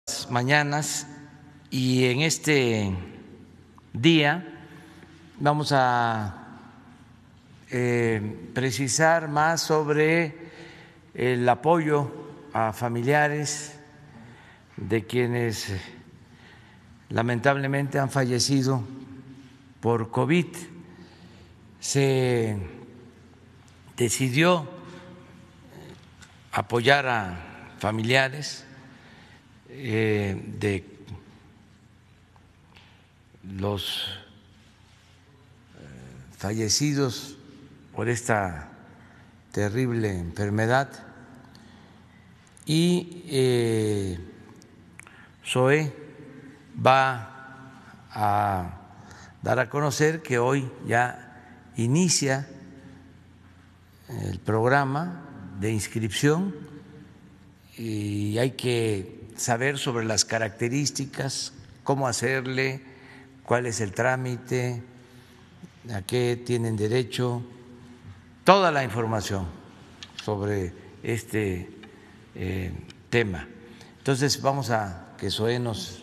mañanas, y en este día vamos a precisar más sobre el apoyo a familiares de quienes lamentablemente han fallecido por COVID. Se decidió apoyar a familiares de los fallecidos por esta terrible enfermedad, y SOE va a dar a conocer que hoy ya inicia el programa de inscripción y hay que saber sobre las características, cómo hacerle, cuál es el trámite, a qué tienen derecho, toda la información sobre este tema. Entonces vamos a que SOE nos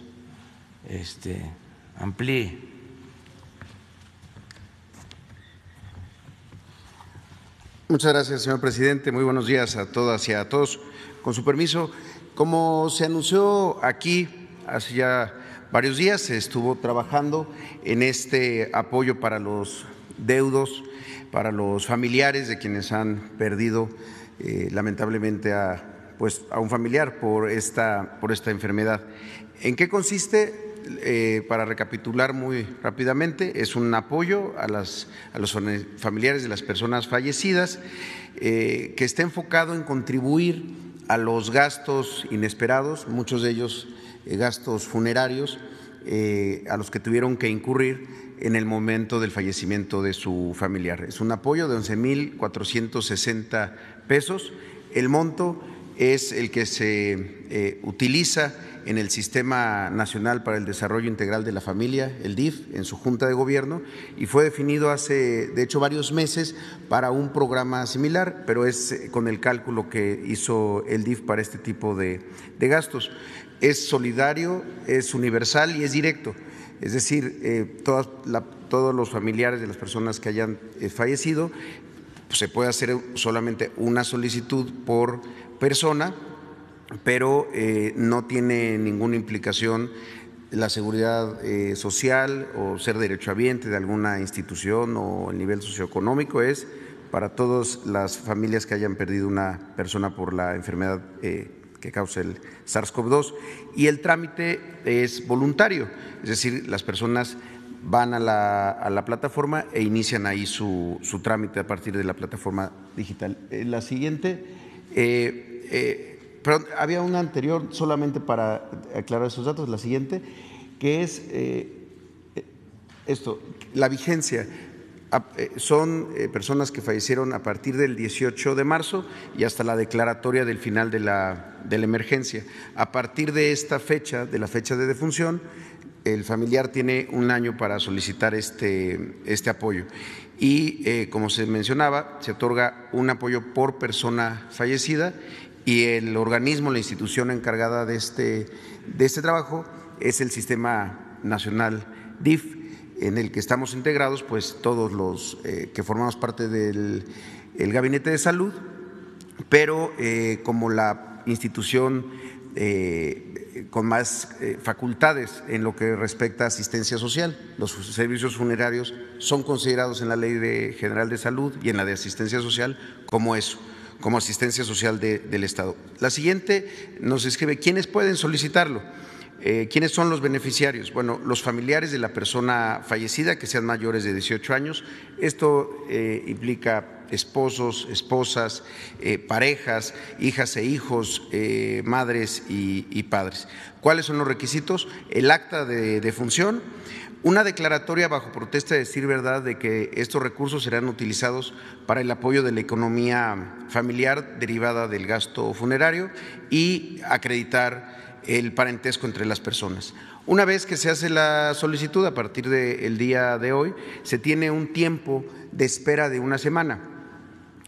amplíe. Muchas gracias, señor presidente. Muy buenos días a todas y a todos. Con su permiso, como se anunció aquí hace ya varios días, se estuvo trabajando en este apoyo para los deudos, para los familiares de quienes han perdido lamentablemente a un familiar por esta enfermedad. ¿En qué consiste? Para recapitular muy rápidamente, es un apoyo a los familiares de las personas fallecidas que está enfocado en contribuir a los gastos inesperados, muchos de ellos gastos funerarios, a los que tuvieron que incurrir en el momento del fallecimiento de su familiar. Es un apoyo de 11,460 pesos. El monto es el que se utiliza en el Sistema Nacional para el Desarrollo Integral de la Familia, el DIF, en su Junta de Gobierno, y fue definido hace, de hecho, varios meses para un programa similar, pero es con el cálculo que hizo el DIF para este tipo de gastos. Es solidario, es universal y es directo, es decir, todos los familiares de las personas que hayan fallecido, pues se puede hacer solamente una solicitud por persona, pero no tiene ninguna implicación la seguridad social o ser derechohabiente de alguna institución o el nivel socioeconómico. Es para todas las familias que hayan perdido una persona por la enfermedad que causa el SARS-CoV-2, y el trámite es voluntario, es decir, las personas van a la plataforma e inician ahí su trámite a partir de la plataforma digital. La siguiente, perdón, había una anterior solamente para aclarar esos datos, la siguiente, que es la vigencia. Son personas que fallecieron a partir del 18 de marzo y hasta la declaratoria del final de la emergencia. A partir de esta fecha, de la fecha de defunción, el familiar tiene un año para solicitar este apoyo. Y como se mencionaba, se otorga un apoyo por persona fallecida, y el organismo, la institución encargada de este trabajo es el Sistema Nacional DIF, en el que estamos integrados pues todos los que formamos parte del Gabinete de Salud, pero como la institución con más facultades en lo que respecta a asistencia social. Los servicios funerarios son considerados en la Ley General de Salud y en la de asistencia social como eso, como asistencia social del Estado. La siguiente nos escribe: ¿quiénes pueden solicitarlo? ¿Quiénes son los beneficiarios? Bueno, los familiares de la persona fallecida que sean mayores de 18 años. Esto implica esposos, esposas, parejas, hijas e hijos, madres y padres. ¿Cuáles son los requisitos? El acta de defunción, una declaratoria bajo protesta de decir verdad de que estos recursos serán utilizados para el apoyo de la economía familiar derivada del gasto funerario, y acreditar el parentesco entre las personas. Una vez que se hace la solicitud, a partir del día de hoy, se tiene un tiempo de espera de una semana.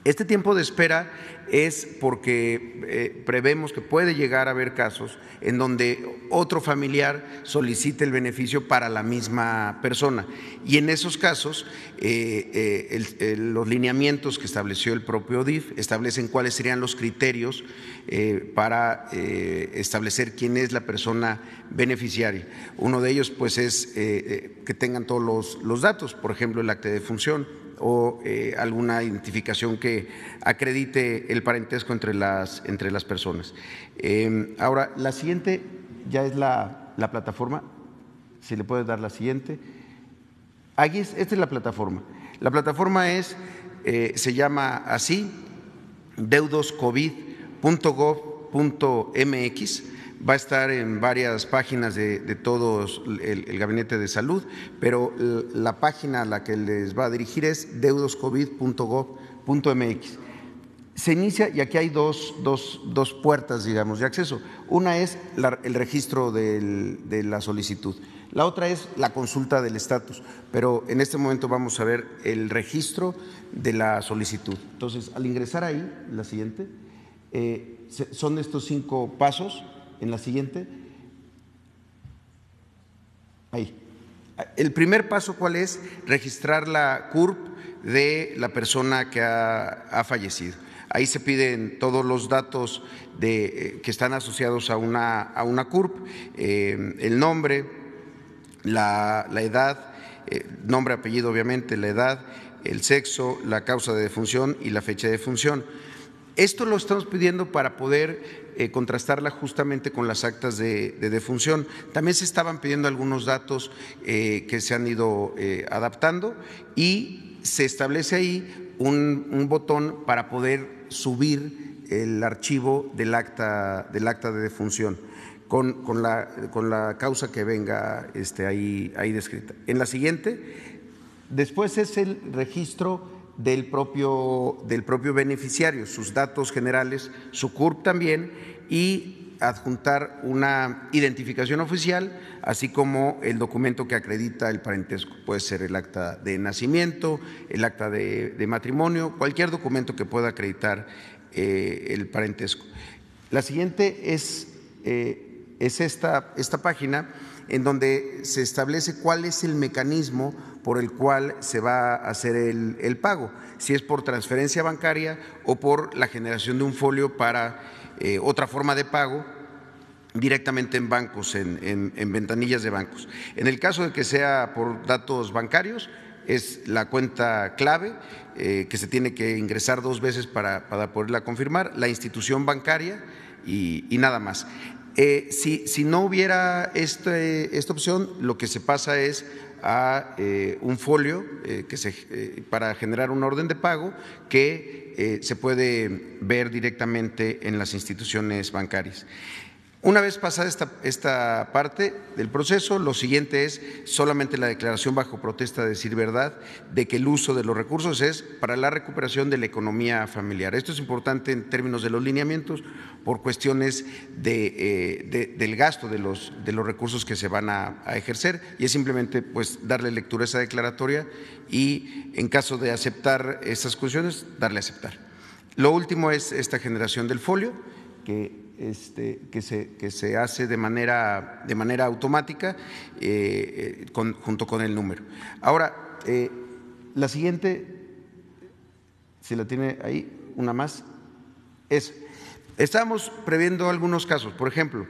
Este tiempo de espera es porque prevemos que puede llegar a haber casos en donde otro familiar solicite el beneficio para la misma persona, y en esos casos los lineamientos que estableció el propio DIF establecen cuáles serían los criterios para establecer quién es la persona beneficiaria. Uno de ellos pues es que tengan todos los datos, por ejemplo el acta de defunción o alguna identificación que acredite el parentesco entre las personas. Ahora, la siguiente ya es la plataforma, si le puedes dar la siguiente. Aquí esta es la plataforma. La plataforma se llama así, deudoscovid.gov.mx. Va a estar en varias páginas de todos el Gabinete de Salud, pero la página a la que les va a dirigir es deudoscovid.gov.mx. Se inicia, y aquí hay dos puertas, digamos, de acceso. Una es el registro de la solicitud, la otra es la consulta del estatus, pero en este momento vamos a ver el registro de la solicitud. Entonces, al ingresar ahí, la siguiente, son estos 5 pasos. En la siguiente, ahí. El primer paso, ¿cuál es? Registrar la CURP de la persona que ha fallecido. Ahí se piden todos los datos que están asociados a una CURP, el nombre, la edad, nombre, apellido, obviamente, la edad, el sexo, la causa de defunción y la fecha de defunción. Esto lo estamos pidiendo para poder contrastarla justamente con las actas de defunción. También se estaban pidiendo algunos datos que se han ido adaptando, y se establece ahí un botón para poder subir el archivo del acta de defunción con la causa que venga ahí descrita. En la siguiente, después es el registro del propio beneficiario, sus datos generales, su CURP también, y adjuntar una identificación oficial, así como el documento que acredita el parentesco. Puede ser el acta de nacimiento, el acta de matrimonio, cualquier documento que pueda acreditar el parentesco. La siguiente es esta página, en donde se establece cuál es el mecanismo por el cual se va a hacer el pago, si es por transferencia bancaria o por la generación de un folio para otra forma de pago directamente en bancos, en ventanillas de bancos. En el caso de que sea por datos bancarios, es la cuenta clave que se tiene que ingresar 2 veces para poderla confirmar, la institución bancaria y nada más. Si no hubiera esta opción, lo que se pasa es a un folio para generar una orden de pago que se puede ver directamente en las instituciones bancarias. Una vez pasada esta parte del proceso, lo siguiente es solamente la declaración bajo protesta de decir verdad de que el uso de los recursos es para la recuperación de la economía familiar. Esto es importante en términos de los lineamientos por cuestiones del gasto de los recursos que se van a ejercer, y es simplemente pues darle lectura a esa declaratoria y, en caso de aceptar estas cuestiones, darle a aceptar. Lo último es esta generación del folio que se hace de manera automática junto con el número. Ahora, la siguiente, si la tiene ahí, una más, estamos previendo algunos casos. Por ejemplo,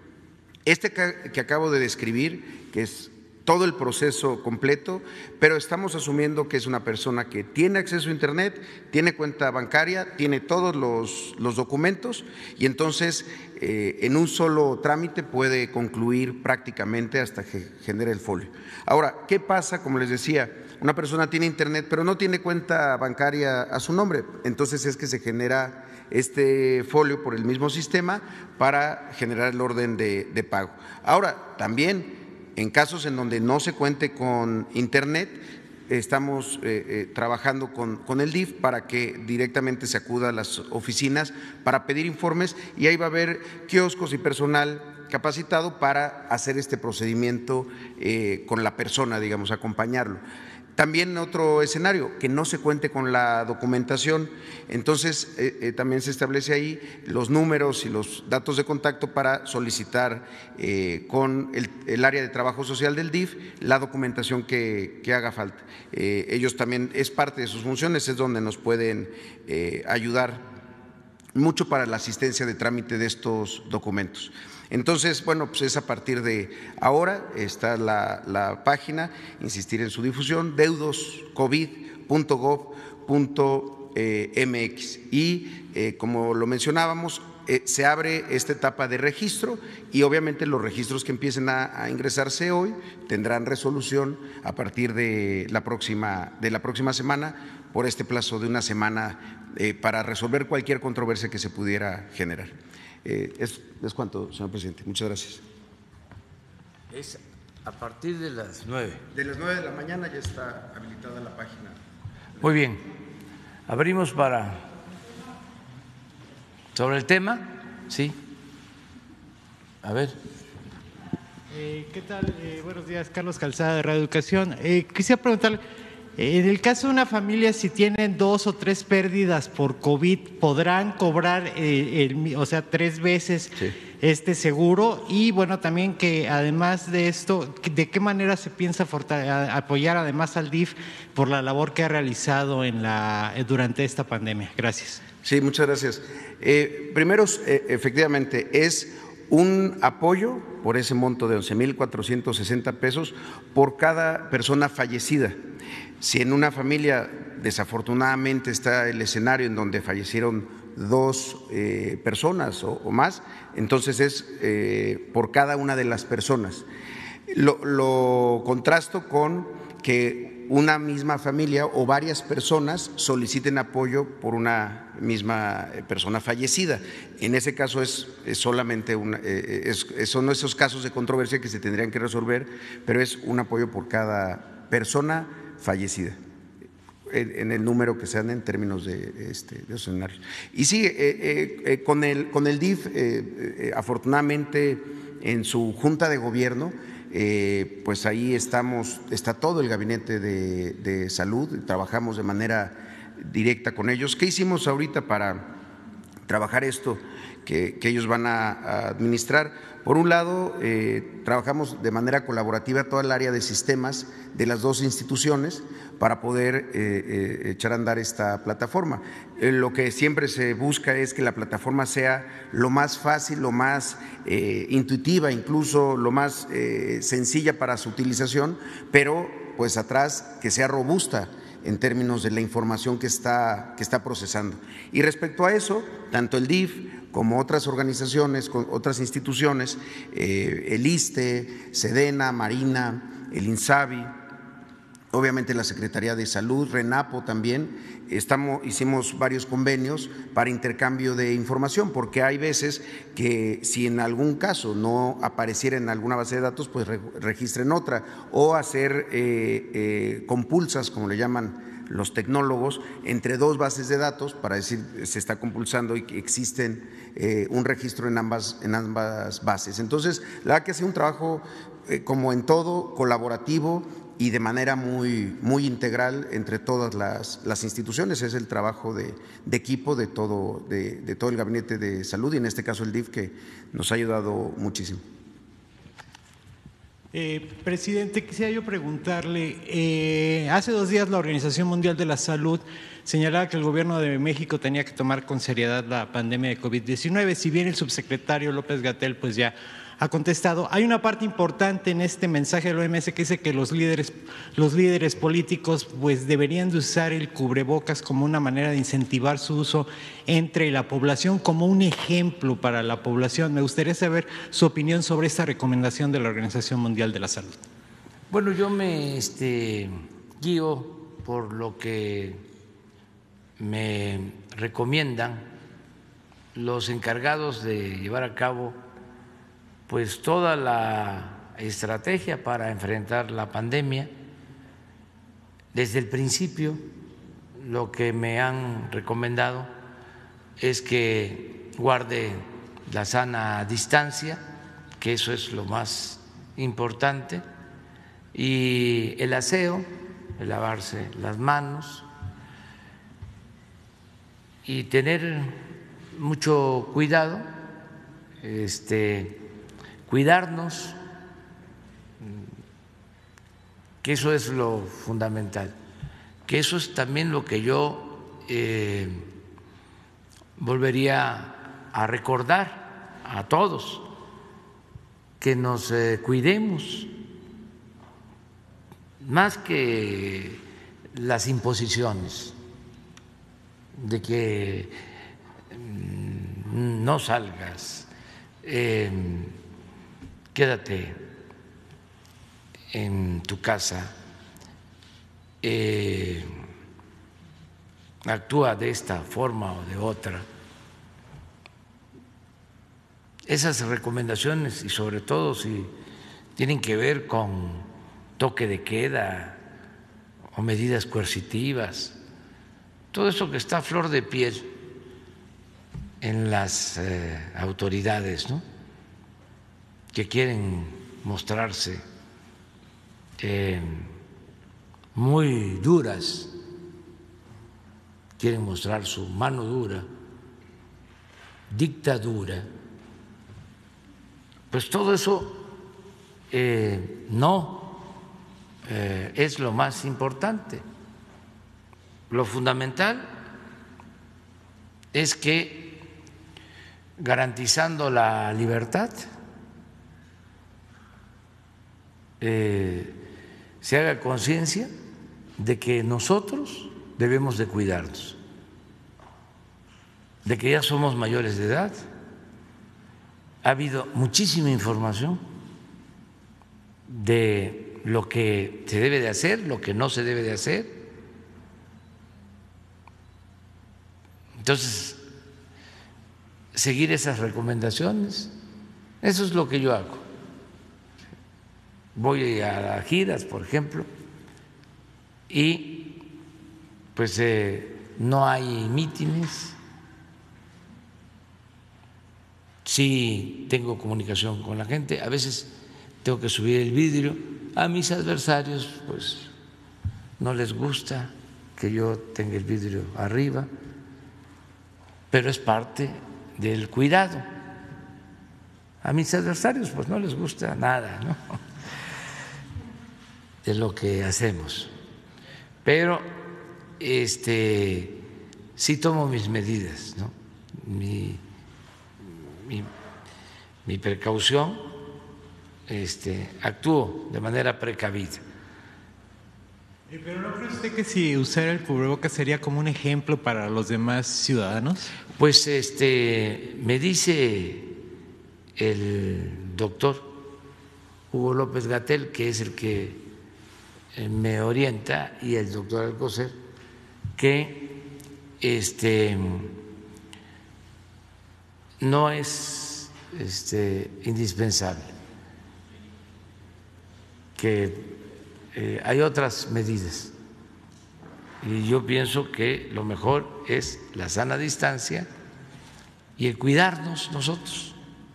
que acabo de describir, que es todo el proceso completo, pero estamos asumiendo que es una persona que tiene acceso a Internet, tiene cuenta bancaria, tiene todos los documentos, y entonces en un solo trámite puede concluir prácticamente hasta que genere el folio. Ahora, ¿qué pasa? Como les decía, una persona tiene Internet pero no tiene cuenta bancaria a su nombre, entonces es que se genera este folio por el mismo sistema para generar el orden de pago. Ahora, también en casos en donde no se cuente con Internet, estamos trabajando con el DIF para que directamente se acuda a las oficinas para pedir informes, y ahí va a haber kioscos y personal capacitado para hacer este procedimiento con la persona, digamos, acompañarlo. También otro escenario, que no se cuente con la documentación. Entonces, también se establece ahí los números y los datos de contacto para solicitar con el área de trabajo social del DIF la documentación que haga falta. Ellos también, es parte de sus funciones, es donde nos pueden ayudar mucho para la asistencia de trámite de estos documentos. Entonces, bueno, pues es a partir de ahora, está la página, insistir en su difusión, deudoscovid.gov.mx y como lo mencionábamos, se abre esta etapa de registro y obviamente los registros que empiecen a ingresarse hoy tendrán resolución a partir de la próxima semana por este plazo de una semana para resolver cualquier controversia que se pudiera generar. Es cuanto, señor presidente. Muchas gracias. Es a partir de las 9. De las 9 de la mañana ya está habilitada la página. Muy bien. Abrimos sobre el tema. Sí. A ver. ¿Qué tal? Buenos días, Carlos Calzada de Radio Educación. Quisiera preguntarle, en el caso de una familia, si tienen 2 o 3 pérdidas por COVID, ¿podrán cobrar, 3 veces este seguro? Y bueno, también que además de esto, ¿de qué manera se piensa apoyar además al DIF por la labor que ha realizado durante esta pandemia? Gracias. Sí, muchas gracias. Primero, efectivamente, es un apoyo por ese monto de 11,460 pesos por cada persona fallecida. Si en una familia desafortunadamente está el escenario en donde fallecieron 2 personas o más, entonces es por cada una de las personas. Lo contrasto con que una misma familia o varias personas soliciten apoyo por una misma persona fallecida. En ese caso es solamente son esos casos de controversia que se tendrían que resolver, pero es un apoyo por cada persona fallecida en el número que sean en términos de escenarios. Y sí, con el DIF, afortunadamente en su junta de gobierno, pues ahí está todo el gabinete de salud, trabajamos de manera directa con ellos. ¿Qué hicimos ahorita para trabajar esto que ellos van a administrar? Por un lado, trabajamos de manera colaborativa toda el área de sistemas de las 2 instituciones para poder echar a andar esta plataforma. Lo que siempre se busca es que la plataforma sea lo más fácil, lo más intuitiva, incluso lo más sencilla para su utilización, pero pues atrás que sea robusta en términos de la información que está procesando. Y respecto a eso, tanto el DIF como otras organizaciones, otras instituciones, el ISSSTE, SEDENA, Marina, el INSABI, obviamente la Secretaría de Salud, RENAPO también, hicimos varios convenios para intercambio de información, porque hay veces que si en algún caso no apareciera en alguna base de datos, pues registren otra, o hacer compulsas, como le llaman los tecnólogos, entre 2 bases de datos para decir se está compulsando y que existen un registro en ambas bases. Entonces, la verdad que hace un trabajo como en todo colaborativo y de manera muy integral entre todas las instituciones. Es el trabajo de equipo de todo el gabinete de salud y en este caso el DIF, que nos ha ayudado muchísimo. Presidente, quisiera yo preguntarle, hace 2 días la Organización Mundial de la Salud señalaba que el gobierno de México tenía que tomar con seriedad la pandemia de COVID-19, si bien el subsecretario López-Gatell pues ya ha contestado. Hay una parte importante en este mensaje de la OMS que dice que los líderes políticos pues deberían de usar el cubrebocas como una manera de incentivar su uso entre la población, como un ejemplo para la población. Me gustaría saber su opinión sobre esta recomendación de la Organización Mundial de la Salud. Bueno, yo me guío por lo que me recomiendan los encargados de llevar a cabo pues toda la estrategia para enfrentar la pandemia. Desde el principio lo que me han recomendado es que guarde la sana distancia, que eso es lo más importante, y el aseo el lavarse las manos y tener mucho cuidado, cuidarnos, que eso es lo fundamental, que eso es también lo que yo volvería a recordar a todos, que nos cuidemos más que las imposiciones de que no salgas, quédate en tu casa, actúa de esta forma o de otra. Esas recomendaciones, y sobre todo si tienen que ver con toque de queda o medidas coercitivas, todo eso que está a flor de piel en las autoridades, ¿no?, que quieren mostrarse muy duras, quieren mostrar su mano dura, dictadura, pues todo eso no es lo más importante. Lo fundamental es que, garantizando la libertad, se haga conciencia de que nosotros debemos de cuidarnos, de que ya somos mayores de edad. Ha habido muchísima información de lo que se debe de hacer, lo que no se debe de hacer. Entonces, seguir esas recomendaciones, eso es lo que yo hago. Voy a giras, por ejemplo, y pues no hay mítines. Sí tengo comunicación con la gente, a veces tengo que subir el vidrio. A mis adversarios pues no les gusta que yo tenga el vidrio arriba, pero es parte del cuidado. A mis adversarios pues no les gusta nada, ¿no?, de lo que hacemos, pero sí tomo mis medidas, ¿no?, mi precaución, actúo de manera precavida. ¿Pero no cree usted que si usara el cubrebocas sería como un ejemplo para los demás ciudadanos? Pues me dice el doctor Hugo López-Gatell, que es el que me orienta, y el doctor Alcocer, que no es indispensable, que hay otras medidas, y yo pienso que lo mejor es la sana distancia y el cuidarnos nosotros.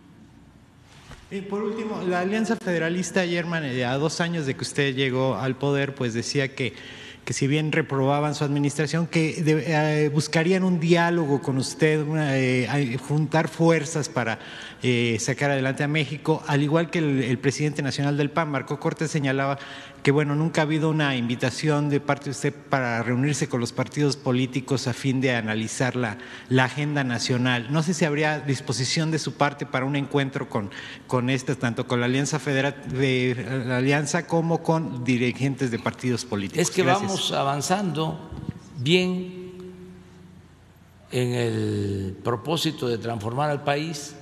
Por último, la Alianza Federalista ayer, a 2 años de que usted llegó al poder, pues decía que si bien reprobaban su administración, que buscarían un diálogo con usted, juntar fuerzas para sacar adelante a México, al igual que el presidente nacional del PAN, Marco Cortés, señalaba que bueno, nunca ha habido una invitación de parte de usted para reunirse con los partidos políticos a fin de analizar la agenda nacional. No sé si habría disposición de su parte para un encuentro con tanto con la Alianza la Alianza como con dirigentes de partidos políticos. Es que Gracias. Vamos avanzando bien en el propósito de transformar al país,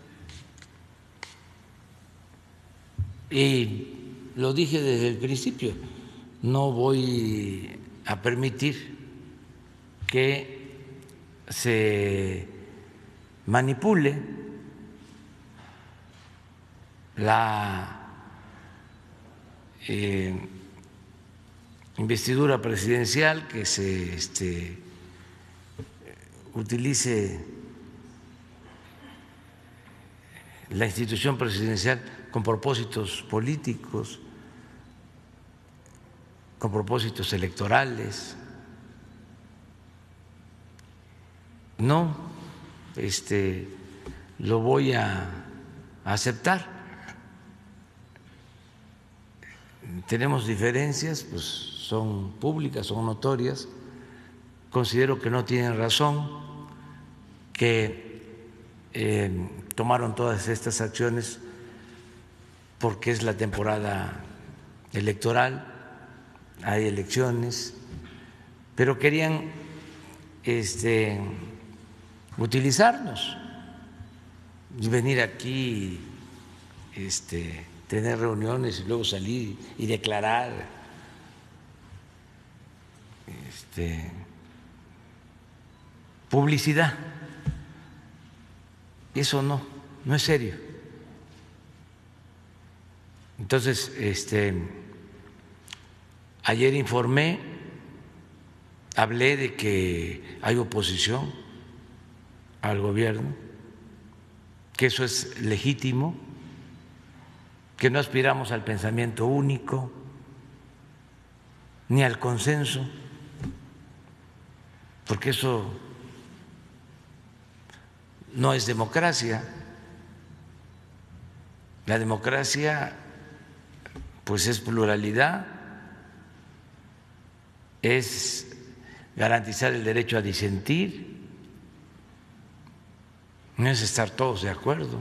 y lo dije desde el principio, no voy a permitir que se manipule la investidura presidencial, que se utilice la institución presidencial con propósitos políticos, con propósitos electorales. No, lo voy a aceptar. Tenemos diferencias, pues son públicas, son notorias. Considero que no tienen razón, que tomaron todas estas acciones porque es la temporada electoral, hay elecciones, pero querían utilizarnos y venir aquí, tener reuniones y luego salir y declarar publicidad. Eso no es serio. Entonces, ayer informé, hablé de que hay oposición al gobierno, que eso es legítimo, que no aspiramos al pensamiento único ni al consenso, porque eso no es democracia. La democracia, pues, es pluralidad, es garantizar el derecho a disentir, no es estar todos de acuerdo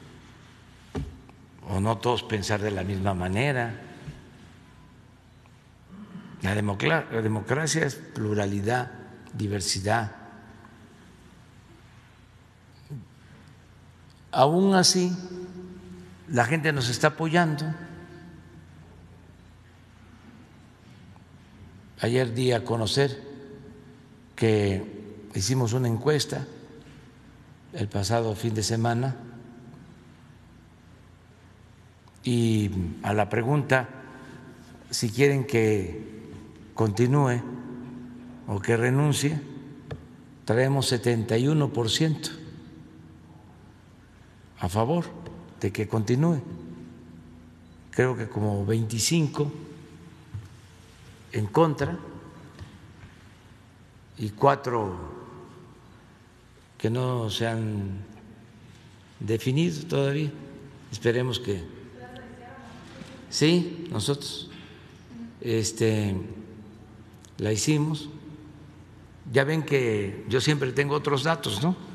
o no todos pensar de la misma manera. La democracia es pluralidad, diversidad. Aún así, la gente nos está apoyando. Ayer di a conocer que hicimos una encuesta el pasado fin de semana y a la pregunta si quieren que continúe o que renuncie, traemos 71% a favor de que continúe. Creo que como 25 en contra y 4 que no se han definido todavía. Esperemos que sí, nosotros la hicimos. Ya ven que yo siempre tengo otros datos, ¿no?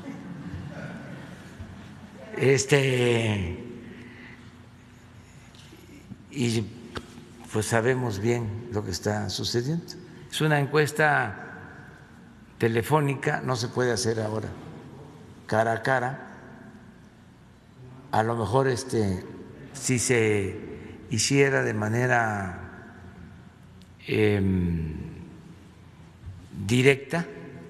Y pues sabemos bien lo que está sucediendo. Es una encuesta telefónica, no se puede hacer ahora cara a cara. A lo mejor si se hiciera de manera directa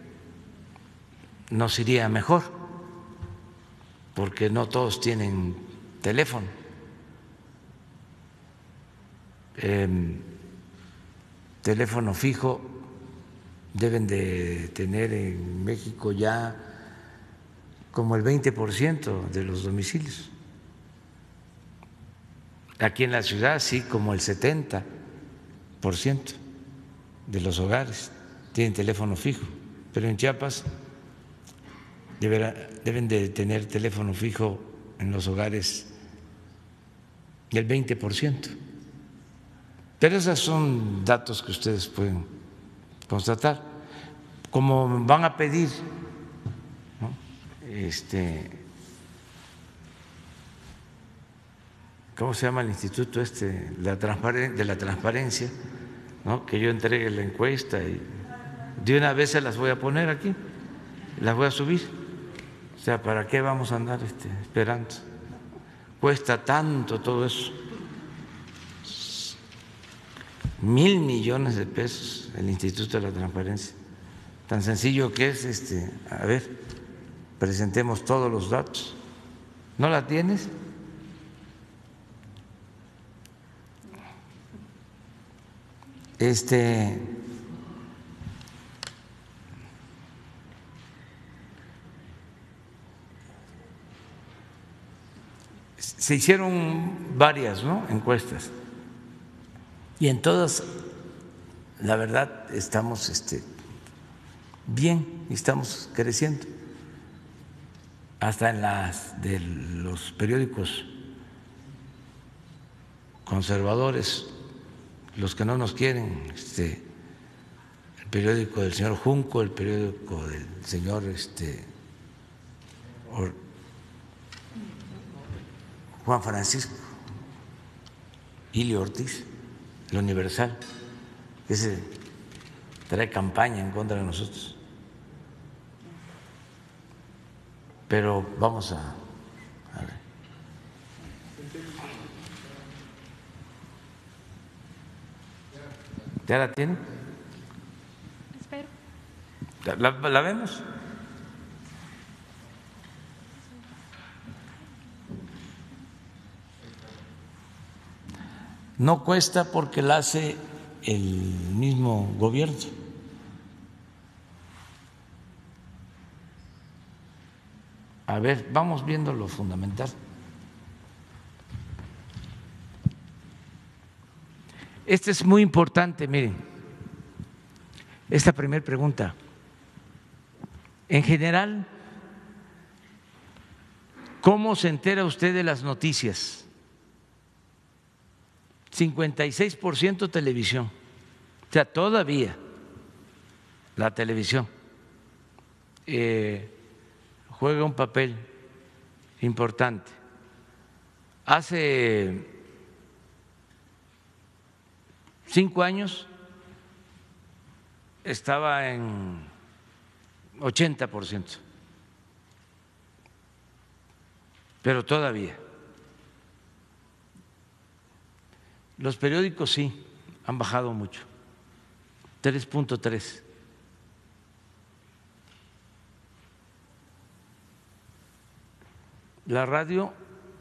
nos iría mejor, porque no todos tienen teléfono. Teléfono fijo deben de tener en México ya como el 20% de los domicilios. Aquí en la ciudad sí, como el 70% de los hogares tienen teléfono fijo, pero en Chiapas deben de tener teléfono fijo en los hogares del 20%. Pero esos son datos que ustedes pueden constatar. Como van a pedir, ¿no? ¿Cómo se llama el instituto de la transparencia? ¿No? Que yo entregue la encuesta y de una vez se las voy a poner aquí, las voy a subir. O sea, ¿para qué vamos a andar esperando? Cuesta tanto todo eso. 1.000 millones de pesos el Instituto de la Transparencia. Tan sencillo que es, a ver, presentemos todos los datos. ¿No la tienes? Se hicieron varias, ¿no?, encuestas, y en todas la verdad estamos bien y estamos creciendo. Hasta en las de los periódicos conservadores, los que no nos quieren, el periódico del señor Junco, el periódico del señor Juan Francisco Ilio Ortiz, el Universal, que se trae campaña en contra de nosotros. Pero vamos a ver. ¿Ya la tiene? Espero. ¿La vemos? No cuesta porque la hace el mismo gobierno. A ver, vamos viendo lo fundamental. Este es muy importante, miren, esta primera pregunta. En general, ¿cómo se entera usted de las noticias? 56% televisión, o sea, todavía la televisión juega un papel importante. Hace 5 años estaba en 80%, pero todavía. Los periódicos sí han bajado mucho, 3.3. La radio,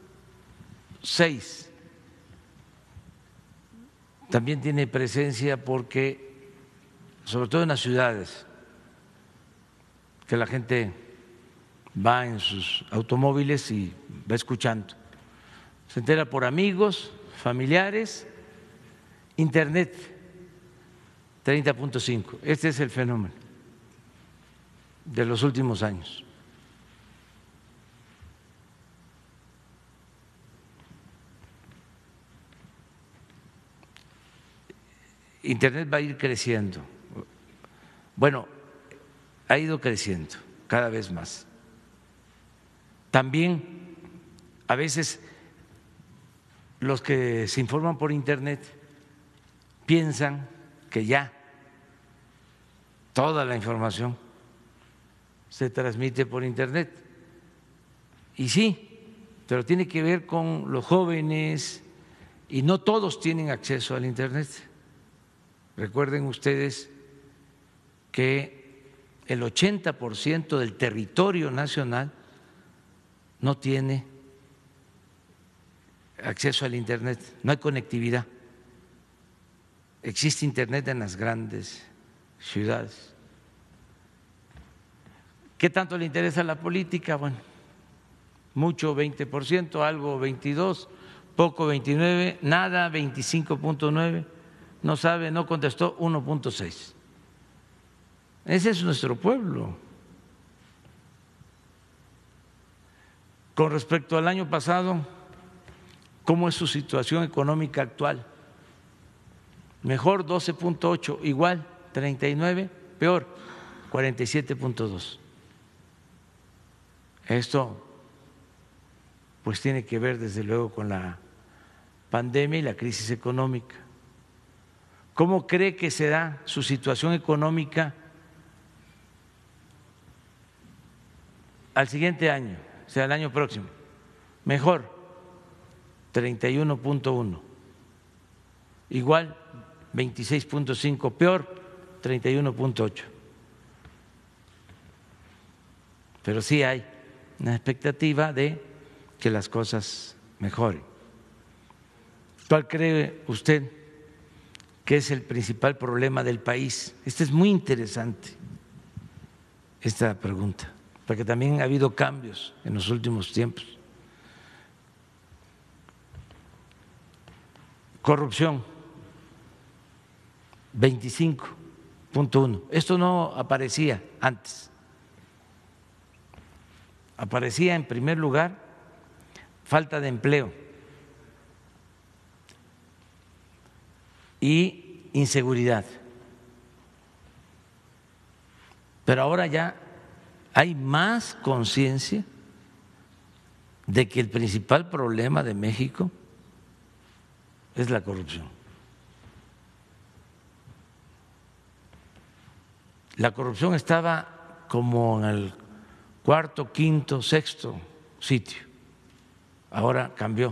6. También tiene presencia porque, sobre todo en las ciudades, que la gente va en sus automóviles y va escuchando. Se entera por amigos, familiares, internet, 30.5. Este es el fenómeno de los últimos años. Internet va a ir creciendo. Bueno, ha ido creciendo cada vez más. También, a veces, los que se informan por Internet piensan que ya toda la información se transmite por Internet. Y sí, pero tiene que ver con los jóvenes y no todos tienen acceso al Internet. Recuerden ustedes que el 80% del territorio nacional no tiene acceso al Internet, no hay conectividad. Existe Internet en las grandes ciudades. ¿Qué tanto le interesa la política? Bueno, mucho 20%, algo 22%, poco 29%, nada 25.9%. No sabe, no contestó 1.6. Ese es nuestro pueblo. Con respecto al año pasado, ¿cómo es su situación económica actual? Mejor 12.8, igual 39, peor 47.2. Esto pues tiene que ver desde luego con la pandemia y la crisis económica. ¿Cómo cree que será su situación económica al siguiente año, o sea, el año próximo? Mejor, 31.1. Igual, 26.5. Peor, 31.8. Pero sí hay una expectativa de que las cosas mejoren. ¿Cuál cree usted que es el principal problema del país? Esta es muy interesante, esta pregunta, porque también ha habido cambios en los últimos tiempos. Corrupción, 25.1. Esto no aparecía antes. Aparecía en primer lugar falta de empleo y inseguridad. Pero ahora ya hay más conciencia de que el principal problema de México es la corrupción. La corrupción estaba como en el cuarto, quinto, sexto sitio. Ahora cambió.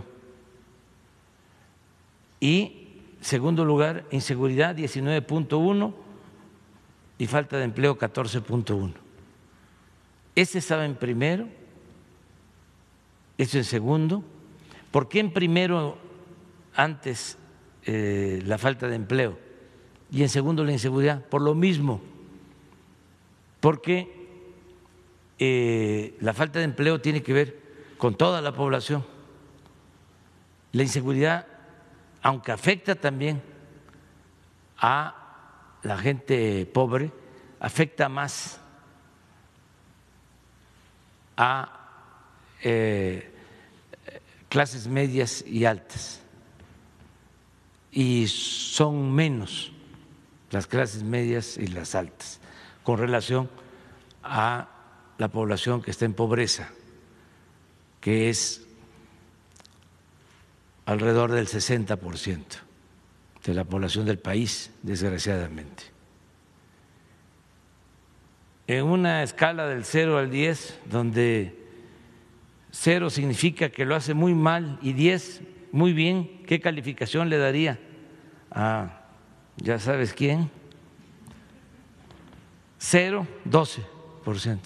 Y segundo lugar, inseguridad 19.1 y falta de empleo 14.1. Ese estaba en primero, ese en segundo. ¿Por qué en primero antes la falta de empleo y en segundo la inseguridad? Por lo mismo, porque la falta de empleo tiene que ver con toda la población. La inseguridad, aunque afecta también a la gente pobre, afecta más a clases medias y altas, y son menos las clases medias y las altas con relación a la población que está en pobreza, que es alrededor del 60% de la población del país, desgraciadamente. En una escala del 0 al 10, donde 0 significa que lo hace muy mal y 10 muy bien, ¿qué calificación le daría a ya sabes quién? 0, 12%.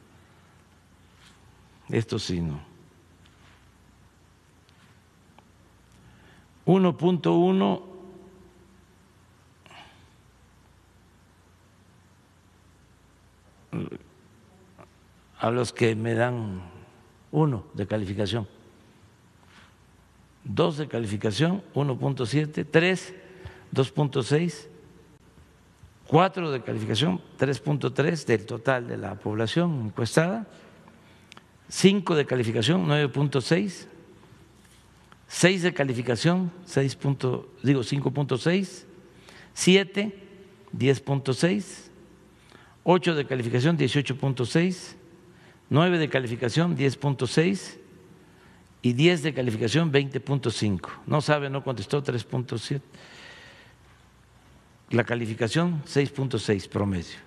Esto sí, no. 1.1 a los que me dan 1 de calificación, 2 de calificación, 1.7, 3, 2.6, 4 de calificación, 3.3 del total de la población encuestada, 5 de calificación, 9.6, 6 de calificación, 5.6, 7, 10.6, 8 de calificación, 18.6, 9 de calificación, 10.6 y 10 de calificación, 20.5. No sabe, no contestó, 3.7. La calificación, 6.6 promedio.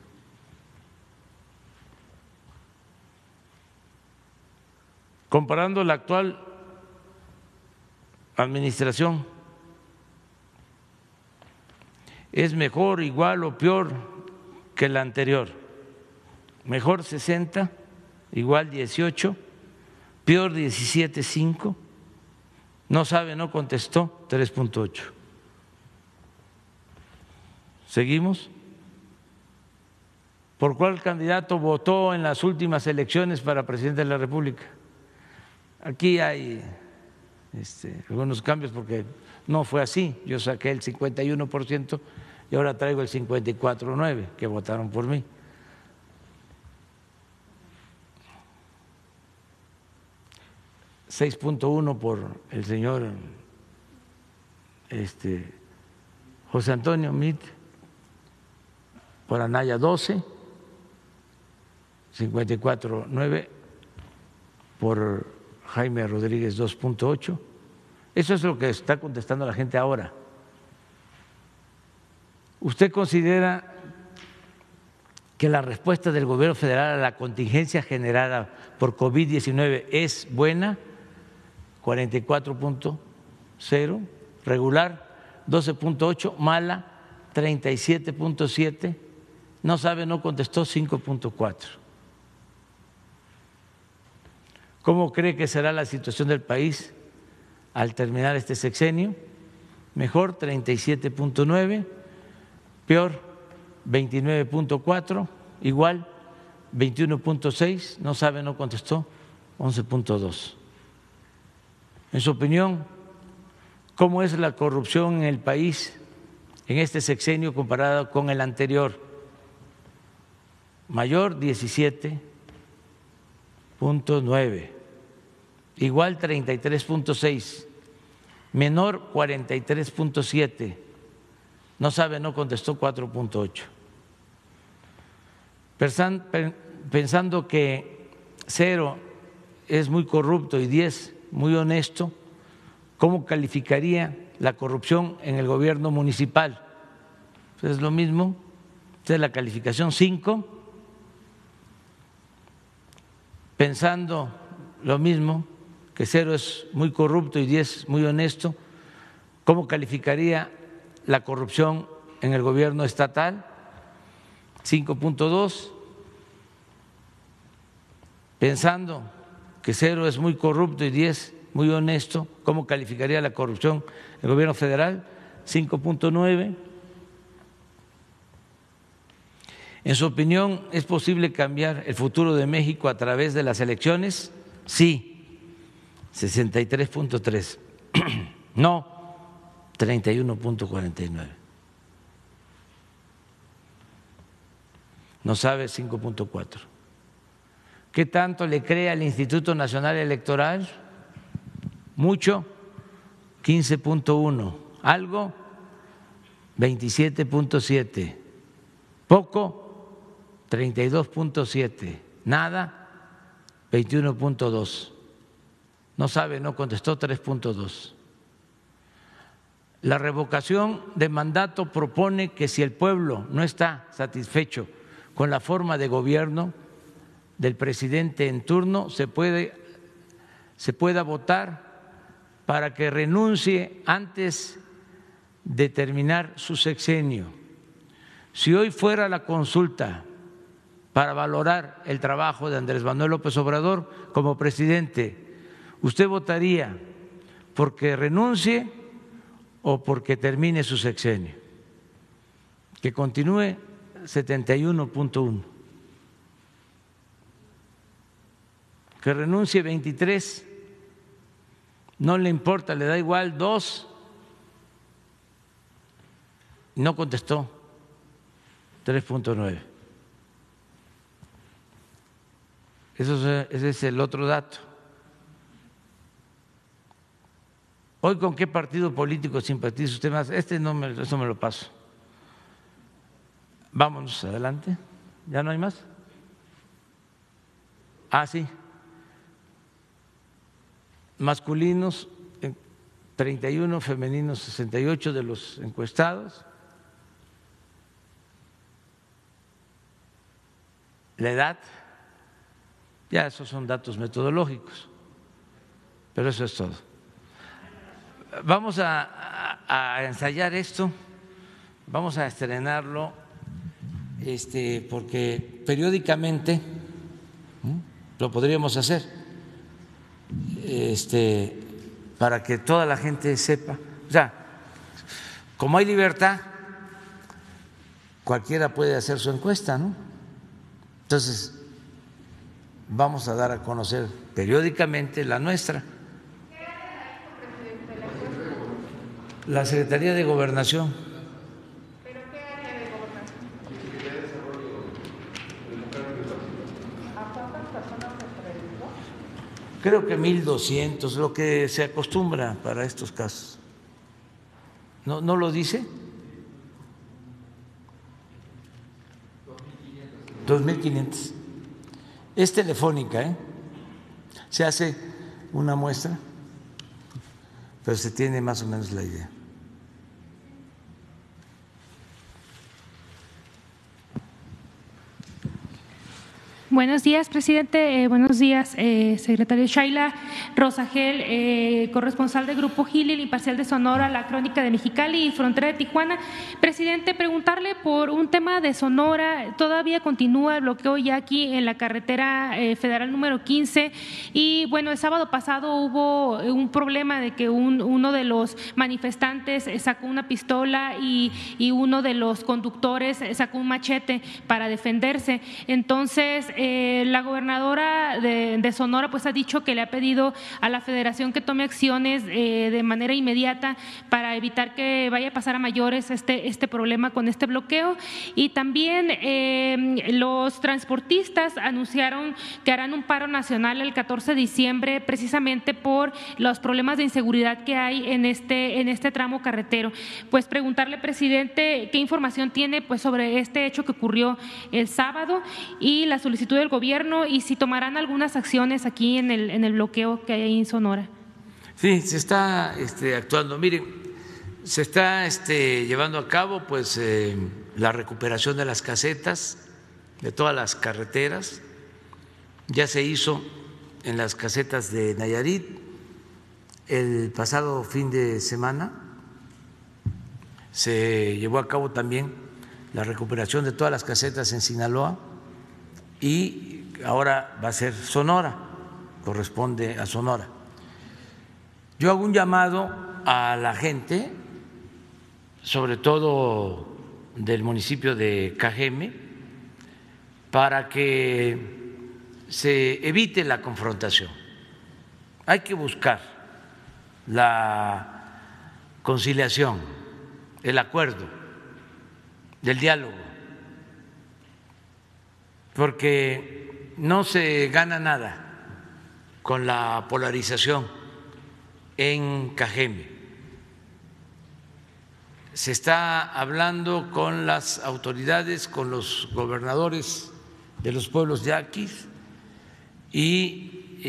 Comparando la actual administración, ¿es mejor, igual o peor que la anterior? Mejor 60, igual 18, peor 17.5, no sabe, no contestó 3.8. ¿Seguimos? ¿Por cuál candidato votó en las últimas elecciones para presidente de la República? Aquí hay algunos cambios porque no fue así. Yo saqué el 51% y ahora traigo el 54.9% que votaron por mí. $6.1 por el señor José Antonio Meade, por Anaya 12, 54.9 por Jaime Rodríguez 2.8. Eso es lo que está contestando la gente ahora. ¿Usted considera que la respuesta del gobierno federal a la contingencia generada por COVID-19 es buena? 44.0, regular 12.8, mala 37.7, no sabe, no contestó 5.4. ¿Cómo cree que será la situación del país al terminar este sexenio? Mejor 37.9, peor 29.4, igual 21.6, no sabe, no contestó 11.2. En su opinión, ¿cómo es la corrupción en el país en este sexenio comparado con el anterior. Mayor 17.9, igual 33.6, menor 43.7, no sabe, no contestó 4.8. Pensando que 0 es muy corrupto y 10 muy honesto, ¿cómo calificaría la corrupción en el gobierno municipal? Pues es lo mismo, esta es la calificación 5. Pensando lo mismo, que 0 es muy corrupto y 10 muy honesto, ¿cómo calificaría la corrupción en el gobierno estatal? 5.2. Pensando que 0 es muy corrupto y 10 muy honesto, ¿cómo calificaría la corrupción en el gobierno federal? 5.9. En su opinión, ¿es posible cambiar el futuro de México a través de las elecciones? Sí, 63.3. No, 31.49. No sabe, 5.4. ¿Qué tanto le cree al Instituto Nacional Electoral? Mucho, 15.1. Algo, 27.7. Poco, 32.7. Nada, 21.2. No sabe, no contestó, 3.2. La revocación de mandato propone que si el pueblo no está satisfecho con la forma de gobierno del presidente en turno, se pueda votar para que renuncie antes de terminar su sexenio. Si hoy fuera la consulta para valorar el trabajo de Andrés Manuel López Obrador como presidente, ¿usted votaría porque renuncie o porque termine su sexenio? Que continúe, 71.1. Que renuncie, 23. No le importa, le da igual, 2. No contestó, 3.9. Ese es el otro dato. Hoy, ¿con qué partido político simpatiza usted más? Eso me lo paso. Vámonos adelante. ¿Ya no hay más? Sí. Masculinos 31, femeninos 68 de los encuestados. La edad, ya esos son datos metodológicos, pero eso es todo. Vamos a ensayar esto, vamos a estrenarlo, porque periódicamente lo podríamos hacer. Para que toda la gente sepa, o sea, como hay libertad, cualquiera puede hacer su encuesta, ¿no? Entonces, vamos a dar a conocer periódicamente la nuestra. La Secretaría de Gobernación. ¿Pero qué área de gobernación? ¿A cuántas personas se entrevistó? Creo que 1,200, lo que se acostumbra para estos casos. ¿No lo dice? 2.500. Es telefónica, Se hace una muestra, pero se tiene más o menos la idea. Buenos días, presidente. Buenos días, secretario. Shaila Rosagel, corresponsal del Grupo Gil, el Imparcial de Sonora, La Crónica de Mexicali y Frontera de Tijuana. Presidente, preguntarle por un tema de Sonora. Todavía continúa el bloqueo ya aquí en la carretera federal número 15 y bueno, el sábado pasado hubo un problema de que uno de los manifestantes sacó una pistola y uno de los conductores sacó un machete para defenderse. Entonces, la gobernadora de Sonora pues ha dicho que le ha pedido a la Federación que tome acciones de manera inmediata para evitar que vaya a pasar a mayores este problema con este bloqueo. Y también los transportistas anunciaron que harán un paro nacional el 14 de diciembre precisamente por los problemas de inseguridad que hay en este tramo carretero. Pues preguntarle, presidente, qué información tiene pues sobre este hecho que ocurrió el sábado y la solicitud del gobierno, y si tomarán algunas acciones aquí en el bloqueo que hay ahí en Sonora. Sí, se está actuando. Miren, se está llevando a cabo pues la recuperación de las casetas de todas las carreteras. Ya se hizo en las casetas de Nayarit el pasado fin de semana. Se llevó a cabo también la recuperación de todas las casetas en Sinaloa y ahora va a ser Sonora, corresponde a Sonora. Yo hago un llamado a la gente, sobre todo del municipio de Cajeme, para que se evite la confrontación. Hay que buscar la conciliación, el acuerdo, el diálogo, porque no se gana nada con la polarización en Cajeme. Se está hablando con las autoridades, con los gobernadores de los pueblos yaquis, y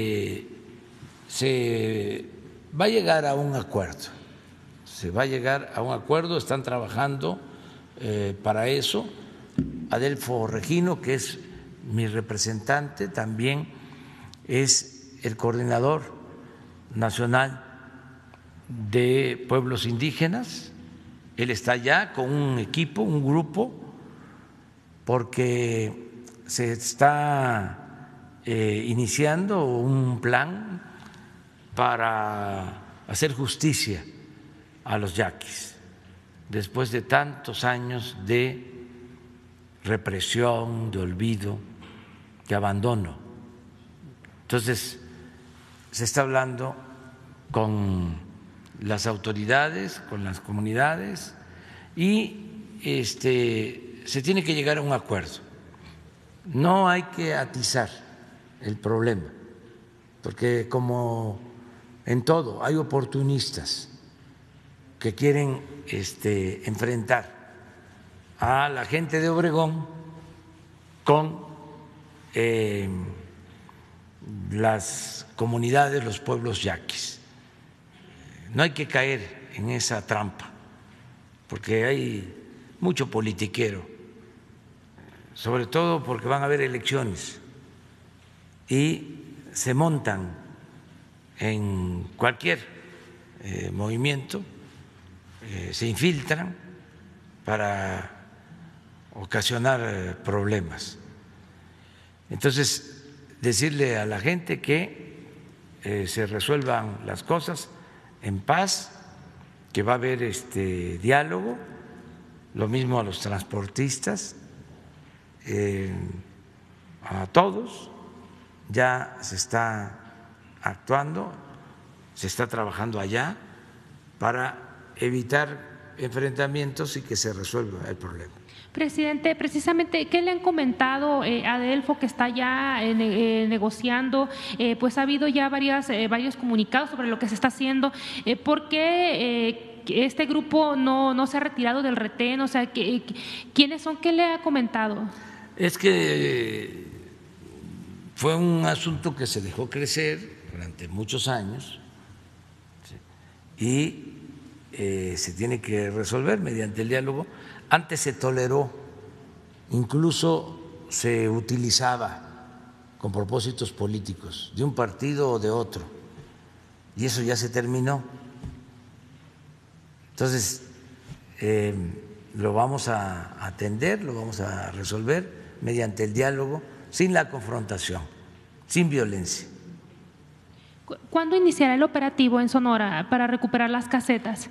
se va a llegar a un acuerdo. Se va a llegar a un acuerdo, están trabajando para eso. Adelfo Regino, que es mi representante, también es el coordinador nacional de pueblos indígenas. Él está ya con un equipo, un grupo, porque se está iniciando un plan para hacer justicia a los yaquis después de tantos años de represión, de olvido, de abandono. Entonces, se está hablando con las autoridades, con las comunidades, y se tiene que llegar a un acuerdo. No hay que atizar el problema, porque como en todo hay oportunistas que quieren enfrentar a la gente de Obregón con las comunidades, los pueblos yaquis. No hay que caer en esa trampa, porque hay mucho politiquero, sobre todo porque van a haber elecciones y se montan en cualquier movimiento, se infiltran para ocasionar problemas. Entonces, decirle a la gente que se resuelvan las cosas en paz, que va a haber diálogo, lo mismo a los transportistas, a todos. Ya se está actuando, se está trabajando allá para evitar enfrentamientos y que se resuelva el problema. Presidente, precisamente, ¿qué le han comentado a Adelfo, que está ya negociando? Pues ha habido ya varios comunicados sobre lo que se está haciendo. ¿Por qué este grupo no se ha retirado del retén? O sea, ¿quiénes son? ¿Qué le ha comentado? Es que fue un asunto que se dejó crecer durante muchos años y se tiene que resolver mediante el diálogo. Antes se toleró, incluso se utilizaba con propósitos políticos de un partido o de otro, y eso ya se terminó. Entonces, lo vamos a atender, lo vamos a resolver mediante el diálogo, sin la confrontación, sin violencia. ¿Cuándo iniciará el operativo en Sonora para recuperar las casetas?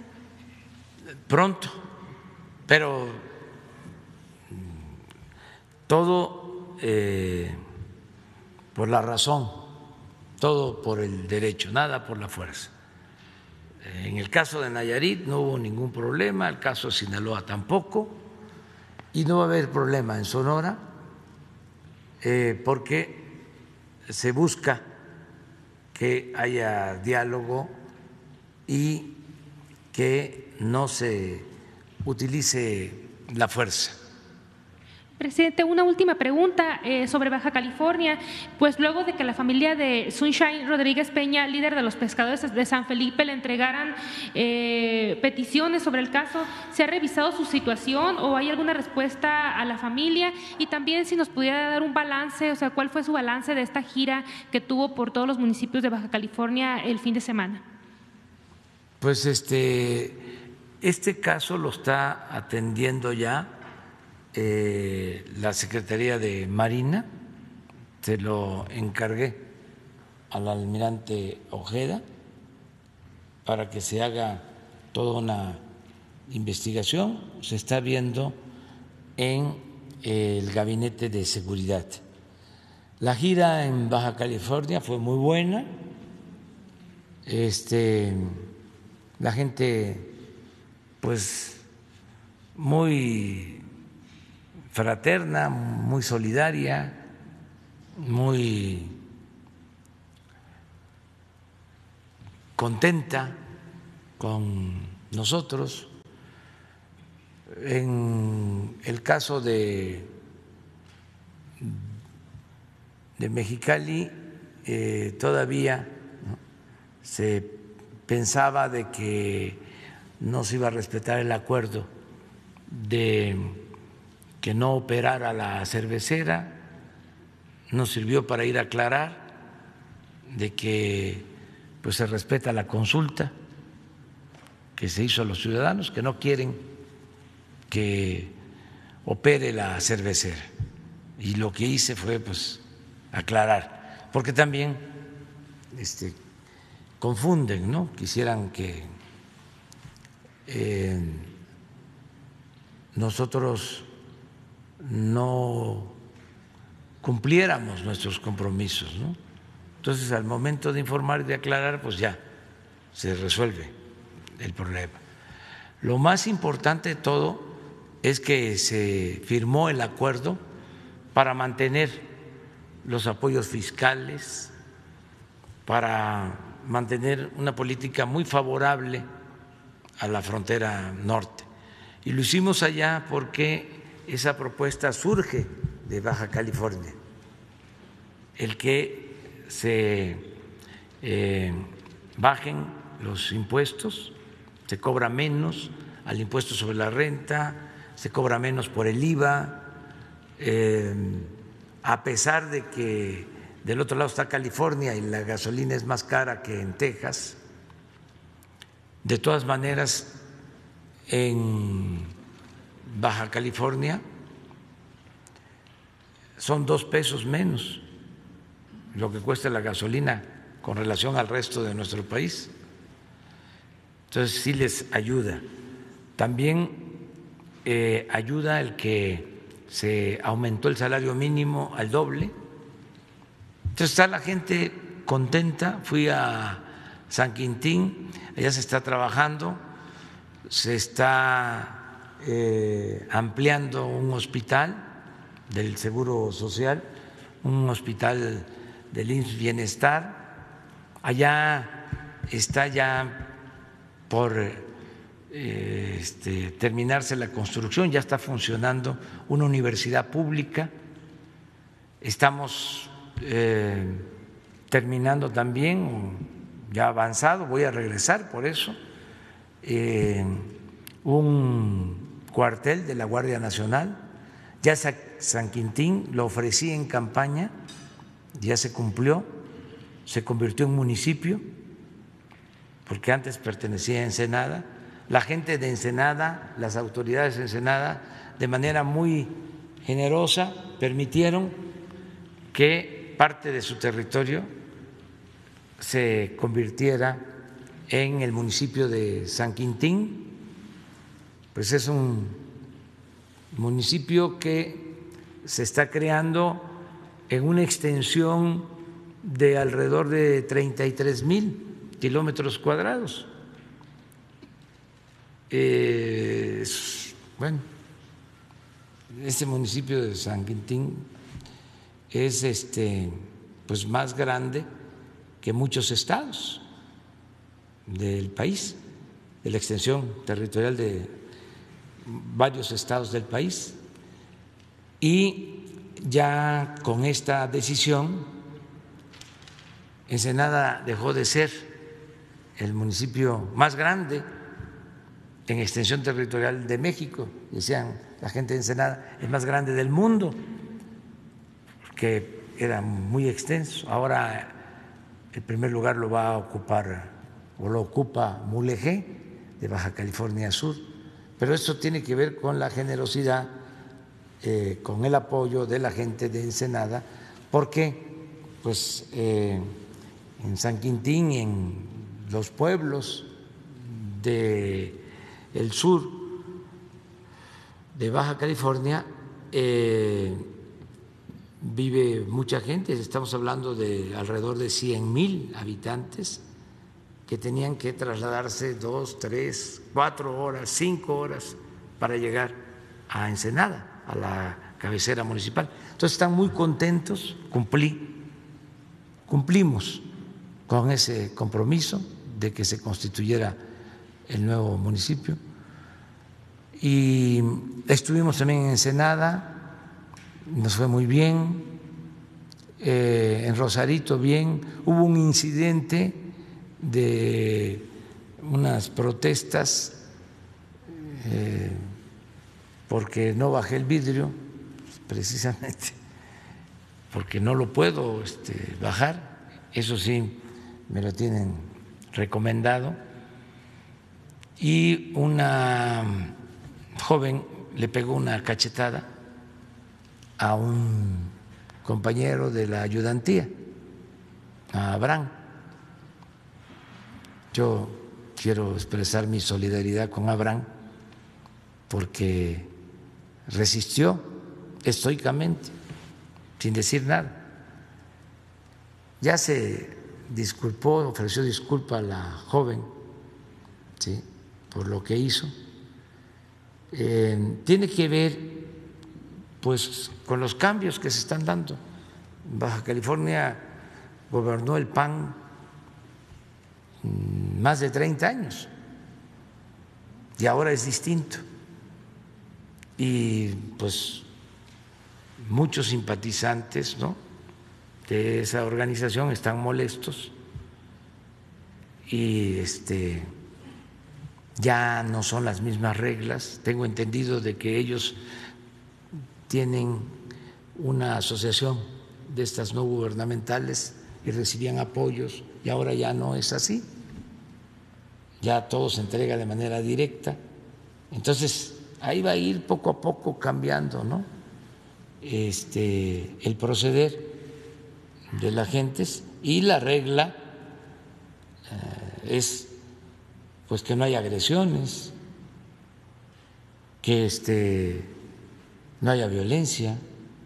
Pronto, pero todo por la razón, todo por el derecho, nada por la fuerza. En el caso de Nayarit no hubo ningún problema, el caso de Sinaloa tampoco, y no va a haber problema en Sonora porque se busca que haya diálogo y que no se utilice la fuerza. Presidente, una última pregunta sobre Baja California. Pues luego de que la familia de Sunshine Rodríguez Peña, líder de los pescadores de San Felipe, le entregaran peticiones sobre el caso, ¿se ha revisado su situación o hay alguna respuesta a la familia? Y también si nos pudiera dar un balance, o sea, ¿cuál fue su balance de esta gira que tuvo por todos los municipios de Baja California el fin de semana? Pues este caso lo está atendiendo ya la Secretaría de Marina, se lo encargué al almirante Ojeda para que se haga toda una investigación, se está viendo en el Gabinete de Seguridad. La gira en Baja California fue muy buena, la gente pues muy fraterna, muy solidaria, muy contenta con nosotros. En el caso de Mexicali todavía se pensaba de que no se iba a respetar el acuerdo de que no operara la cervecera, nos sirvió para ir a aclarar de que pues se respeta la consulta que se hizo a los ciudadanos que no quieren que opere la cervecera, y lo que hice fue pues aclarar, porque también confunden, ¿no? Quisieran que nosotros no cumpliéramos nuestros compromisos, ¿no? Entonces, al momento de informar y de aclarar, pues ya se resuelve el problema. Lo más importante de todo es que se firmó el acuerdo para mantener los apoyos fiscales, para mantener una política muy favorable a la frontera norte. Y lo hicimos allá porque esa propuesta surge de Baja California, el que se bajen los impuestos, se cobra menos al impuesto sobre la renta, se cobra menos por el IVA, a pesar de que del otro lado está California y la gasolina es más cara que en Texas. De todas maneras, en Baja California son 2 pesos menos lo que cuesta la gasolina con relación al resto de nuestro país. Entonces sí les ayuda. También ayuda el que se aumentó el salario mínimo al doble. Entonces está la gente contenta. Fui a San Quintín, allá se está trabajando, se está ampliando un hospital del Seguro Social, un hospital del IMSS Bienestar. Allá está ya por terminarse la construcción, ya está funcionando una universidad pública. Estamos terminando también, ya avanzado, voy a regresar por eso, un cuartel de la Guardia Nacional. Ya San Quintín lo ofrecí en campaña, ya se cumplió, se convirtió en municipio, porque antes pertenecía a Ensenada. La gente de Ensenada, las autoridades de Ensenada, de manera muy generosa, permitieron que parte de su territorio se convirtiera en el municipio de San Quintín. Pues es un municipio que se está creando en una extensión de alrededor de 33,000 kilómetros cuadrados. Bueno, este municipio de San Quintín es pues más grande que muchos estados del país, de la extensión territorial de varios estados del país. Y ya con esta decisión, Ensenada dejó de ser el municipio más grande en extensión territorial de México. Decían la gente de Ensenada, el más grande del mundo, que era muy extenso. Ahora el primer lugar lo va a ocupar o lo ocupa Mulegé, de Baja California Sur. Pero esto tiene que ver con la generosidad, con el apoyo de la gente de Ensenada, porque pues en San Quintín, en los pueblos del sur de Baja California, vive mucha gente. Estamos hablando de alrededor de 100,000 habitantes que tenían que trasladarse 2, 3, 4 horas, 5 horas para llegar a Ensenada, a la cabecera municipal. Entonces están muy contentos, cumplimos con ese compromiso de que se constituyera el nuevo municipio. Y estuvimos también en Ensenada, nos fue muy bien, en Rosarito bien. Hubo un incidente de unas protestas porque no bajé el vidrio, precisamente porque no lo puedo bajar, eso sí me lo tienen recomendado. Y una joven le pegó una cachetada a un compañero de la ayudantía, a Abraham. Yo quiero expresar mi solidaridad con Abraham porque resistió estoicamente, sin decir nada. Ya se disculpó, ofreció disculpa a la joven, ¿sí?, por lo que hizo. Tiene que ver pues con los cambios que se están dando. En Baja California gobernó el PAN más de 30 años y ahora es distinto. Y pues muchos simpatizantes, ¿no?, de esa organización están molestos y ya no son las mismas reglas. Tengo entendido de que ellos tienen una asociación de estas no gubernamentales y recibían apoyos y ahora ya no es así. Ya todo se entrega de manera directa. Entonces ahí va a ir poco a poco cambiando, ¿no?, el proceder de las gentes, y la regla es pues que no haya agresiones, que no haya violencia.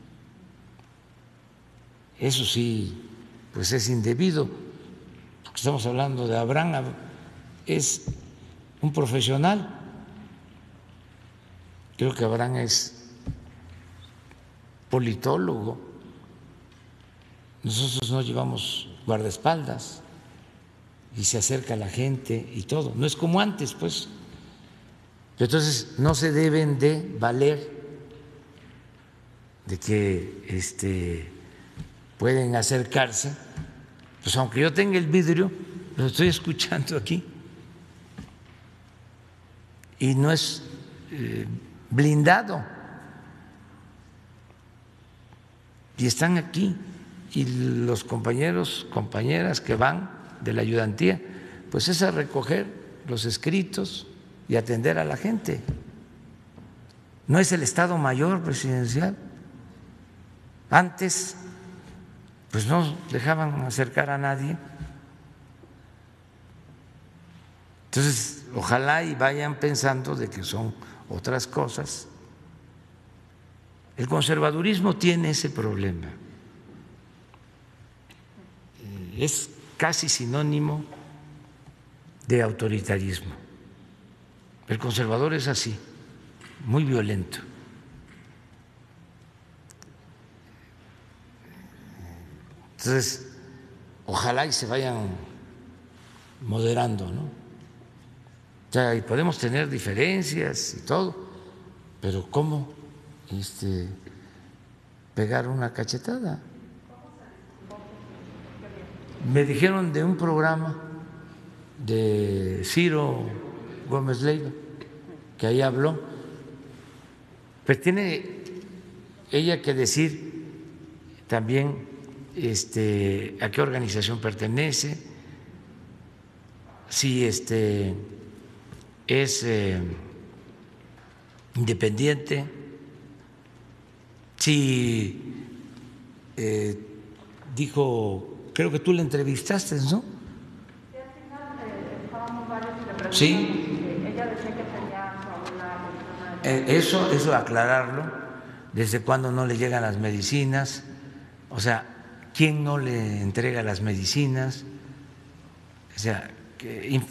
Eso sí, pues es indebido, porque estamos hablando de Abraham, es un profesional. Creo que Abraham es politólogo. Nosotros no llevamos guardaespaldas y se acerca a la gente y todo. No es como antes, pues. Entonces no se deben de valer de que pueden acercarse. Pues aunque yo tenga el vidrio, lo estoy escuchando aquí y no es blindado. Y están aquí. Y los compañeros, compañeras que van de la ayudantía, pues es a recoger los escritos y atender a la gente. No es el Estado Mayor Presidencial. Antes, pues no dejaban acercar a nadie. Entonces, ojalá y vayan pensando de que son otras cosas. El conservadurismo tiene ese problema. es casi sinónimo de autoritarismo. El conservador es así, muy violento. Entonces, ojalá y se vayan moderando, ¿no? O sea, y podemos tener diferencias y todo, pero ¿cómo pegar una cachetada? Me dijeron de un programa de Ciro Gómez Leiva, que ahí habló, pero tiene ella que decir también a qué organización pertenece, si es independiente, si dijo, creo que tú le entrevistaste, ¿no? Sí. Ella decía que tenía una Eso aclararlo, desde cuándo no le llegan las medicinas, o sea, quién no le entrega las medicinas, o sea, ¿en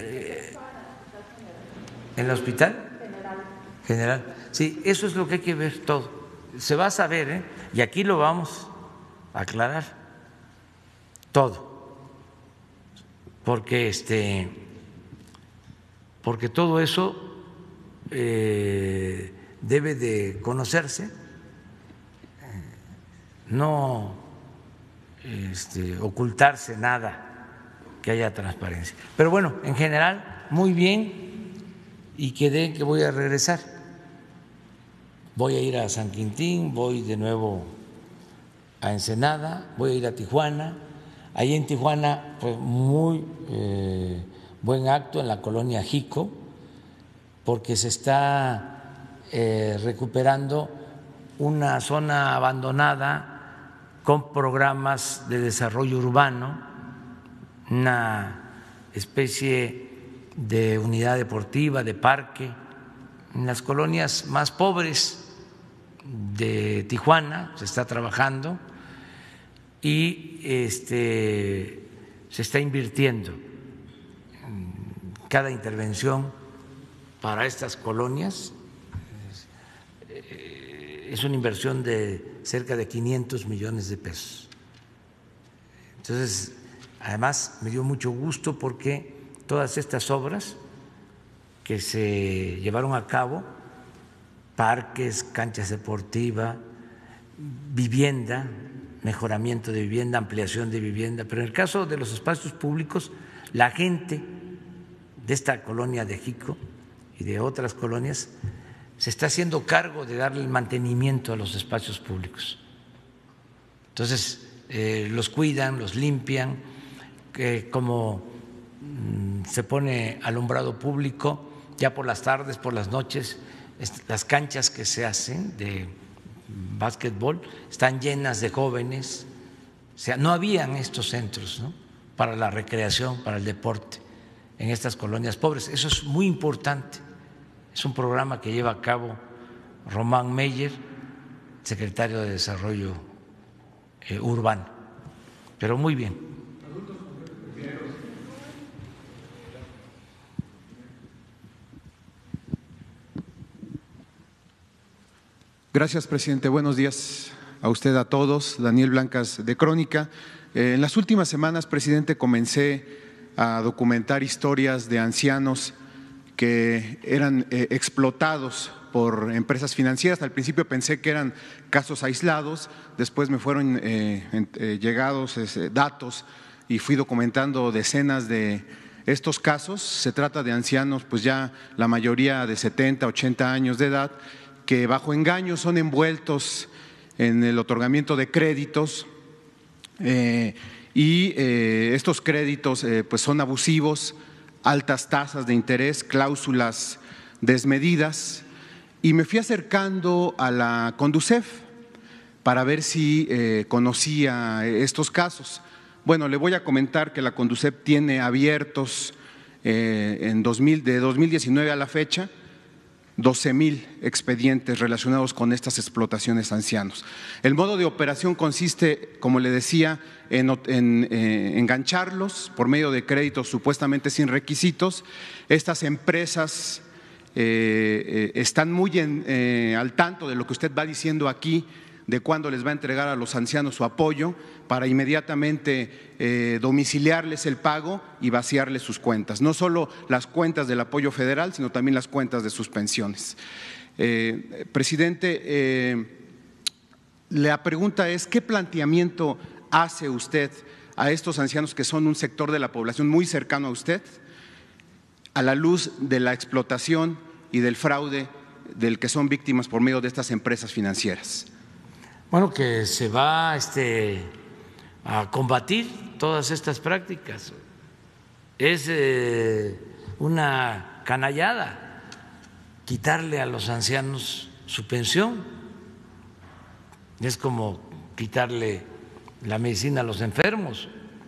el hospital general? Sí, eso es lo que hay que ver todo. Se va a saber, y aquí lo vamos a aclarar todo, porque todo eso debe de conocerse, no ocultarse nada, que haya transparencia. Pero bueno, en general, muy bien, y quedé que voy a regresar. Voy a ir a San Quintín, voy de nuevo a Ensenada, voy a ir a Tijuana. Ahí en Tijuana fue muy buen acto en la colonia Jico, porque se está recuperando una zona abandonada con programas de desarrollo urbano, una especie de unidad deportiva, de parque, en las colonias más pobres de Tijuana se está trabajando y se está invirtiendo. Cada intervención para estas colonias es una inversión de cerca de 500 millones de pesos. Entonces, además me dio mucho gusto porque todas estas obras que se llevaron a cabo, parques, canchas deportivas, vivienda, mejoramiento de vivienda, ampliación de vivienda, pero en el caso de los espacios públicos, la gente de esta colonia de Jico y de otras colonias se está haciendo cargo de darle el mantenimiento a los espacios públicos. Entonces, los cuidan, los limpian, como se pone alumbrado público, ya por las tardes, por las noches, las canchas que se hacen de básquetbol están llenas de jóvenes. O sea, no habían estos centros, ¿no?, para la recreación, para el deporte en estas colonias pobres. Eso es muy importante. Es un programa que lleva a cabo Román Meyer, secretario de Desarrollo Urbano. Pero muy bien. Gracias, presidente. Buenos días a usted, a todos. Daniel Blancas, de Crónica. En las últimas semanas, presidente, comencé a documentar historias de ancianos que eran explotados por empresas financieras. Al principio pensé que eran casos aislados, después me fueron llegados datos y fui documentando decenas de estos casos. Se trata de ancianos, pues ya la mayoría de 70, 80 años de edad, que bajo engaño son envueltos en el otorgamiento de créditos y estos créditos pues son abusivos, altas tasas de interés, cláusulas desmedidas, y me fui acercando a la Conducef para ver si conocía estos casos. Bueno, le voy a comentar que la Conducef tiene abiertos de 2019 a la fecha 12,000 expedientes relacionados con estas explotaciones a ancianos. El modo de operación consiste, como le decía, en engancharlos por medio de créditos supuestamente sin requisitos. Estas empresas están muy al tanto de lo que usted va diciendo aquí, de cuándo les va a entregar a los ancianos su apoyo para inmediatamente domiciliarles el pago y vaciarles sus cuentas, no solo las cuentas del apoyo federal, sino también las cuentas de sus pensiones. Presidente, la pregunta es, ¿qué planteamiento hace usted a estos ancianos que son un sector de la población muy cercano a usted, a la luz de la explotación y del fraude del que son víctimas por medio de estas empresas financieras? Bueno, que se va a combatir todas estas prácticas. Es una canallada quitarle a los ancianos su pensión. Es como quitarle la medicina a los enfermos.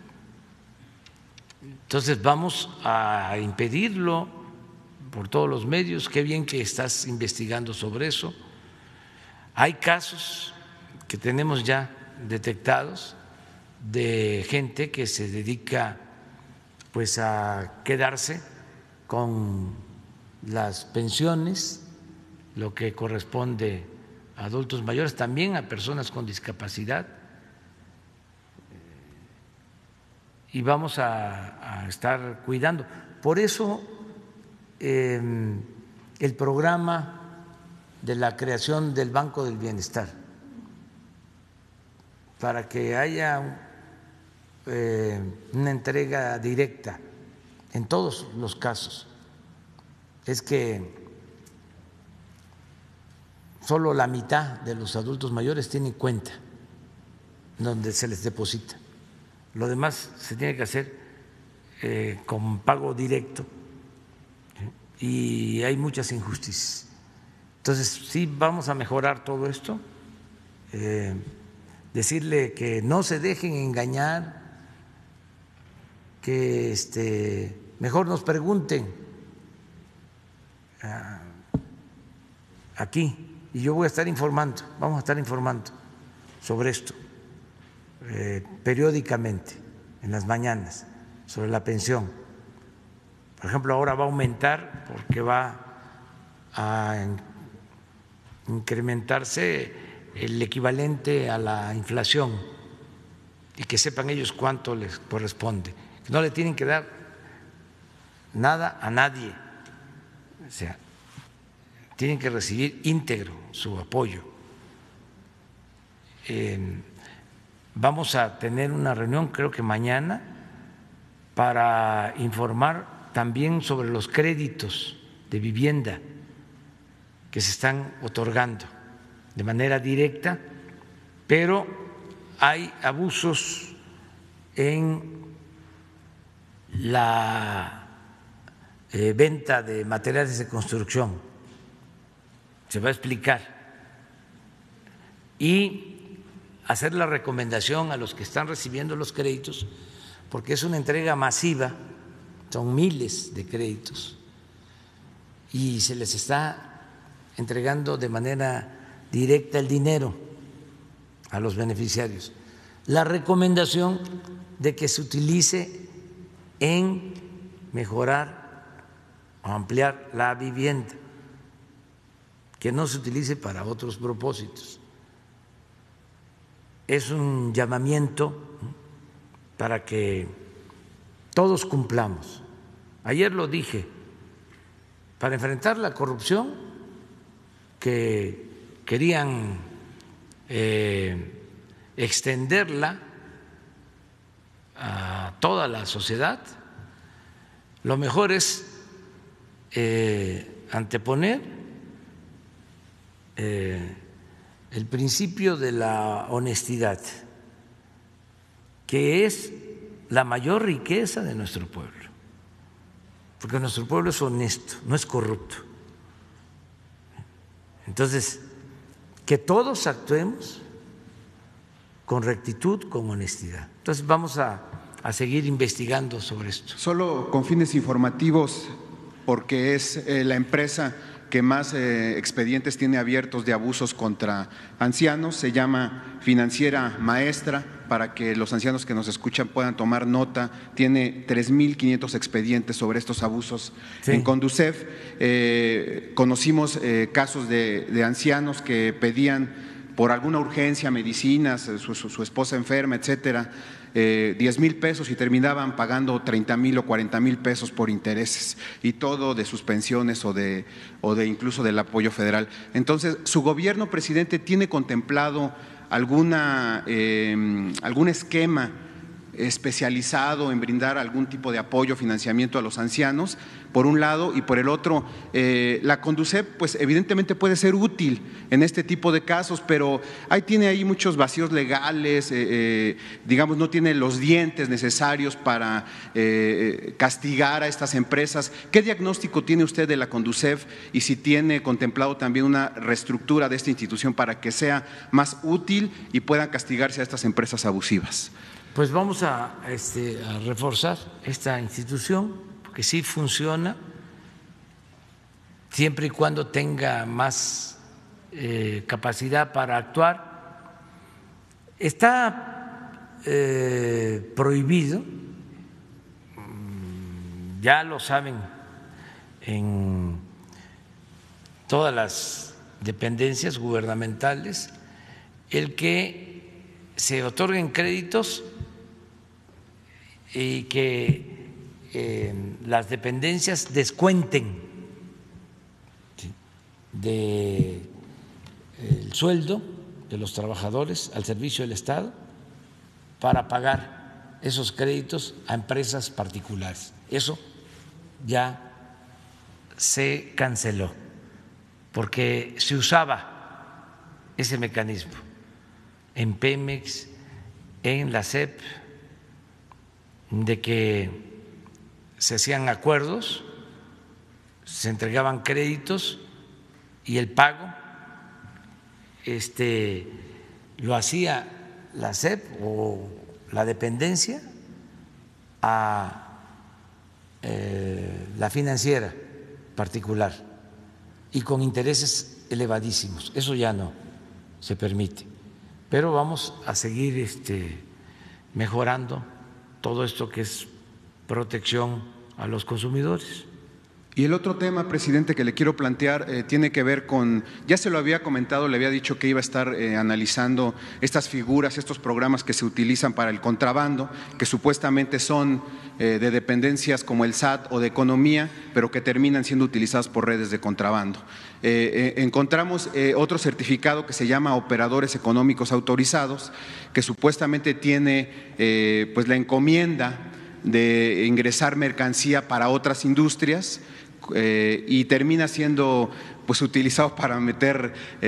Entonces vamos a impedirlo por todos los medios. Qué bien que estás investigando sobre eso. Hay casos que tenemos ya detectados de gente que se dedica pues a quedarse con las pensiones, lo que corresponde a adultos mayores, también a personas con discapacidad, y vamos a estar cuidando. Por eso el programa de la creación del Banco del Bienestar, para que haya una entrega directa en todos los casos, es que solo la mitad de los adultos mayores tienen cuenta donde se les deposita. Lo demás se tiene que hacer con pago directo, y hay muchas injusticias. Entonces, sí vamos a mejorar todo esto. Decirle que no se dejen engañar, que mejor nos pregunten aquí, y yo voy a estar informando, vamos a estar informando sobre esto periódicamente en las mañanas, sobre la pensión. Por ejemplo, ahora va a aumentar porque va a incrementarse el equivalente a la inflación, y que sepan ellos cuánto les corresponde. No le tienen que dar nada a nadie, o sea, tienen que recibir íntegro su apoyo. Vamos a tener una reunión, creo que mañana, para informar también sobre los créditos de vivienda que se están otorgando de manera directa, pero hay abusos en la venta de materiales de construcción. Se va a explicar y hacer la recomendación a los que están recibiendo los créditos, porque es una entrega masiva, son miles de créditos y se les está entregando de manera directa el dinero a los beneficiarios. La recomendación de que se utilice en mejorar o ampliar la vivienda, que no se utilice para otros propósitos. Es un llamamiento para que todos cumplamos. Ayer lo dije, para enfrentar la corrupción que querían extenderla a toda la sociedad, lo mejor es anteponer el principio de la honestidad, que es la mayor riqueza de nuestro pueblo, porque nuestro pueblo es honesto, no es corrupto. Entonces, que todos actuemos con rectitud, con honestidad. Entonces vamos a seguir investigando sobre esto. Solo con fines informativos, porque es la empresa que más expedientes tiene abiertos de abusos contra ancianos, se llama Financiera Maestra, para que los ancianos que nos escuchan puedan tomar nota. Tiene 3,500 expedientes sobre estos abusos en Conducef. Conocimos casos de ancianos que pedían por alguna urgencia, medicinas, su esposa enferma, etcétera, 10,000 pesos y terminaban pagando 30,000 o 40,000 pesos por intereses, y todo de sus pensiones o de incluso del apoyo federal. Entonces, ¿su gobierno, presidente, tiene contemplado algún esquema especializado en brindar algún tipo de apoyo, financiamiento a los ancianos, por un lado, y por el otro, la Conducef, pues evidentemente puede ser útil en este tipo de casos, pero tiene ahí muchos vacíos legales, digamos, no tiene los dientes necesarios para castigar a estas empresas. ¿Qué diagnóstico tiene usted de la Conducef y si tiene contemplado también una reestructura de esta institución para que sea más útil y puedan castigarse a estas empresas abusivas? Pues vamos a reforzar esta institución, porque sí funciona, siempre y cuando tenga más capacidad para actuar. Está prohibido, ya lo saben en todas las dependencias gubernamentales, el que se otorguen créditos y que las dependencias descuenten del sueldo de los trabajadores al servicio del Estado para pagar esos créditos a empresas particulares. Eso ya se canceló, porque se usaba ese mecanismo en Pemex, en la SEP, de que se hacían acuerdos, se entregaban créditos y el pago lo hacía la SEP o la dependencia a la financiera particular y con intereses elevadísimos. Eso ya no se permite, pero vamos a seguir mejorando todo esto que es protección a los consumidores. Y el otro tema, presidente, que le quiero plantear tiene que ver con, ya se lo había comentado, le había dicho que iba a estar analizando estas figuras, estos programas que se utilizan para el contrabando, que supuestamente son de dependencias como el SAT o de Economía, pero que terminan siendo utilizadas por redes de contrabando. Encontramos otro certificado que se llama Operadores Económicos Autorizados, que supuestamente tiene pues la encomienda de ingresar mercancía para otras industrias y termina siendo pues utilizado para meter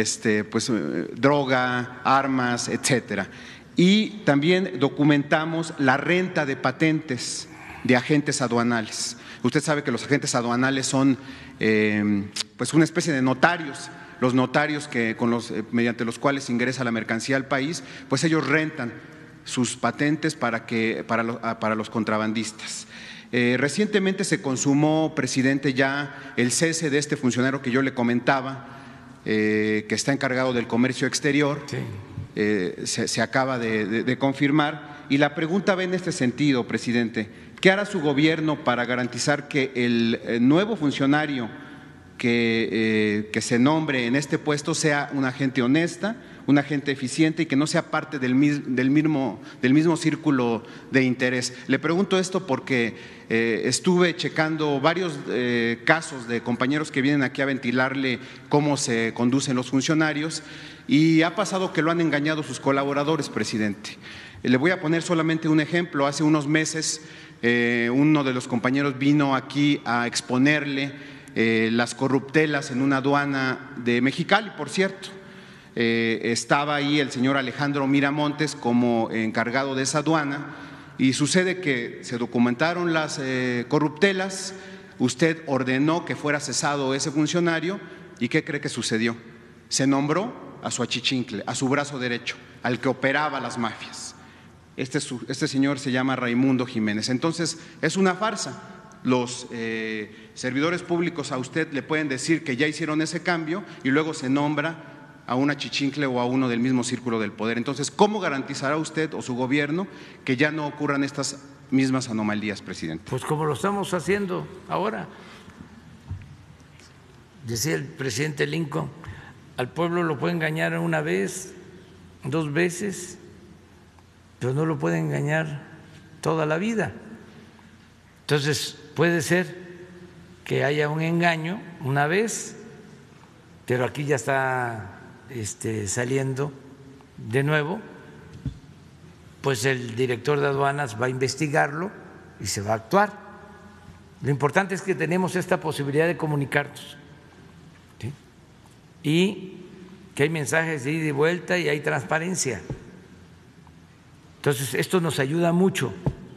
droga, armas, etcétera. Y también documentamos la renta de patentes de agentes aduanales. Usted sabe que los agentes aduanales son pues una especie de notarios. Los notarios mediante los cuales ingresa la mercancía al país, pues ellos rentan sus patentes para los contrabandistas. Recientemente se consumó, presidente, ya el cese de este funcionario que yo le comentaba, que está encargado del comercio exterior. Sí. Se acaba de confirmar, y la pregunta va en este sentido, presidente: ¿qué hará su gobierno para garantizar que el nuevo funcionario que se nombre en este puesto sea una gente honesta, una gente eficiente y que no sea parte del mismo círculo de interés? Le pregunto esto porque estuve checando varios casos de compañeros que vienen aquí a ventilarle cómo se conducen los funcionarios, y ha pasado que lo han engañado sus colaboradores, presidente. Le voy a poner solamente un ejemplo. Hace unos meses uno de los compañeros vino aquí a exponerle las corruptelas en una aduana de Mexicali, por cierto. Estaba ahí el señor Alejandro Miramontes como encargado de esa aduana, y sucede que se documentaron las corruptelas, usted ordenó que fuera cesado ese funcionario, y ¿qué cree que sucedió? Se nombró a su achichincle, a su brazo derecho, al que operaba las mafias. Este señor se llama Raimundo Jiménez. Entonces, es una farsa. los servidores públicos a usted le pueden decir que ya hicieron ese cambio y luego se nombra a una chichincle o a uno del mismo círculo del poder. Entonces, ¿cómo garantizará usted o su gobierno que ya no ocurran estas mismas anomalías, presidente? Pues como lo estamos haciendo ahora. Decía el presidente Lincoln, al pueblo lo puede engañar una vez, 2 veces, pero no lo puede engañar toda la vida. Entonces, puede ser que haya un engaño una vez, pero aquí ya está saliendo de nuevo, pues el director de aduanas va a investigarlo y se va a actuar. Lo importante es que tenemos esta posibilidad de comunicarnos, ¿sí? Y que hay mensajes de ida y vuelta y hay transparencia. Entonces, esto nos ayuda mucho.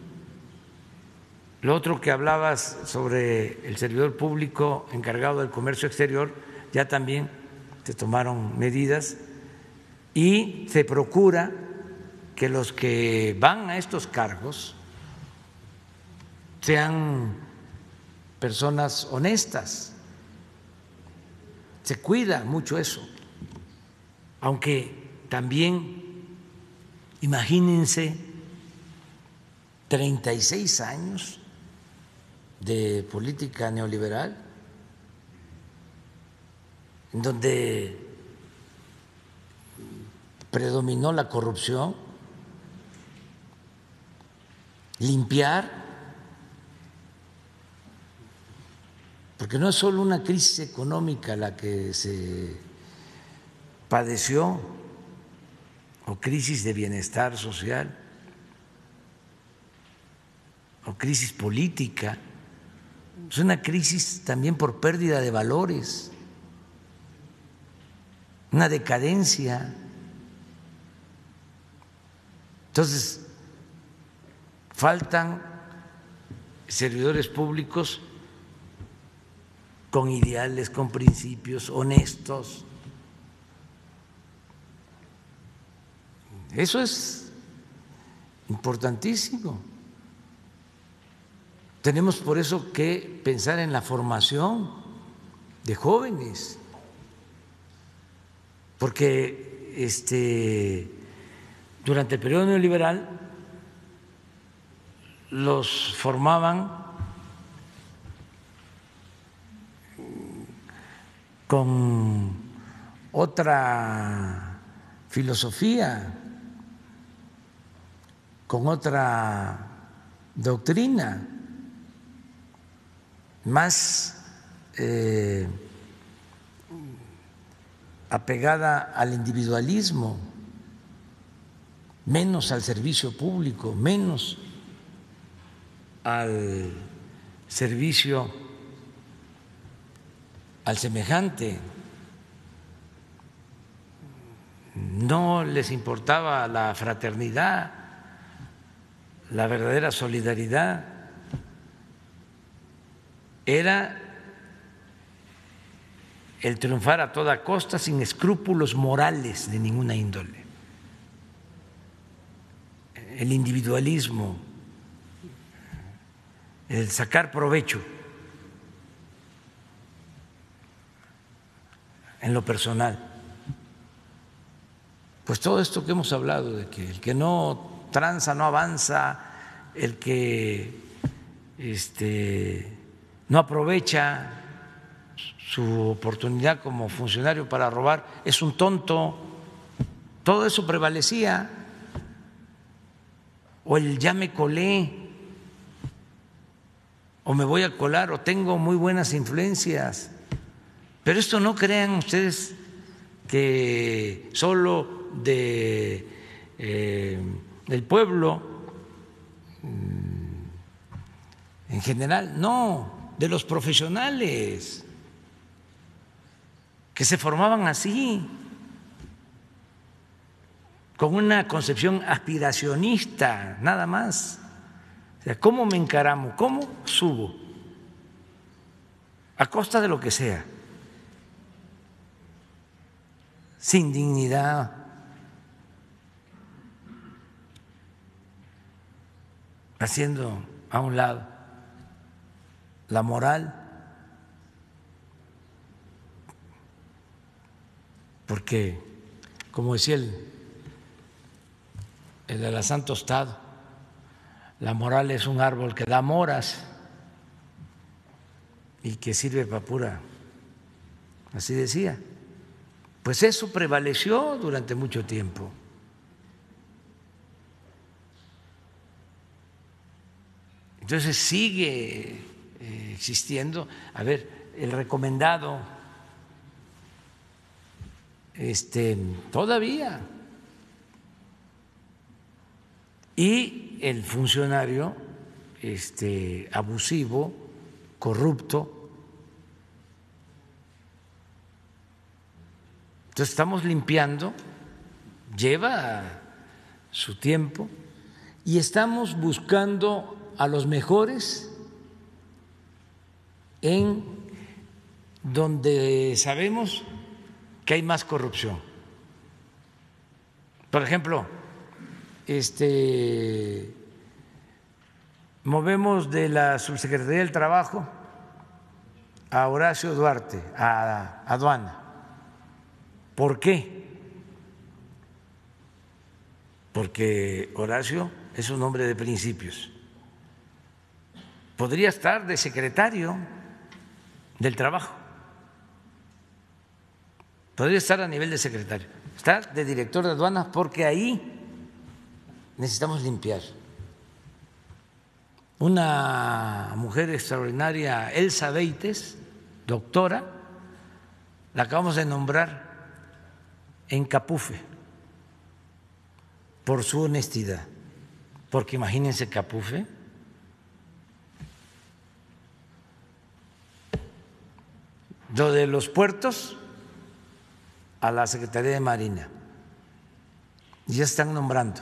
Lo otro que hablabas sobre el servidor público encargado del comercio exterior, ya también se tomaron medidas y se procura que los que van a estos cargos sean personas honestas. Se cuida mucho eso, aunque también imagínense 36 años de política neoliberal, en donde predominó la corrupción, limpiar, porque no es solo una crisis económica la que se padeció o crisis de bienestar social o crisis política, es una crisis también por pérdida de valores, una decadencia. Entonces, faltan servidores públicos con ideales, con principios, honestos. Eso es importantísimo. Tenemos por eso que pensar en la formación de jóvenes, porque durante el periodo neoliberal los formaban con otra filosofía, con otra doctrina, más apegada al individualismo, menos al servicio público, menos al servicio al semejante. No les importaba la fraternidad, la verdadera solidaridad. Era el triunfar a toda costa sin escrúpulos morales de ninguna índole. El individualismo, el sacar provecho en lo personal. Pues todo esto que hemos hablado, de que el que no tranza no avanza, el que no aprovecha su oportunidad como funcionario para robar es un tonto. Todo eso prevalecía. O el ya me colé, o me voy a colar, o tengo muy buenas influencias. Pero esto no crean ustedes que solo del pueblo en general, no, de los profesionales que se formaban así, con una concepción aspiracionista, nada más. O sea, ¿cómo me encaramo? ¿Cómo subo? A costa de lo que sea, sin dignidad, haciendo a un lado la moral, porque, como decía el alazán tostado, la moral es un árbol que da moras y que sirve para pura, así decía. Pues eso prevaleció durante mucho tiempo. Entonces sigue existiendo, a ver, el recomendado, todavía, y el funcionario abusivo, corrupto. Entonces estamos limpiando, lleva su tiempo, y estamos buscando a los mejores en donde sabemos que hay más corrupción. Por ejemplo, movemos de la Subsecretaría del Trabajo a Horacio Duarte, a Aduana. ¿Por qué? Porque Horacio es un hombre de principios. Podría estar de secretario del Trabajo, podría estar a nivel de secretario, está de director de aduanas, porque ahí necesitamos limpiar. Una mujer extraordinaria, Elsa Beites, doctora, la acabamos de nombrar en Capufe por su honestidad, porque imagínense Capufe, lo de los puertos a la Secretaría de Marina, ya están nombrando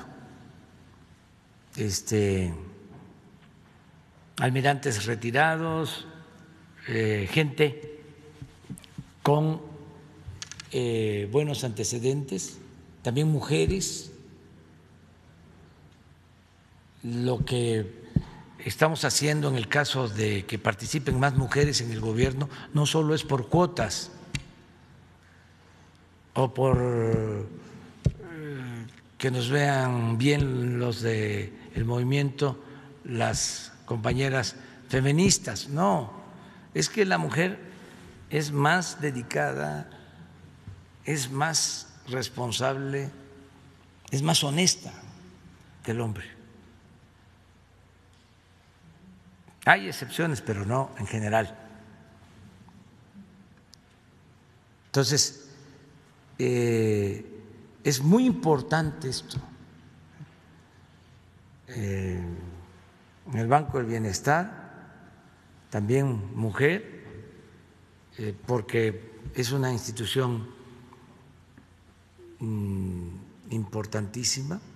almirantes retirados, gente con buenos antecedentes, también mujeres. Lo que estamos haciendo en el caso de que participen más mujeres en el gobierno no solo es por cuotas o por que nos vean bien los del movimiento, las compañeras feministas, no, es que la mujer es más dedicada, es más responsable, es más honesta que el hombre. Hay excepciones, pero no en general. Entonces, es muy importante esto. En el Banco del Bienestar, también mujer, porque es una institución importantísima,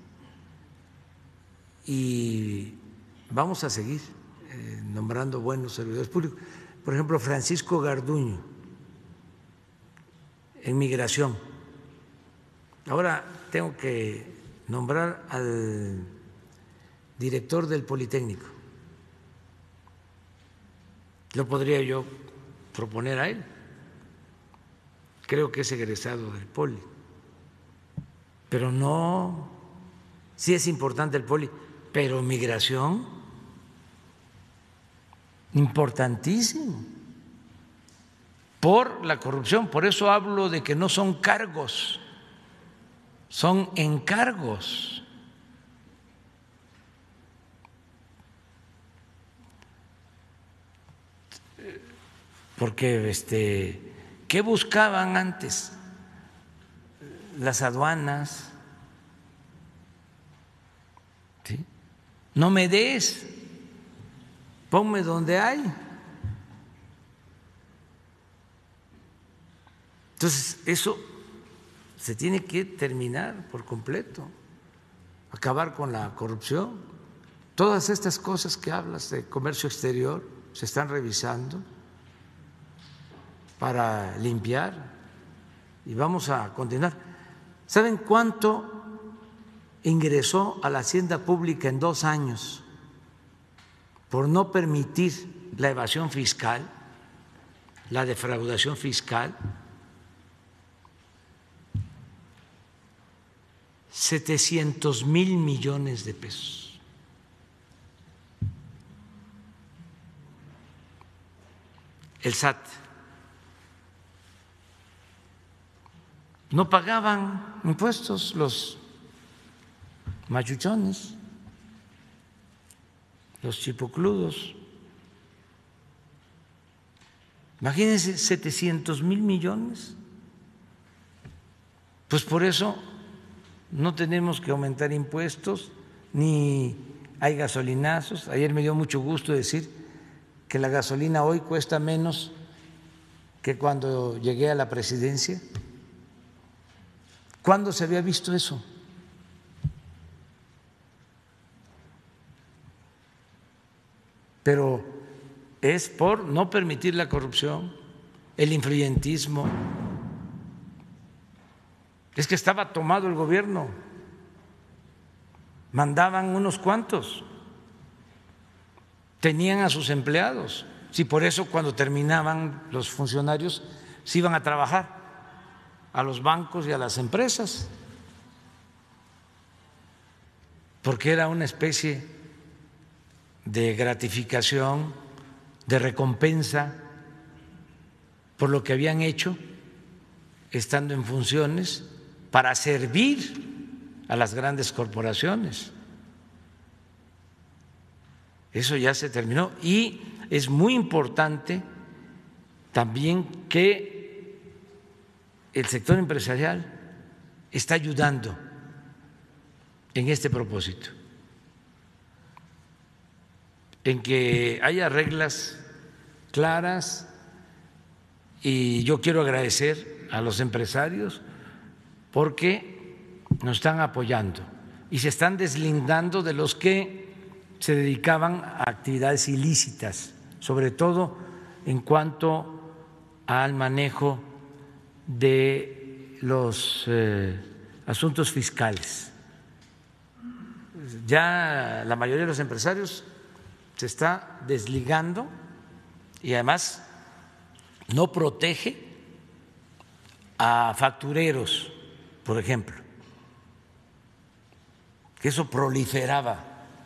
y vamos a seguir nombrando buenos servidores públicos. Por ejemplo, Francisco Garduño, en Migración. Ahora tengo que nombrar al director del Politécnico. Lo podría yo proponer a él. Creo que es egresado del Poli. Pero no, sí es importante el Poli, pero Migración, importantísimo, por la corrupción. Por eso hablo de que no son cargos, son encargos. Porque ¿qué buscaban antes las aduanas? ¿Sí? No me des, ponme donde hay. Entonces, eso se tiene que terminar por completo, acabar con la corrupción. Todas estas cosas que hablas de comercio exterior se están revisando para limpiar y vamos a continuar. ¿Saben cuánto ingresó a la hacienda pública en 2 años por no permitir la evasión fiscal, la defraudación fiscal, 700,000 millones de pesos. El SAT no pagaban impuestos los machuchones, los chipocludos. Imagínense, 700,000 millones. Pues por eso no tenemos que aumentar impuestos, ni hay gasolinazos. Ayer me dio mucho gusto decir que la gasolina hoy cuesta menos que cuando llegué a la presidencia. ¿Cuándo se había visto eso? Pero es por no permitir la corrupción, el influyentismo. Es que estaba tomado el gobierno, mandaban unos cuantos, tenían a sus empleados. Sí, por eso cuando terminaban los funcionarios se iban a trabajar a los bancos y a las empresas, porque era una especie de gratificación, de recompensa por lo que habían hecho estando en funciones para servir a las grandes corporaciones. Eso ya se terminó y es muy importante también que el sector empresarial está ayudando en este propósito, en que haya reglas claras, y yo quiero agradecer a los empresarios porque nos están apoyando y se están deslindando de los que se dedicaban a actividades ilícitas, sobre todo en cuanto al manejo de los asuntos fiscales. Ya la mayoría de los empresarios se está desligando y además no protege a factureros, por ejemplo, que eso proliferaba.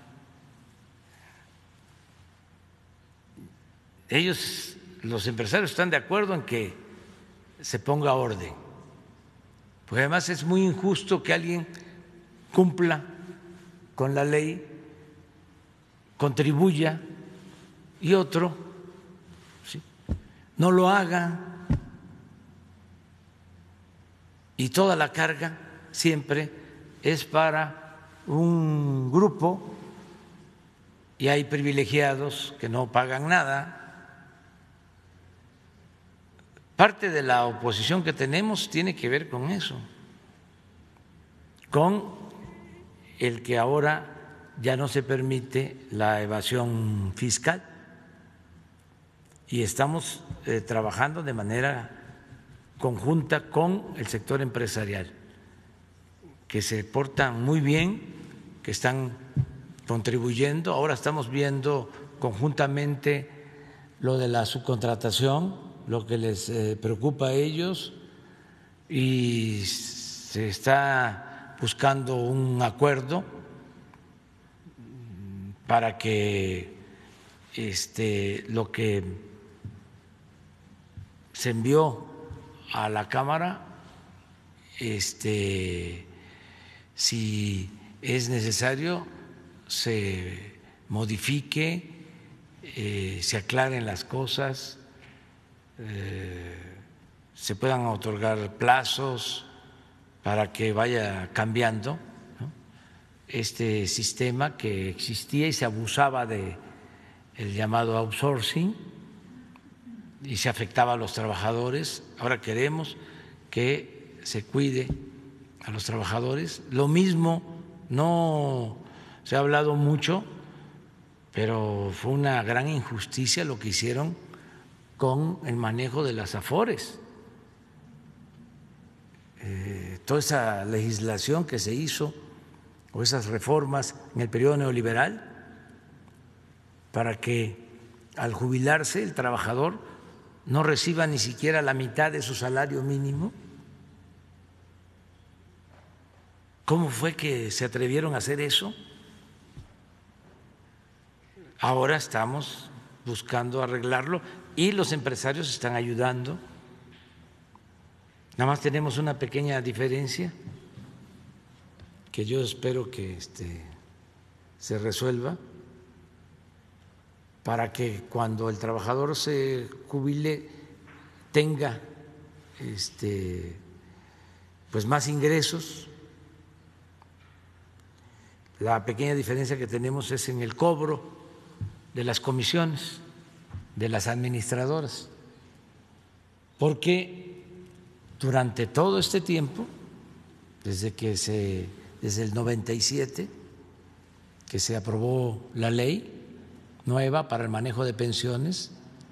Ellos, los empresarios, están de acuerdo en que se ponga orden, porque además es muy injusto que alguien cumpla con la ley, contribuya y otro ¿sí? no lo haga, y toda la carga siempre es para un grupo y hay privilegiados que no pagan nada. Parte de la oposición que tenemos tiene que ver con eso, con el que ahora ya no se permite la evasión fiscal y estamos trabajando de manera conjunta con el sector empresarial, que se portan muy bien, que están contribuyendo. Ahora estamos viendo conjuntamente lo de la subcontratación, lo que les preocupa a ellos, y se está buscando un acuerdo para que lo que se envió a la Cámara, si es necesario, se modifique, se aclaren las cosas, se puedan otorgar plazos para que vaya cambiando, ¿no? Este sistema que existía y se abusaba de el llamado outsourcing y se afectaba a los trabajadores. Ahora queremos que se cuide a los trabajadores. Lo mismo, no se ha hablado mucho, pero fue una gran injusticia lo que hicieron con el manejo de las afores. Toda esa legislación que se hizo o esas reformas en el periodo neoliberal para que al jubilarse el trabajador no reciba ni siquiera la mitad de su salario mínimo? ¿Cómo fue que se atrevieron a hacer eso? Ahora estamos buscando arreglarlo y los empresarios están ayudando. Nada más tenemos una pequeña diferencia que yo espero que se resuelva para que cuando el trabajador se jubile tenga pues más ingresos. La pequeña diferencia que tenemos es en el cobro de las comisiones de las administradoras, porque durante todo este tiempo, desde el 97, que se aprobó la ley nueva para el manejo de pensiones,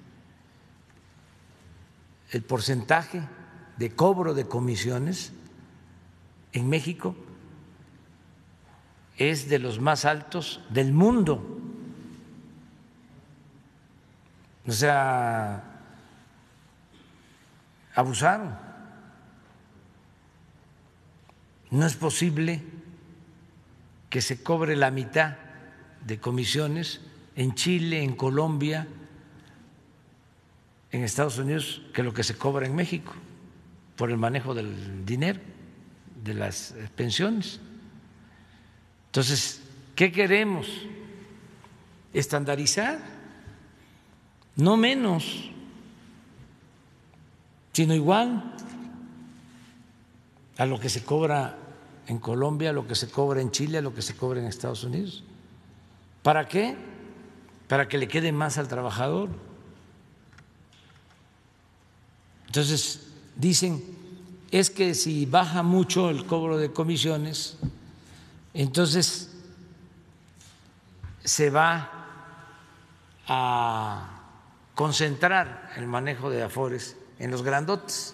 el porcentaje de cobro de comisiones en México es de los más altos del mundo. O sea, abusaron. No es posible que se cobre la mitad de comisiones en Chile, en Colombia, en Estados Unidos, que lo que se cobra en México por el manejo del dinero, de las pensiones. Entonces, ¿qué queremos? Estandarizar. No menos, sino igual a lo que se cobra en Colombia, a lo que se cobra en Chile, a lo que se cobra en Estados Unidos. ¿Para qué? Para que le quede más al trabajador. Entonces, dicen, es que si baja mucho el cobro de comisiones, entonces se va a concentrar el manejo de afores en los grandotes.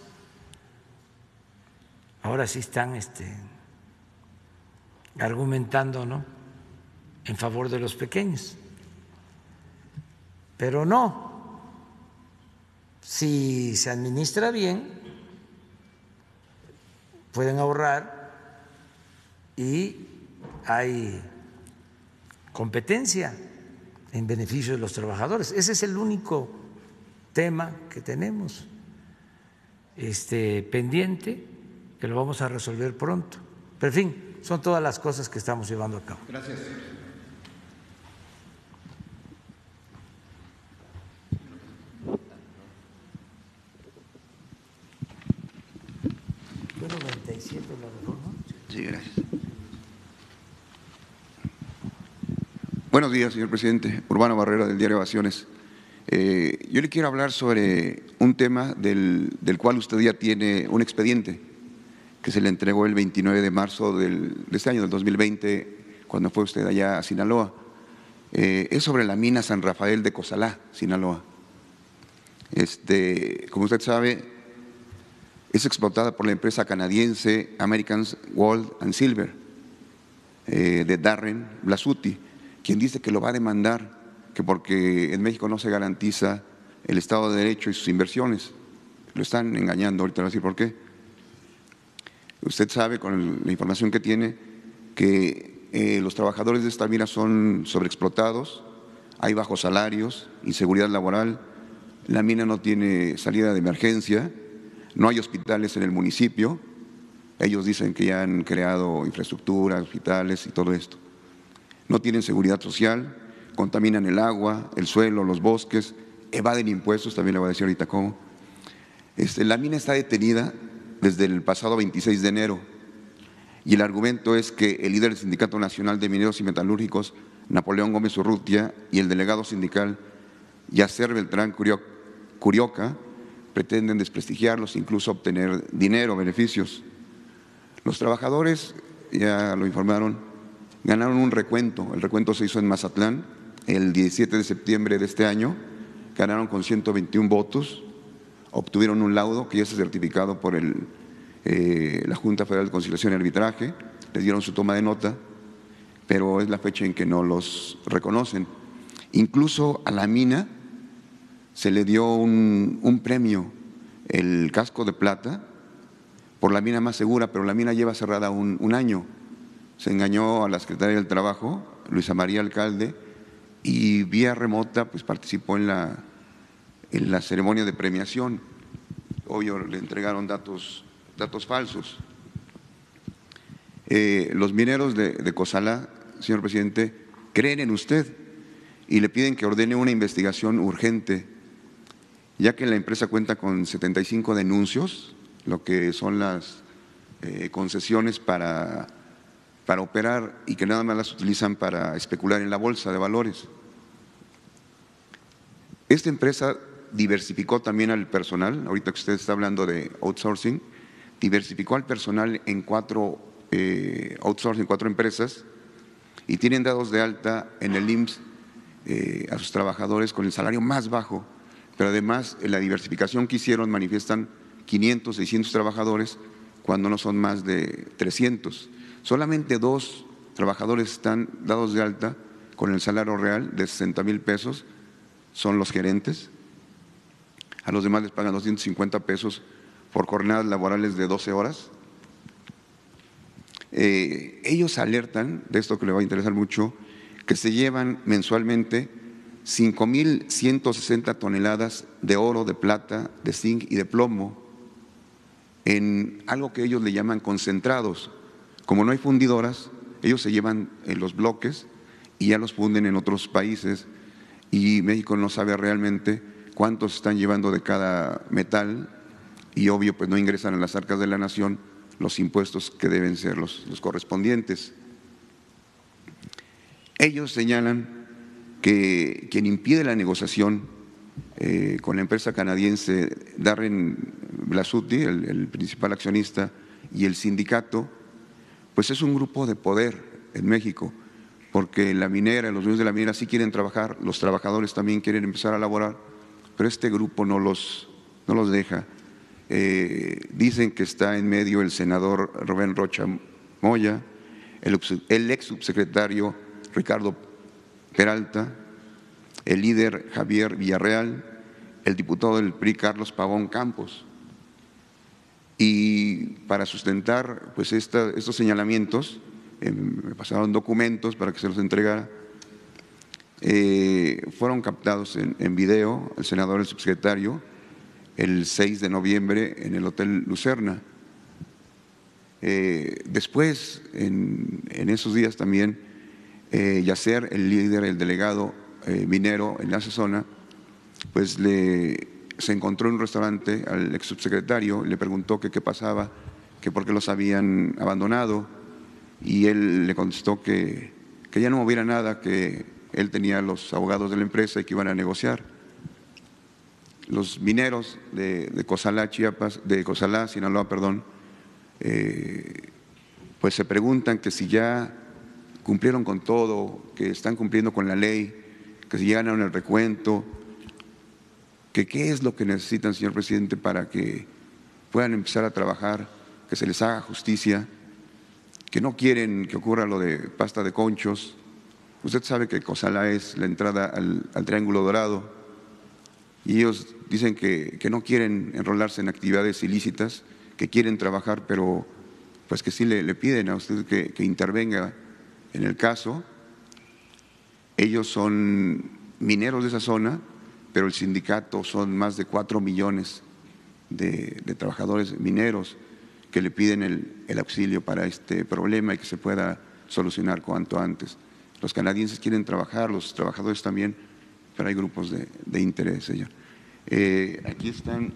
Ahora sí están argumentando, ¿no?, en favor de los pequeños. Pero no, si se administra bien, pueden ahorrar y hay competencia en beneficio de los trabajadores. Ese es el único tema que tenemos pendiente, que lo vamos a resolver pronto. Pero en fin, son todas las cosas que estamos llevando a cabo. Gracias. ¿Fue 97 la reforma? Sí, gracias. Buenos días, señor presidente. Urbano Barrera, del diario Ovaciones. Yo le quiero hablar sobre un tema del cual usted ya tiene un expediente que se le entregó el 29 de marzo de este año, del 2020, cuando fue usted allá a Sinaloa. Es sobre la mina San Rafael de Cozalá, Sinaloa. Como usted sabe, es explotada por la empresa canadiense American Gold and Silver de Darren Blasutti, quien dice que lo va a demandar, que porque en México no se garantiza el Estado de Derecho y sus inversiones. Lo están engañando, ahorita voy a decir por qué. Usted sabe, con la información que tiene, que los trabajadores de esta mina son sobreexplotados, hay bajos salarios, inseguridad laboral, la mina no tiene salida de emergencia, no hay hospitales en el municipio. Ellos dicen que ya han creado infraestructura, hospitales y todo esto. No tienen seguridad social, contaminan el agua, el suelo, los bosques, evaden impuestos, también le voy a decir ahorita cómo. La mina está detenida desde el pasado 26 de enero y el argumento es que el líder del Sindicato Nacional de Mineros y Metalúrgicos, Napoleón Gómez Urrutia, y el delegado sindical Yacer Beltrán Curioca pretenden desprestigiarlos, incluso obtener dinero, beneficios. Los trabajadores, ya lo informaron, ganaron un recuento. El recuento se hizo en Mazatlán el 17 de septiembre de este año. Ganaron con 121 votos, obtuvieron un laudo que ya está certificado por la Junta Federal de Conciliación y Arbitraje, les dieron su toma de nota, pero es la fecha en que no los reconocen. Incluso a la mina se le dio un premio, el casco de plata, por la mina más segura, pero la mina lleva cerrada un año. Se engañó a la secretaria del Trabajo, Luisa María Alcalde, y vía remota pues participó en la ceremonia de premiación. Obvio, le entregaron datos falsos. Los mineros de Cozalá, señor presidente, creen en usted y le piden que ordene una investigación urgente, ya que la empresa cuenta con 75 denuncios, lo que son las concesiones para operar y que nada más las utilizan para especular en la bolsa de valores. Esta empresa diversificó también al personal, ahorita que usted está hablando de outsourcing, diversificó al personal en 4 empresas y tienen dados de alta en el IMSS a sus trabajadores con el salario más bajo, pero además en la diversificación que hicieron manifiestan 500, 600 trabajadores cuando no son más de 300. Solamente 2 trabajadores están dados de alta con el salario real de 60,000 pesos, son los gerentes. A los demás les pagan 250 pesos por jornadas laborales de 12 horas. Ellos alertan, de esto que le va a interesar mucho, que se llevan mensualmente 5,160 toneladas de oro, de plata, de zinc y de plomo en algo que ellos le llaman concentrados. Como no hay fundidoras, ellos se llevan los bloques y ya los funden en otros países y México no sabe realmente cuántos están llevando de cada metal y obvio pues no ingresan a las arcas de la nación los impuestos que deben ser los correspondientes. Ellos señalan que quien impide la negociación con la empresa canadiense Darren Blasutti, el principal accionista, y el sindicato, pues es un grupo de poder en México, porque la minera, los dueños de la minera sí quieren trabajar, los trabajadores también quieren empezar a laborar, pero este grupo no los deja. Dicen que está en medio el senador Rubén Rocha Moya, el ex subsecretario Ricardo Peralta, el líder Javier Villarreal, el diputado del PRI Carlos Pavón Campos. Y para sustentar pues estos señalamientos, me pasaron documentos para que se los entregara, fueron captados en video el senador, el subsecretario, el 6 de noviembre en el Hotel Lucerna. Después, en esos días también, Yacer, el líder, el delegado minero en esa zona, pues se encontró en un restaurante al ex subsecretario, le preguntó que qué pasaba, que por qué los habían abandonado, y él le contestó que ya no moviera nada, que él tenía los abogados de la empresa y que iban a negociar. Los mineros de Cozalá, Chiapas, de Cozalá, Sinaloa, perdón, pues se preguntan que si ya cumplieron con todo, que están cumpliendo con la ley, que si ganaron el recuento, que qué es lo que necesitan, señor presidente, para que puedan empezar a trabajar, que se les haga justicia, que no quieren que ocurra lo de pasta de conchos. Usted sabe que Cozalá es la entrada al Triángulo Dorado y ellos dicen que no quieren enrolarse en actividades ilícitas, que quieren trabajar, pero pues que sí le piden a usted que intervenga en el caso. Ellos son mineros de esa zona, pero el sindicato son más de 4 millones de trabajadores mineros que le piden el auxilio para este problema y que se pueda solucionar cuanto antes. Los canadienses quieren trabajar, los trabajadores también, pero hay grupos de interés, señor. Aquí están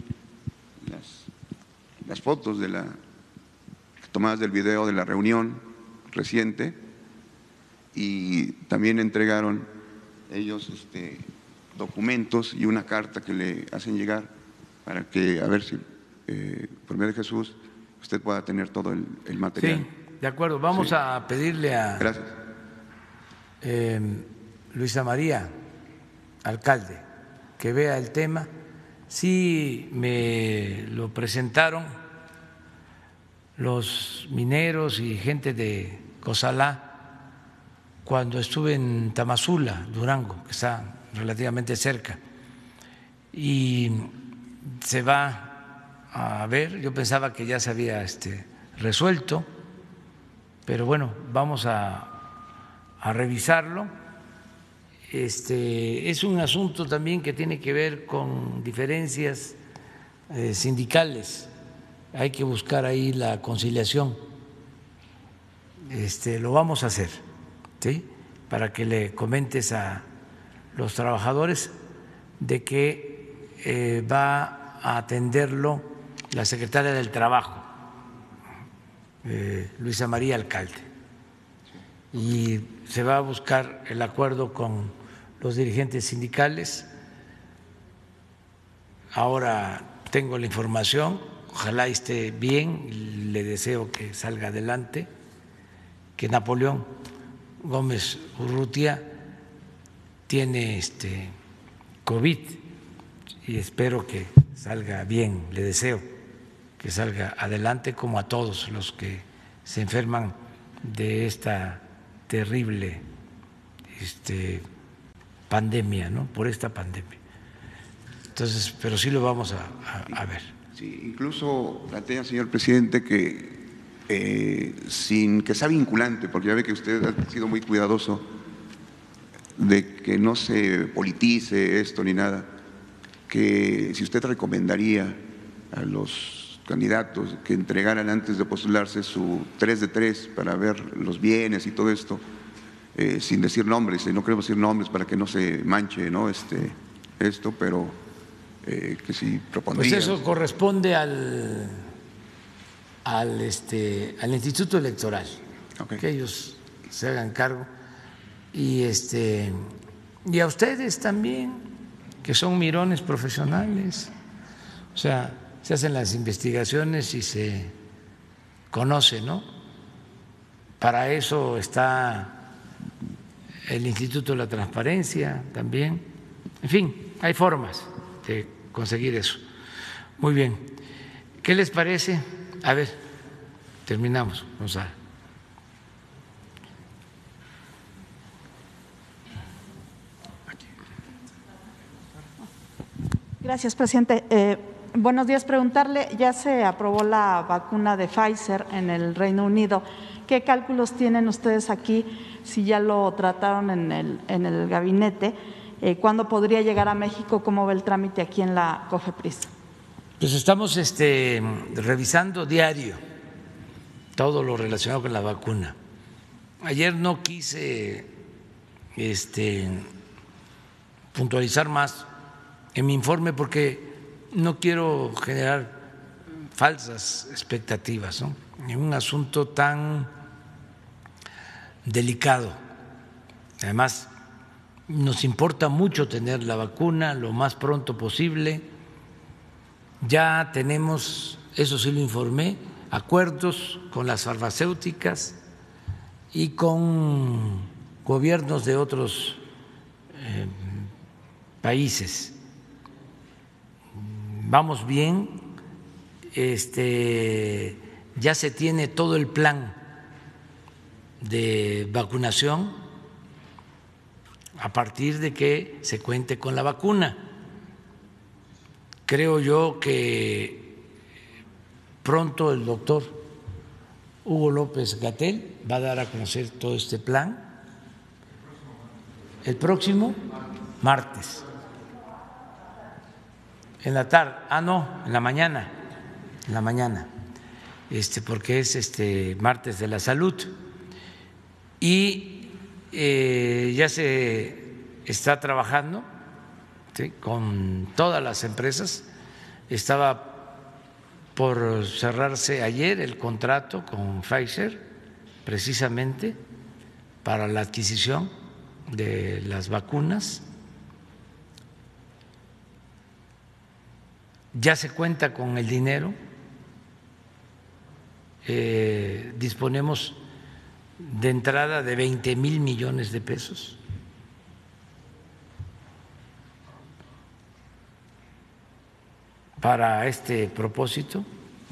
las fotos tomadas del video de la reunión reciente y también entregaron ellos documentos y una carta que le hacen llegar para que, a ver si, por medio de Jesús, usted pueda tener todo el material. Sí, de acuerdo. Vamos a pedirle a Gracias. Luisa María, alcalde, que vea el tema. Sí me lo presentaron los mineros y gente de Cozalá cuando estuve en Tamazula, Durango, que está relativamente cerca, y se va a ver. Yo pensaba que ya se había resuelto, pero bueno, vamos a revisarlo. Es un asunto también que tiene que ver con diferencias sindicales. Hay que buscar ahí la conciliación. Lo vamos a hacer, ¿sí? Para que le comentes a los trabajadores de que va a atenderlo la secretaria del Trabajo, Luisa María Alcalde, y se va a buscar el acuerdo con los dirigentes sindicales. Ahora tengo la información, ojalá esté bien, le deseo que salga adelante, que Napoleón Gómez Urrutia tiene COVID y espero que salga bien, le deseo que salga adelante, como a todos los que se enferman de esta terrible pandemia, ¿no? Por esta pandemia. Entonces, pero sí lo vamos a ver. Sí, incluso plantea, señor presidente, que sin que sea vinculante, porque ya ve que usted ha sido muy cuidadoso de que no se politice esto ni nada, que si usted recomendaría a los candidatos que entregaran antes de postularse su 3 de 3 para ver los bienes y todo esto, sin decir nombres, no queremos decir nombres para que no se manche, ¿no? Esto, pero que si propondría. Pues eso corresponde al Instituto Electoral, okay, que ellos se hagan cargo, y a ustedes también, que son mirones profesionales, o sea, se hacen las investigaciones y se conoce, ¿no? Para eso está el Instituto de la Transparencia también. En fin, hay formas de conseguir eso. Muy bien. ¿Qué les parece? A ver, terminamos, Gonzalo. Gracias, presidente. Buenos días. Preguntarle, ya se aprobó la vacuna de Pfizer en el Reino Unido. ¿Qué cálculos tienen ustedes aquí, si ya lo trataron en el gabinete? ¿Cuándo podría llegar a México? ¿Cómo ve el trámite aquí en la COFEPRIS? Pues estamos revisando diario todo lo relacionado con la vacuna. Ayer no quise puntualizar más en mi informe porque no quiero generar falsas expectativas, ¿no? En un asunto tan delicado. Además, nos importa mucho tener la vacuna lo más pronto posible. Ya tenemos, eso sí lo informé, acuerdos con las farmacéuticas y con gobiernos de otros países. Vamos bien, ya se tiene todo el plan de vacunación a partir de que se cuente con la vacuna. Creo yo que pronto el doctor Hugo López-Gatell va a dar a conocer todo este plan el próximo martes. En la tarde, no, en la mañana, porque es martes de la salud. Y ya se está trabajando, ¿sí?, con todas las empresas. Estaba por cerrarse ayer el contrato con Pfizer, precisamente para la adquisición de las vacunas. Ya se cuenta con el dinero, disponemos de entrada de 20,000 millones de pesos. Para este propósito.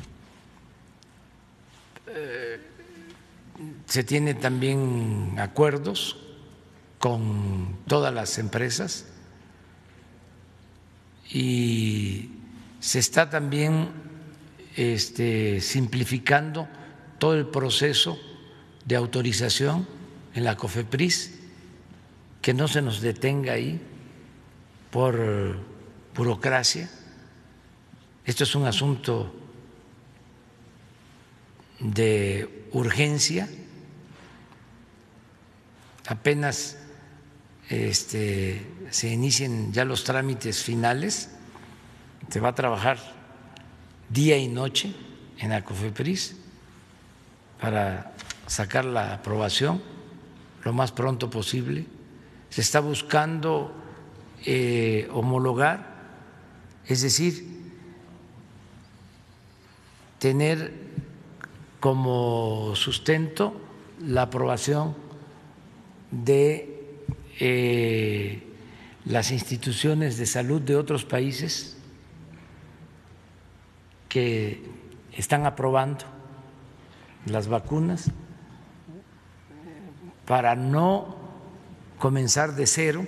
Se tienen también acuerdos con todas las empresas y se está también simplificando todo el proceso de autorización en la COFEPRIS, que no se nos detenga ahí por burocracia. Esto es un asunto de urgencia. Apenas se inicien ya los trámites finales, se va a trabajar día y noche en la COFEPRIS para sacar la aprobación lo más pronto posible. Se está buscando homologar, es decir, tener como sustento la aprobación de las instituciones de salud de otros países que están aprobando las vacunas, para no comenzar de cero,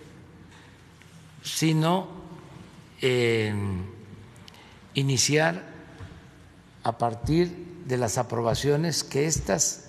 sino iniciar a partir de las aprobaciones que estas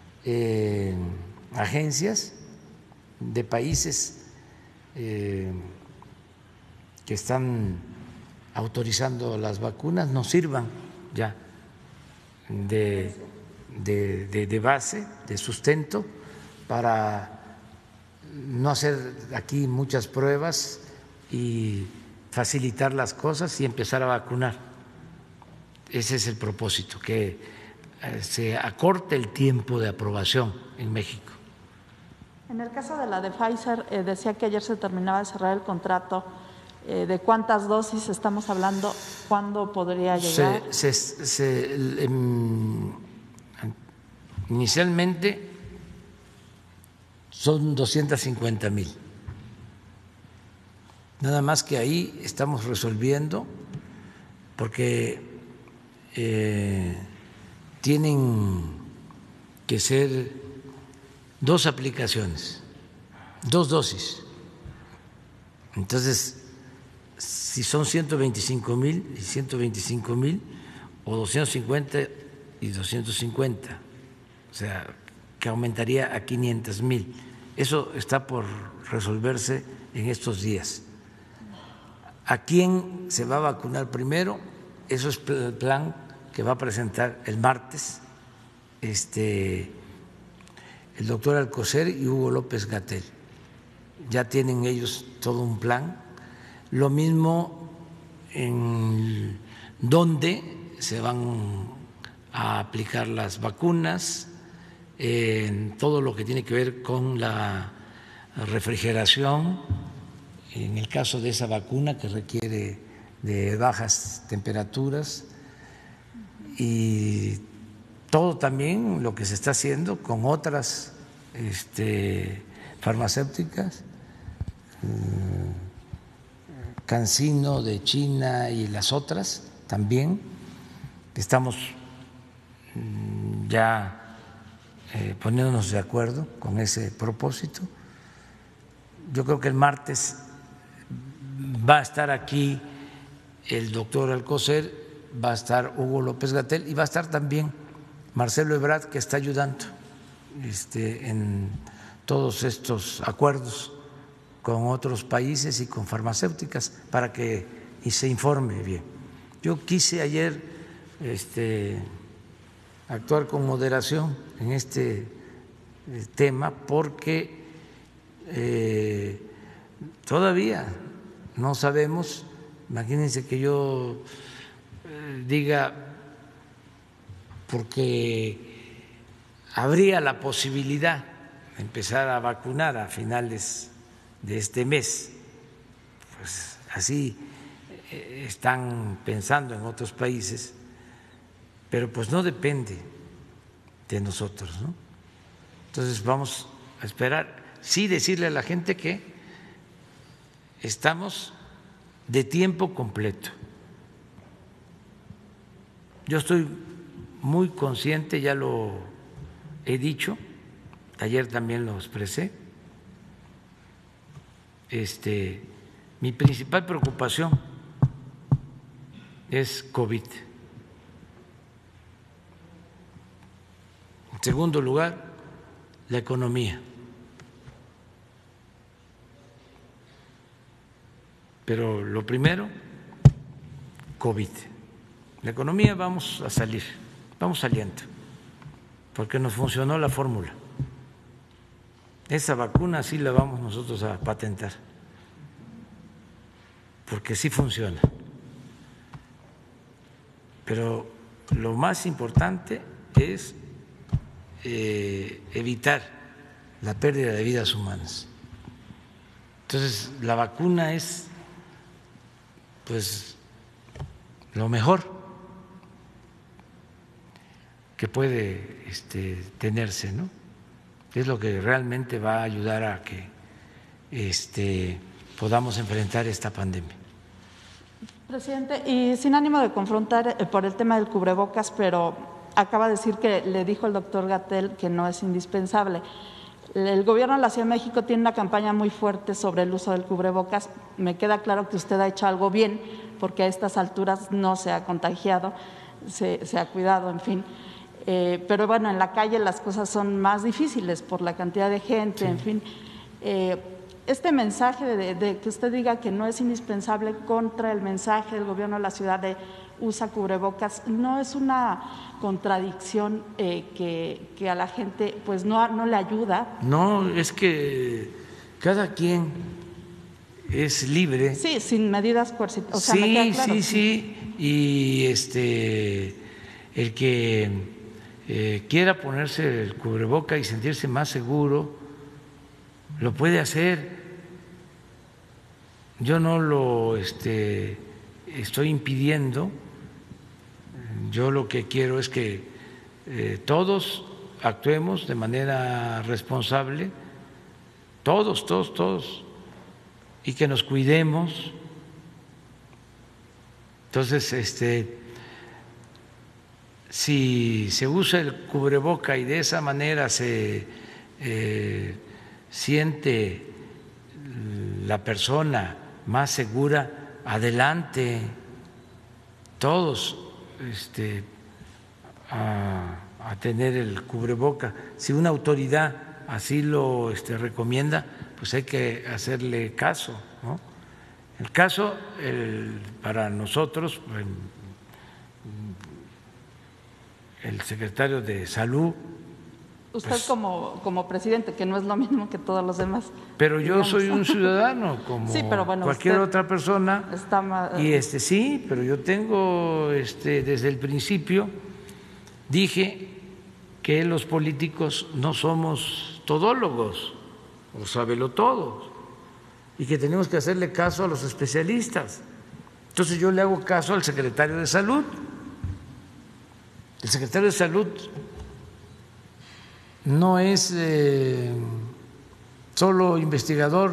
agencias de países que están autorizando las vacunas nos sirvan ya de base, de sustento, para no hacer aquí muchas pruebas y facilitar las cosas y empezar a vacunar. Ese es el propósito, que se acorte el tiempo de aprobación en México. En el caso de la de Pfizer, decía que ayer se terminaba de cerrar el contrato. ¿De cuántas dosis estamos hablando? ¿Cuándo podría llegar? Inicialmente son 250,000. Nada más que ahí estamos resolviendo porque tienen que ser 2 aplicaciones, 2 dosis. Entonces, si son 125,000 y 125,000, o 250 y 250, o sea, que aumentaría a 500,000. Eso está por resolverse en estos días. ¿A quién se va a vacunar primero? Eso es el plan que va a presentar el martes el doctor Alcocer y Hugo López-Gatell. Ya tienen ellos todo un plan. Lo mismo en dónde se van a aplicar las vacunas, en todo lo que tiene que ver con la refrigeración, en el caso de esa vacuna que requiere de bajas temperaturas, y todo también lo que se está haciendo con otras farmacéuticas, CanSino de China y las otras también. Estamos ya poniéndonos de acuerdo con ese propósito. Yo creo que el martes va a estar aquí el doctor Alcocer, va a estar Hugo López-Gatell y va a estar también Marcelo Ebrard, que está ayudando en todos estos acuerdos con otros países y con farmacéuticas para que se informe bien. Yo quise ayer actuar con moderación en este tema porque todavía no sabemos. Imagínense que yo diga, porque habría la posibilidad de empezar a vacunar a finales de este mes, pues así están pensando en otros países, pero pues no depende de nosotros, ¿no? Entonces vamos a esperar, sí decirle a la gente que estamos de tiempo completo. Yo estoy muy consciente, ya lo he dicho, ayer también lo expresé, mi principal preocupación es COVID. En segundo lugar, la economía. Pero lo primero, COVID. La economía vamos a salir, vamos saliendo, porque nos funcionó la fórmula. Esa vacuna sí la vamos nosotros a patentar, porque sí funciona. Pero lo más importante es evitar la pérdida de vidas humanas. Entonces, la vacuna es pues lo mejor que puede tenerse, ¿no? Es lo que realmente va a ayudar a que podamos enfrentar esta pandemia. Presidente, y sin ánimo de confrontar por el tema del cubrebocas, pero acaba de decir que le dijo el doctor Gatell que no es indispensable. El gobierno de la Ciudad de México tiene una campaña muy fuerte sobre el uso del cubrebocas. Me queda claro que usted ha hecho algo bien, porque a estas alturas no se ha contagiado, se ha cuidado, en fin. Pero bueno, en la calle las cosas son más difíciles por la cantidad de gente, sí. En fin. Este mensaje de que usted diga que no es indispensable contra el mensaje del gobierno de la ciudad de usa cubrebocas, ¿no es una contradicción que a la gente pues no le ayuda? No, es que cada quien es libre. Sí, sin medidas coercitivas. O sea, sí, me queda claro. Sí, y el que quiera ponerse el cubreboca y sentirse más seguro, lo puede hacer. Yo no lo estoy impidiendo. Yo lo que quiero es que todos actuemos de manera responsable, todos, y que nos cuidemos. Entonces, si se usa el cubreboca y de esa manera se siente la persona más segura, adelante, todos a tener el cubreboca. Si una autoridad así lo recomienda, pues hay que hacerle caso, ¿no? El caso para nosotros, el secretario de Salud. Usted pues, como presidente, que no es lo mismo que todos los demás. Pero yo digamos. Soy un ciudadano como sí, pero bueno, cualquier otra persona. Y sí, pero yo tengo desde el principio dije que los políticos no somos todólogos o sabelotodos y que tenemos que hacerle caso a los especialistas. Entonces yo le hago caso al secretario de Salud. El secretario de Salud no es solo investigador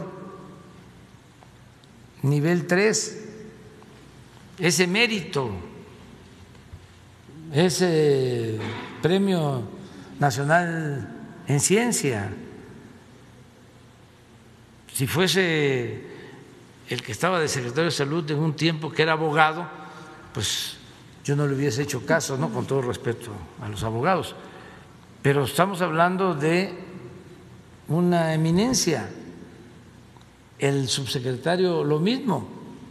nivel 3, es emérito, es Premio Nacional en Ciencia. Si fuese el que estaba de secretario de Salud en un tiempo que era abogado, pues yo no le hubiese hecho caso, ¿no? Con todo respeto a los abogados. Pero estamos hablando de una eminencia, el subsecretario lo mismo.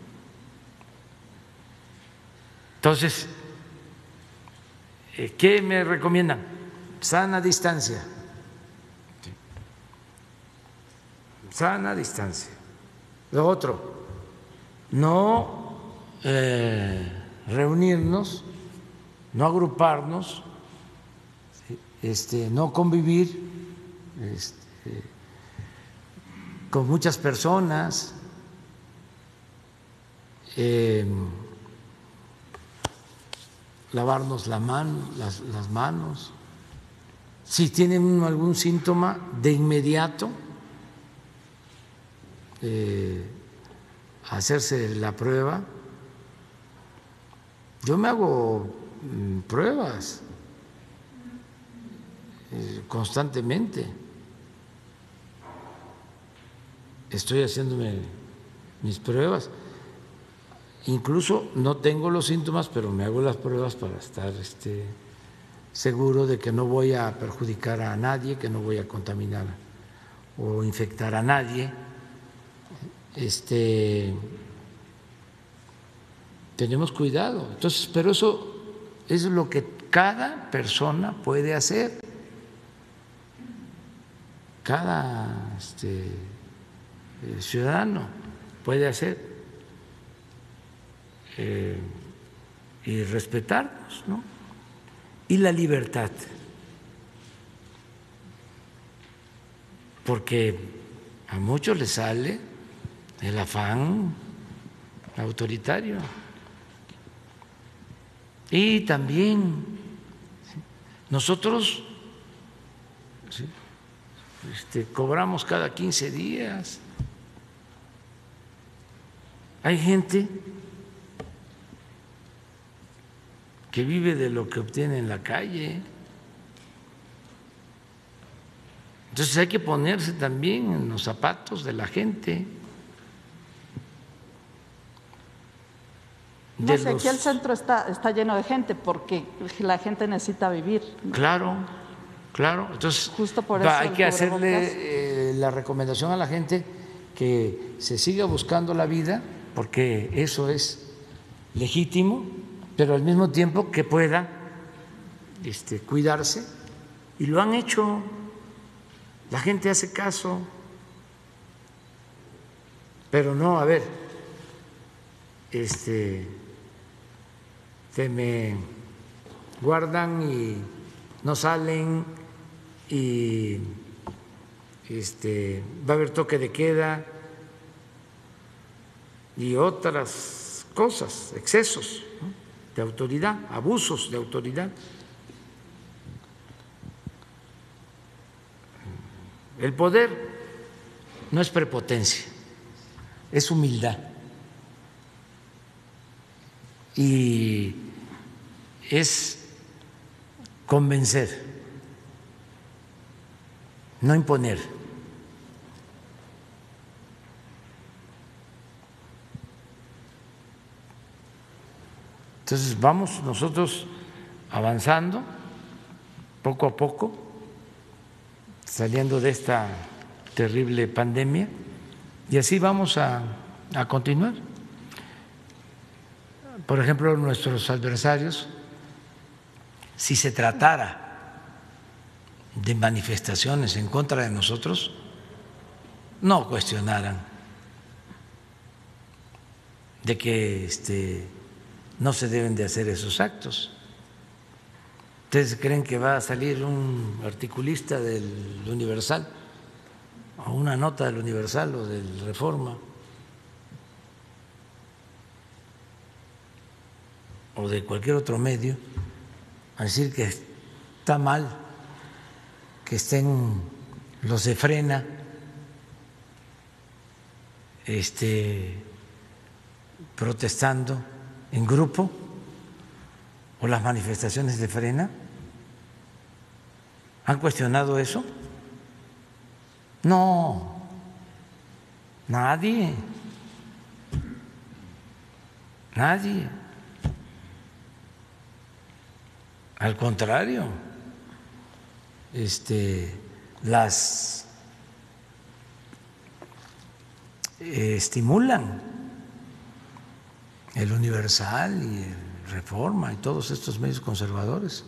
Entonces, ¿qué me recomiendan? Sana distancia. Sana distancia. Lo otro, no reunirnos, no agruparnos, no convivir con muchas personas, lavarnos las manos. Si tienen algún síntoma, de inmediato hacerse la prueba. Yo me hago pruebas constantemente. Estoy haciéndome mis pruebas. Incluso no tengo los síntomas, pero me hago las pruebas para estar seguro de que no voy a perjudicar a nadie, que no voy a contaminar o infectar a nadie. Tenemos cuidado. Entonces, pero eso es lo que cada persona puede hacer. Cada ciudadano puede hacer y respetarnos, ¿no? Y la libertad, porque a muchos les sale el afán autoritario. Y también nosotros cobramos cada 15 días. Hay gente que vive de lo que obtiene en la calle. Entonces hay que ponerse también en los zapatos de la gente. No sé, aquí el centro está lleno de gente porque la gente necesita vivir, ¿no? Claro, claro. Entonces justo por eso hay que hacerle la recomendación a la gente que se siga buscando la vida, porque eso es legítimo, pero al mismo tiempo que pueda cuidarse, y lo han hecho. La gente hace caso, pero no, a ver, se me guardan y no salen y va a haber toque de queda y otras cosas, excesos, ¿no?, de autoridad, abusos de autoridad. El poder no es prepotencia, es humildad y es convencer, no imponer. Entonces vamos nosotros avanzando poco a poco, saliendo de esta terrible pandemia, y así vamos a continuar. Por ejemplo, nuestros adversarios, si se tratara de manifestaciones en contra de nosotros, no cuestionaran de que no se deben de hacer esos actos. ¿Ustedes creen que va a salir un articulista del Universal o una nota del Universal o del Reforma o de cualquier otro medio a decir que está mal que estén los de Frena protestando en grupo, o las manifestaciones de Frena? ¿Han cuestionado eso? No, nadie. Al contrario, las estimulan, el Universal y el Reforma y todos estos medios conservadores.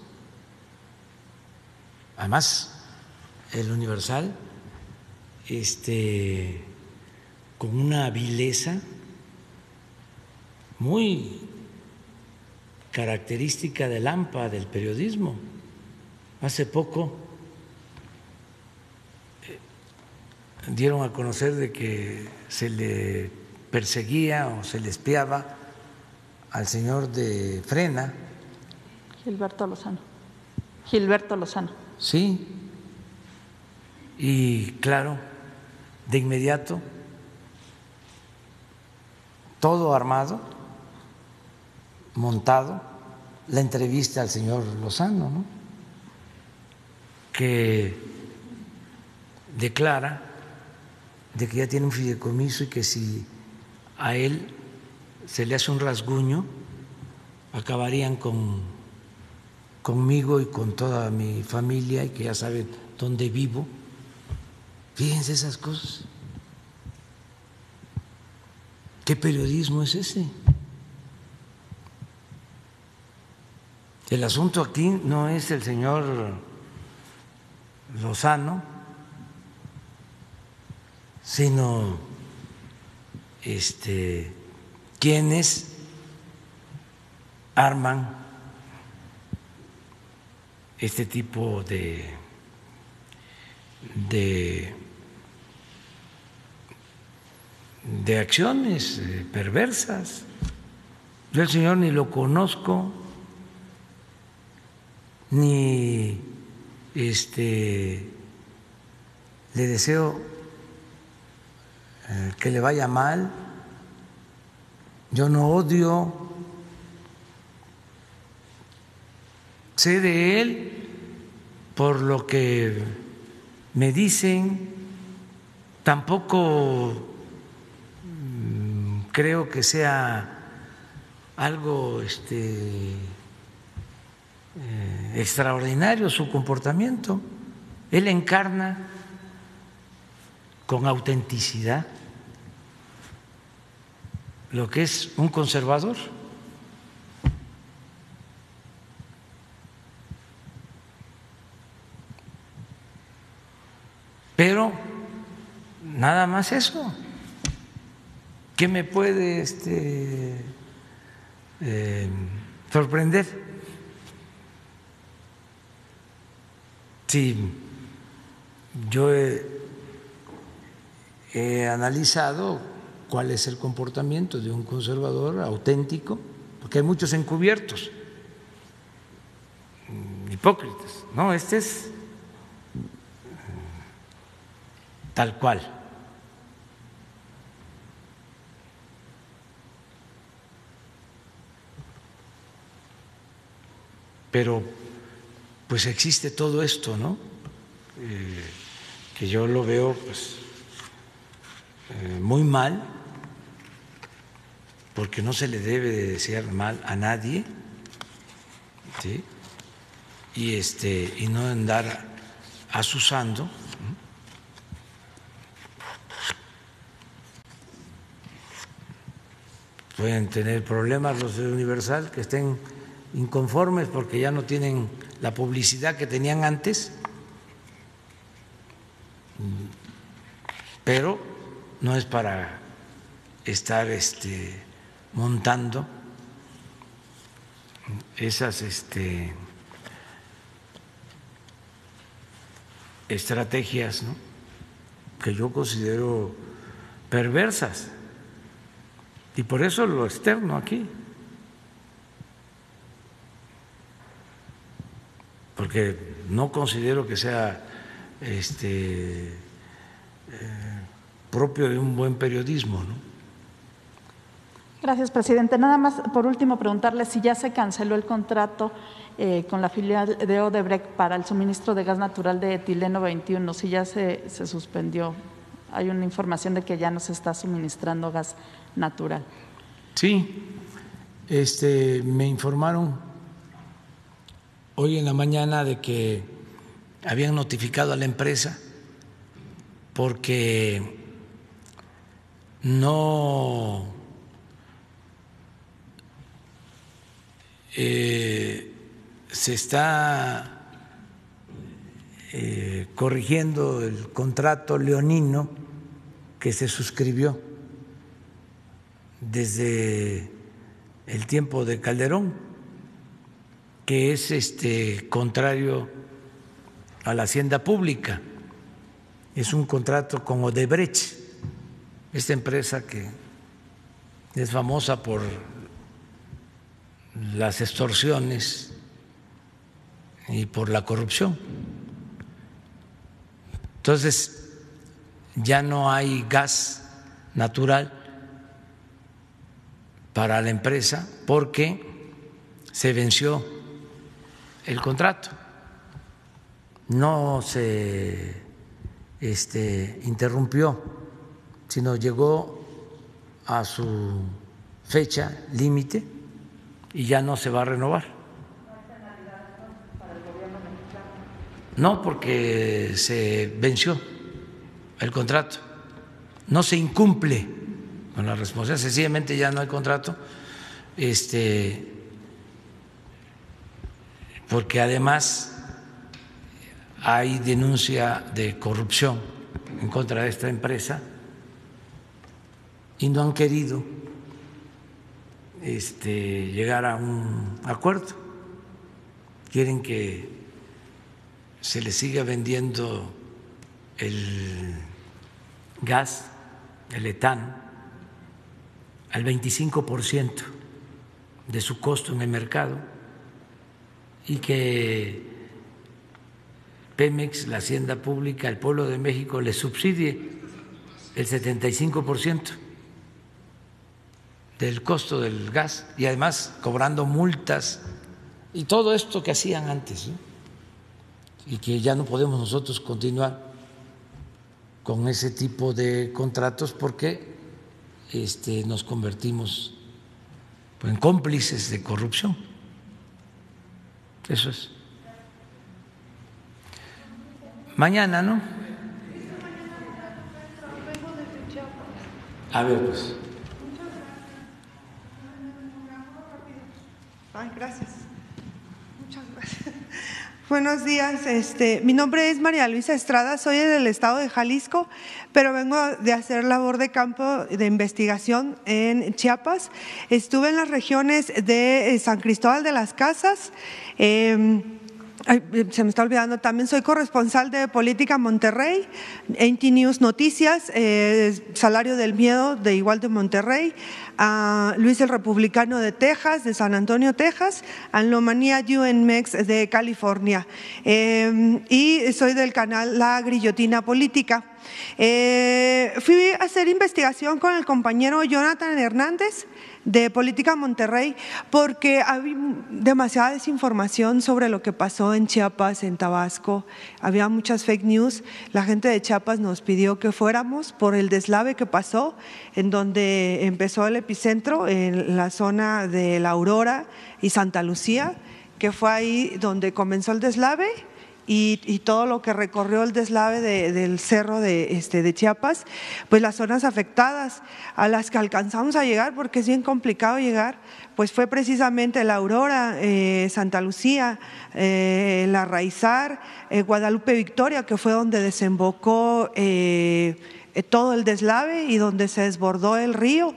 Además, el Universal con una vileza muy característica del AMPA, del periodismo. Hace poco dieron a conocer de que se le perseguía o se le espiaba al señor de Frena. Gilberto Lozano. Sí, y claro, de inmediato, todo armado, montado, la entrevista al señor Lozano, ¿no?, que declara de que ya tiene un fideicomiso y que si a él se le hace un rasguño, acabarían conmigo y con toda mi familia, y que ya saben dónde vivo. Fíjense esas cosas. ¿Qué periodismo es ese? El asunto aquí no es el señor Lozano, sino quienes arman este tipo de acciones perversas. Yo al señor ni lo conozco, ni le deseo que le vaya mal. Yo no odio, sé de él por lo que me dicen, tampoco creo que sea algo extraordinario su comportamiento. Él encarna con autenticidad lo que es un conservador. Pero nada más eso. ¿Qué me puede sorprender? Sí, yo he analizado cuál es el comportamiento de un conservador auténtico, porque hay muchos encubiertos, hipócritas. No, este es tal cual. Pero pues existe todo esto, ¿no? Que yo lo veo pues muy mal, porque no se le debe de desear mal a nadie, ¿sí? Y no andar asusando. Pueden tener problemas los de Universal, que estén inconformes porque ya no tienen la publicidad que tenían antes, pero no es para estar montando esas estrategias, ¿no?, que yo considero perversas, y por eso lo externo aquí, porque no considero que sea propio de un buen periodismo, ¿no? Gracias, presidente. Nada más, por último, preguntarle si ya se canceló el contrato con la filial de Odebrecht para el suministro de gas natural de etileno 21, si ya se suspendió. Hay una información de que ya no se está suministrando gas natural. Sí, me informaron hoy en la mañana de que habían notificado a la empresa porque no se está corrigiendo el contrato leonino que se suscribió desde el tiempo de Calderón, que es contrario a la hacienda pública. Es un contrato con Odebrecht, esta empresa que es famosa por las extorsiones y por la corrupción. Entonces, ya no hay gas natural para la empresa porque se venció el contrato. No se interrumpió, sino llegó a su fecha límite y ya no se va a renovar. No, porque se venció el contrato, no se incumple con la responsabilidad, sencillamente ya no hay contrato, porque además hay denuncia de corrupción en contra de esta empresa y no han querido llegar a un acuerdo. Quieren que se les siga vendiendo el gas, el etano, al 25% de su costo en el mercado y que Pemex, la hacienda pública, el pueblo de México le subsidie el 75% del costo del gas y además cobrando multas y todo esto que hacían antes, ¿no? Y que ya no podemos nosotros continuar con ese tipo de contratos porque nos convertimos en cómplices de corrupción. Eso es. Mañana, ¿no? A ver, pues. Ay, gracias. Muchas gracias. Buenos días, mi nombre es María Luisa Estrada, soy del estado de Jalisco, pero vengo de hacer labor de campo de investigación en Chiapas. Estuve en las regiones de San Cristóbal de las Casas, se me está olvidando, también soy corresponsal de Política Monterrey, NT News Noticias, Salario del Miedo de igual de Monterrey, Luis el Republicano de Texas, de San Antonio, Texas, Anomalía UNMEX de California, y soy del canal La Grillotina Política. Fui a hacer investigación con el compañero Jonathan Hernández de Política Monterrey porque había demasiada desinformación sobre lo que pasó en Chiapas, en Tabasco, había muchas fake news. La gente de Chiapas nos pidió que fuéramos por el deslave que pasó, en donde empezó el epicentro, en la zona de La Aurora y Santa Lucía, que fue ahí donde comenzó el deslave. Y todo lo que recorrió el deslave del cerro de Chiapas, pues las zonas afectadas a las que alcanzamos a llegar, porque es bien complicado llegar, pues fue precisamente La Aurora, Santa Lucía, La Raizar, Guadalupe Victoria, que fue donde desembocó todo el deslave y donde se desbordó el río.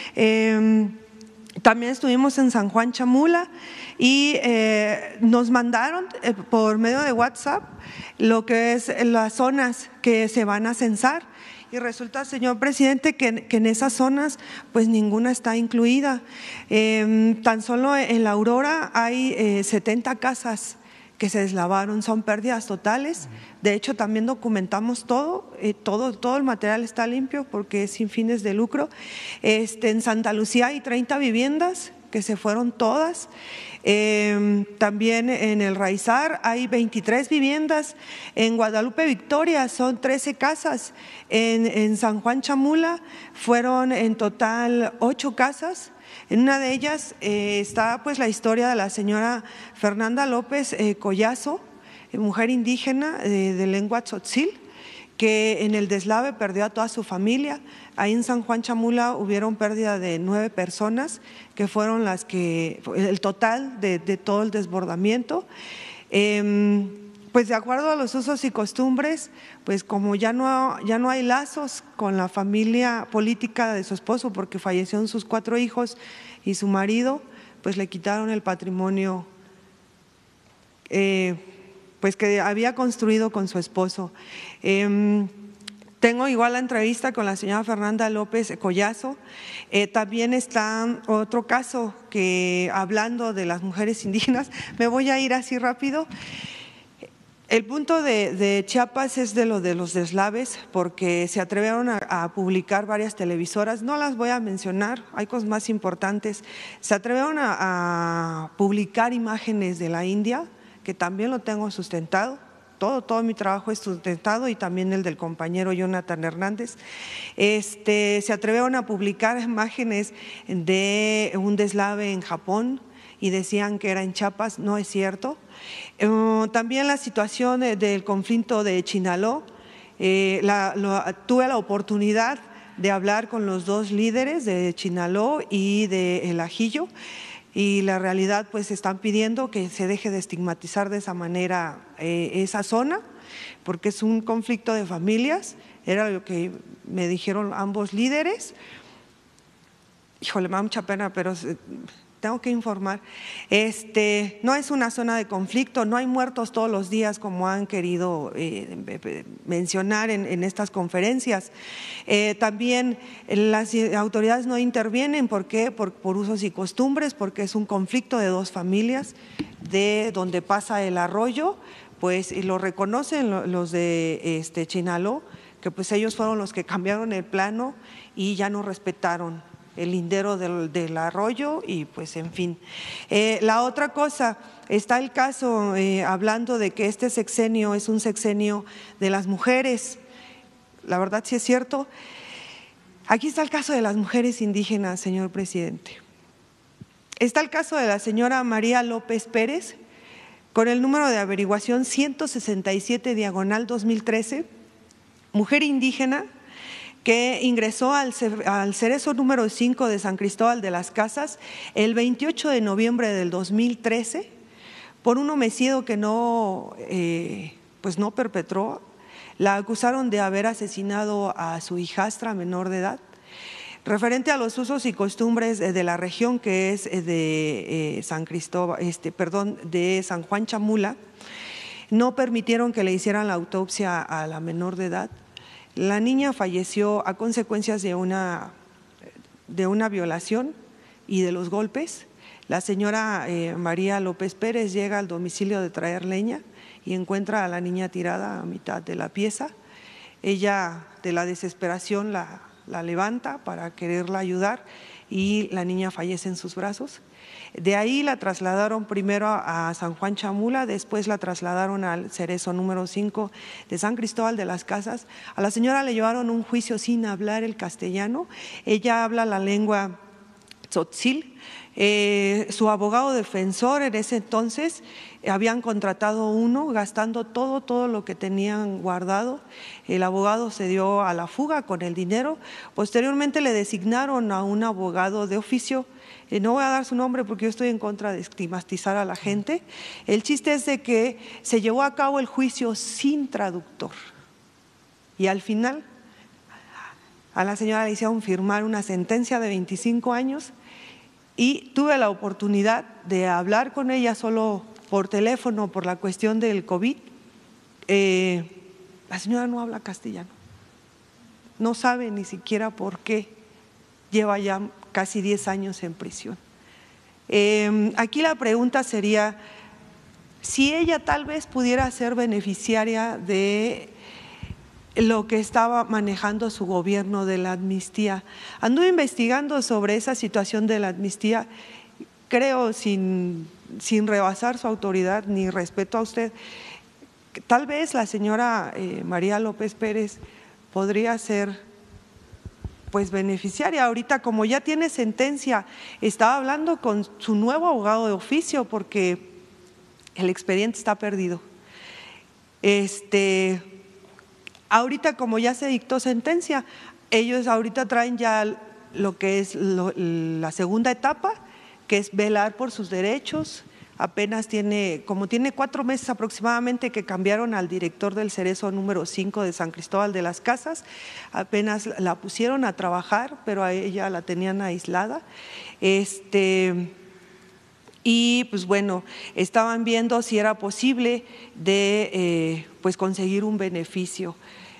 También estuvimos en San Juan Chamula y nos mandaron por medio de WhatsApp lo que es las zonas que se van a censar y resulta, señor presidente, que en esas zonas pues ninguna está incluida. Tan solo en La Aurora hay 70 casas que se deslavaron, son pérdidas totales. De hecho, también documentamos todo el material está limpio porque es sin fines de lucro. En Santa Lucía hay 30 viviendas que se fueron todas. También en el Raizar hay 23 viviendas. En Guadalupe Victoria son 13 casas. En San Juan Chamula fueron en total 8 casas. En una de ellas está pues la historia de la señora Fernanda López Collazo, mujer indígena de lengua tzotzil, que en el deslave perdió a toda su familia. Ahí en San Juan Chamula hubieron pérdida de 9 personas, que fueron las que, el total de todo el desbordamiento. Pues de acuerdo a los usos y costumbres, pues como ya no hay lazos con la familia política de su esposo porque fallecieron sus 4 hijos y su marido, pues le quitaron el patrimonio pues que había construido con su esposo. Tengo igual la entrevista con la señora Fernanda López Collazo. También está otro caso que, hablando de las mujeres indígenas, me voy a ir así rápido. El punto de Chiapas es de los deslaves, porque se atrevieron a publicar varias televisoras, no las voy a mencionar, hay cosas más importantes. Se atrevieron a publicar imágenes de la India, que también lo tengo sustentado, todo mi trabajo es sustentado y también el del compañero Jonathan Hernández. Se atrevieron a publicar imágenes de un deslave en Japón y decían que era en Chiapas, no es cierto. También la situación del conflicto de Chinaló, tuve la oportunidad de hablar con los dos líderes de Chinaló y de El Ajillo, y la realidad pues están pidiendo que se deje de estigmatizar de esa manera esa zona, porque es un conflicto de familias, era lo que me dijeron ambos líderes. Híjole, me da mucha pena, pero tengo que informar. No es una zona de conflicto, no hay muertos todos los días como han querido mencionar en estas conferencias. También las autoridades no intervienen, ¿por qué? Por usos y costumbres, porque es un conflicto de dos familias, de donde pasa el arroyo, pues y lo reconocen los de Chinaló, que pues ellos fueron los que cambiaron el plano y ya no respetaron el lindero del arroyo y pues en fin. La otra cosa, está el caso hablando de que este sexenio es un sexenio de las mujeres, la verdad sí es cierto. Aquí está el caso de las mujeres indígenas, señor presidente. Está el caso de la señora María López Pérez, con el número de averiguación 167/2013, mujer indígena, que ingresó al Cerezo número 5 de San Cristóbal de las Casas el 28 de noviembre del 2013 por un homicidio que no perpetró. La acusaron de haber asesinado a su hijastra menor de edad. Referente a los usos y costumbres de la región, que es de de San Juan Chamula, no permitieron que le hicieran la autopsia a la menor de edad. La niña falleció a consecuencias de una violación y de los golpes. La señora María López Pérez llega al domicilio de traer leña y encuentra a la niña tirada a mitad de la pieza. Ella, de la desesperación, la levanta para quererla ayudar y la niña fallece en sus brazos. De ahí la trasladaron primero a San Juan Chamula, después la trasladaron al Cerezo número 5 de San Cristóbal de las Casas. A la señora le llevaron un juicio sin hablar el castellano, ella habla la lengua tzotzil. Su abogado defensor en ese entonces habían contratado uno gastando todo lo que tenían guardado. El abogado se dio a la fuga con el dinero. Posteriormente le designaron a un abogado de oficio. No voy a dar su nombre porque yo estoy en contra de estigmatizar a la gente. El chiste es de que se llevó a cabo el juicio sin traductor y al final a la señora le hicieron firmar una sentencia de 25 años y tuve la oportunidad de hablar con ella solo por teléfono por la cuestión del COVID. La señora no habla castellano, no sabe ni siquiera por qué lleva ya casi 10 años en prisión. Aquí la pregunta sería si ella tal vez pudiera ser beneficiaria de lo que estaba manejando su gobierno de la amnistía. Anduve investigando sobre esa situación de la amnistía, creo sin rebasar su autoridad ni respeto a usted, tal vez la señora María López Pérez podría ser pues beneficiaria. Ahorita como ya tiene sentencia, estaba hablando con su nuevo abogado de oficio porque el expediente está perdido. Ahorita como ya se dictó sentencia, ellos ahorita traen ya lo que es la segunda etapa, que es velar por sus derechos. Apenas tiene 4 meses aproximadamente que cambiaron al director del Cerezo número 5 de San Cristóbal de las Casas, apenas la pusieron a trabajar, pero a ella la tenían aislada. Y pues bueno, estaban viendo si era posible de pues conseguir un beneficio.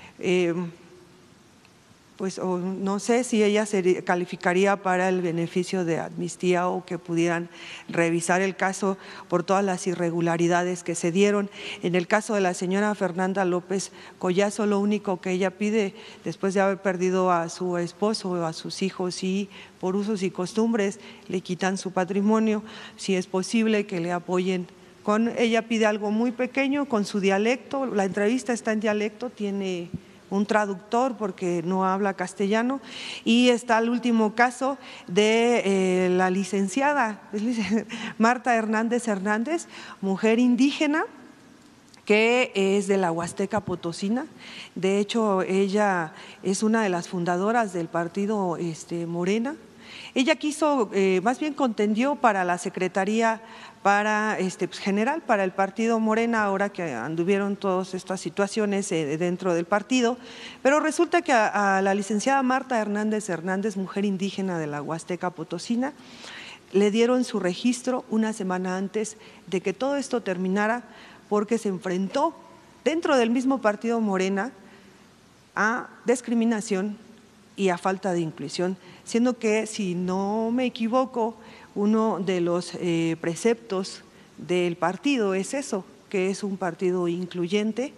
Pues no sé si ella se calificaría para el beneficio de amnistía o que pudieran revisar el caso por todas las irregularidades que se dieron. En el caso de la señora Fernanda López Collazo, lo único que ella pide después de haber perdido a su esposo o a sus hijos y por usos y costumbres le quitan su patrimonio, si es posible que le apoyen Ella pide algo muy pequeño con su dialecto, la entrevista está en dialecto, tiene un traductor porque no habla castellano, y está el último caso de la licenciada Marta Hernández Hernández, mujer indígena que es de la Huasteca Potosina. De hecho, ella es una de las fundadoras del partido Morena. Ella quiso, más bien contendió para la Secretaría general para el partido Morena, ahora que anduvieron todas estas situaciones dentro del partido, pero resulta que a la licenciada Marta Hernández Hernández, mujer indígena de la Huasteca Potosina, le dieron su registro una semana antes de que todo esto terminara, porque se enfrentó dentro del mismo partido Morena a discriminación y a falta de inclusión, siendo que, si no me equivoco, uno de los preceptos del partido es eso, que es un partido incluyente.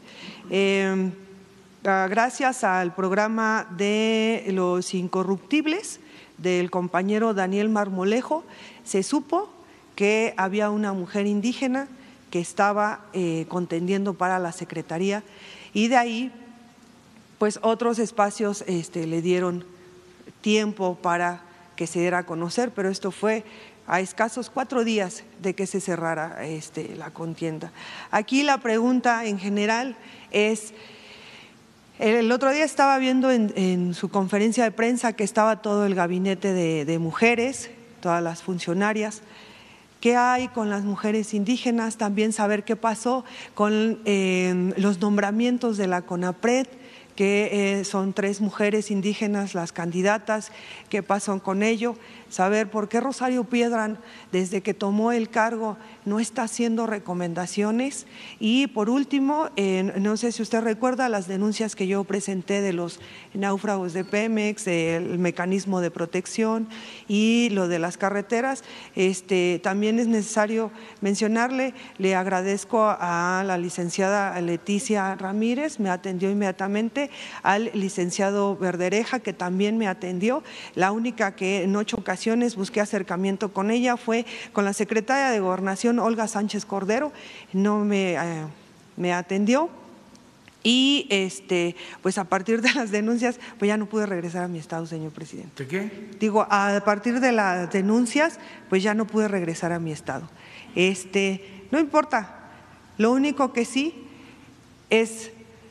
Gracias al programa de los incorruptibles del compañero Daniel Marmolejo, se supo que había una mujer indígena que estaba contendiendo para la Secretaría, y de ahí pues otros espacios le dieron tiempo para que se diera a conocer, pero esto fue a escasos 4 días de que se cerrara la contienda. Aquí la pregunta en general es, el otro día estaba viendo en su conferencia de prensa que estaba todo el gabinete de mujeres, todas las funcionarias. ¿Qué hay con las mujeres indígenas? También saber qué pasó con los nombramientos de la CONAPRED, que son 3 mujeres indígenas las candidatas, qué pasó con ello, saber por qué Rosario Piedra, desde que tomó el cargo, no está haciendo recomendaciones. Y por último, no sé si usted recuerda las denuncias que yo presenté de los náufragos de Pemex, el mecanismo de protección y lo de las carreteras. También es necesario mencionarle, le agradezco a la licenciada Leticia Ramírez, me atendió inmediatamente, al licenciado Verdereja, que también me atendió. La única que en 8 ocasiones busqué acercamiento con ella fue con la secretaria de Gobernación, Olga Sánchez Cordero, no me atendió. Y pues a partir de las denuncias, pues ya no pude regresar a mi estado, señor presidente. ¿De qué? Digo, a partir de las denuncias, pues ya no pude regresar a mi estado. No importa, lo único que sí es,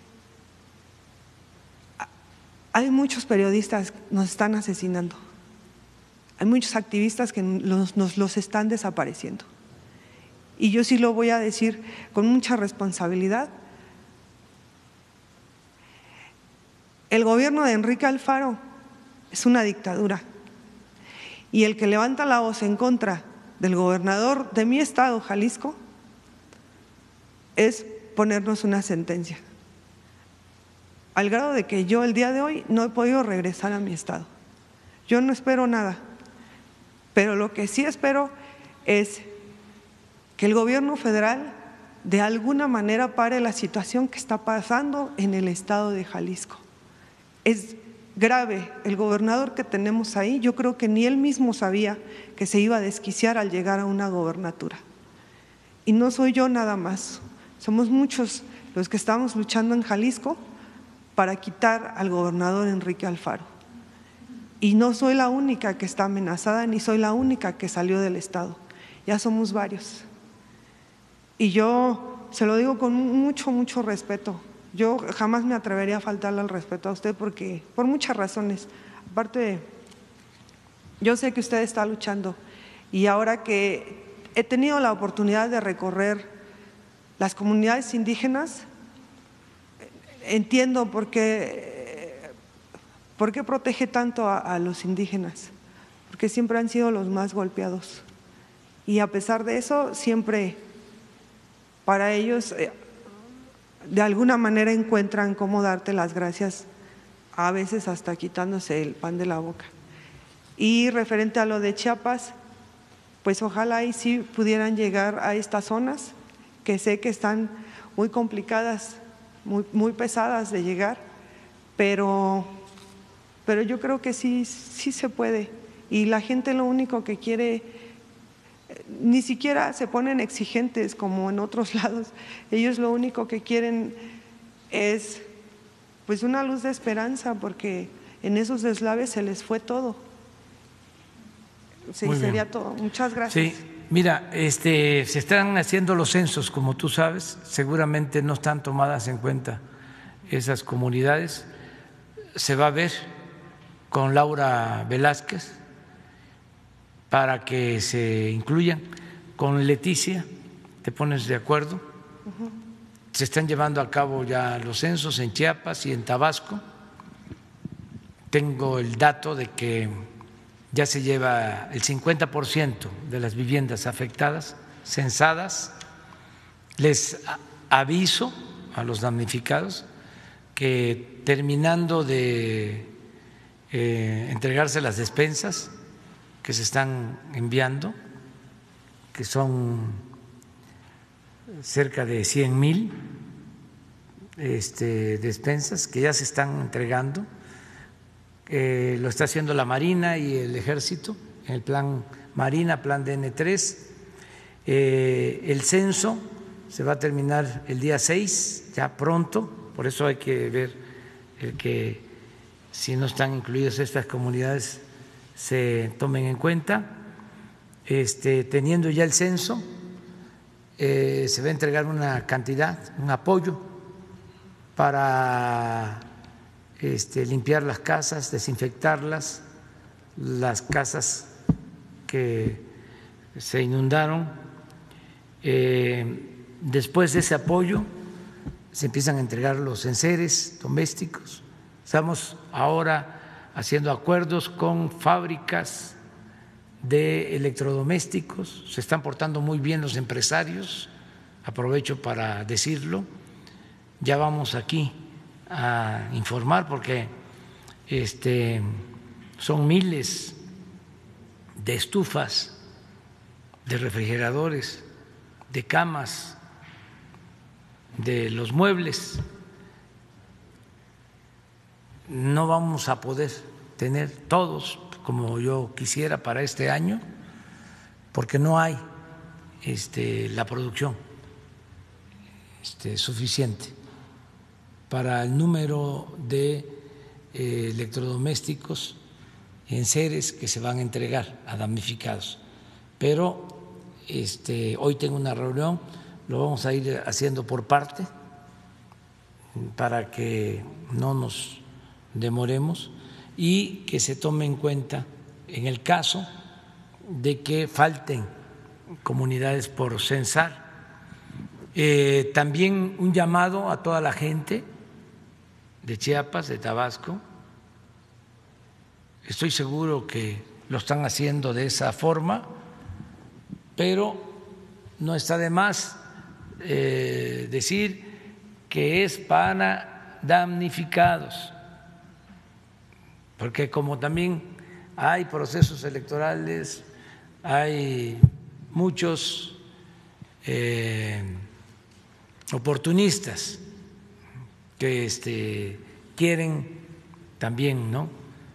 hay muchos periodistas que nos están asesinando, hay muchos activistas que nos los están desapareciendo. Y yo sí lo voy a decir con mucha responsabilidad. El gobierno de Enrique Alfaro es una dictadura, y el que levanta la voz en contra del gobernador de mi estado, Jalisco, es ponernos una sentencia, al grado de que yo el día de hoy no he podido regresar a mi estado. Yo no espero nada, pero lo que sí espero es que el gobierno federal de alguna manera pare la situación que está pasando en el estado de Jalisco. Es grave. El gobernador que tenemos ahí, yo creo que ni él mismo sabía que se iba a desquiciar al llegar a una gobernatura. Y no soy yo nada más, somos muchos los que estamos luchando en Jalisco para quitar al gobernador Enrique Alfaro. Y no soy la única que está amenazada, ni soy la única que salió del estado, ya somos varios. Y yo se lo digo con mucho respeto. Yo jamás me atrevería a faltarle al respeto a usted, porque por muchas razones. Aparte, yo sé que usted está luchando, y ahora que he tenido la oportunidad de recorrer las comunidades indígenas, entiendo por qué protege tanto a los indígenas, porque siempre han sido los más golpeados. Y a pesar de eso, siempre para ellos de alguna manera encuentran cómo darte las gracias, a veces hasta quitándose el pan de la boca. Y referente a lo de Chiapas, pues ojalá y sí pudieran llegar a estas zonas, que sé que están muy complicadas, muy pesadas de llegar, pero yo creo que sí se puede. Y la gente lo único que quiere, ni siquiera se ponen exigentes como en otros lados. Ellos lo único que quieren es pues una luz de esperanza, porque en esos deslaves se les fue todo. Sí, sería todo. Muchas gracias. Sí, mira, se están haciendo los censos, como tú sabes, seguramente no están tomadas en cuenta esas comunidades. Se va a ver con Laura Velázquez para que se incluyan. Con Leticia, te pones de acuerdo. Se están llevando a cabo ya los censos en Chiapas y en Tabasco. Tengo el dato de que ya se lleva el 50% de las viviendas afectadas, censadas. Les aviso a los damnificados que terminando de entregarse las despensas que se están enviando, que son cerca de 100,000 despensas que ya se están entregando. Lo está haciendo la Marina y el Ejército, en el plan Marina, plan DN3. El censo se va a terminar el día 6, ya pronto, por eso hay que ver que si no están incluidas estas comunidades se tomen en cuenta. Teniendo ya el censo, se va a entregar una cantidad, un apoyo para limpiar las casas, desinfectarlas, las casas que se inundaron. Después de ese apoyo se empiezan a entregar los enseres domésticos. Estamos ahora haciendo acuerdos con fábricas de electrodomésticos, se están portando muy bien los empresarios, aprovecho para decirlo. Ya vamos aquí a informar porque son miles de estufas, de refrigeradores, de camas, de los muebles. No vamos a poder tener todos como yo quisiera para este año porque no hay la producción suficiente para el número de electrodomésticos y enseres que se van a entregar a damnificados. Pero hoy tengo una reunión, lo vamos a ir haciendo por parte para que no nos demoremos y que se tome en cuenta en el caso de que falten comunidades por censar. También un llamado a toda la gente de Chiapas, de Tabasco. Estoy seguro que lo están haciendo de esa forma, pero no está de más decir que es para damnificados, porque como también hay procesos electorales, hay muchos oportunistas que quieren también, ¿no?,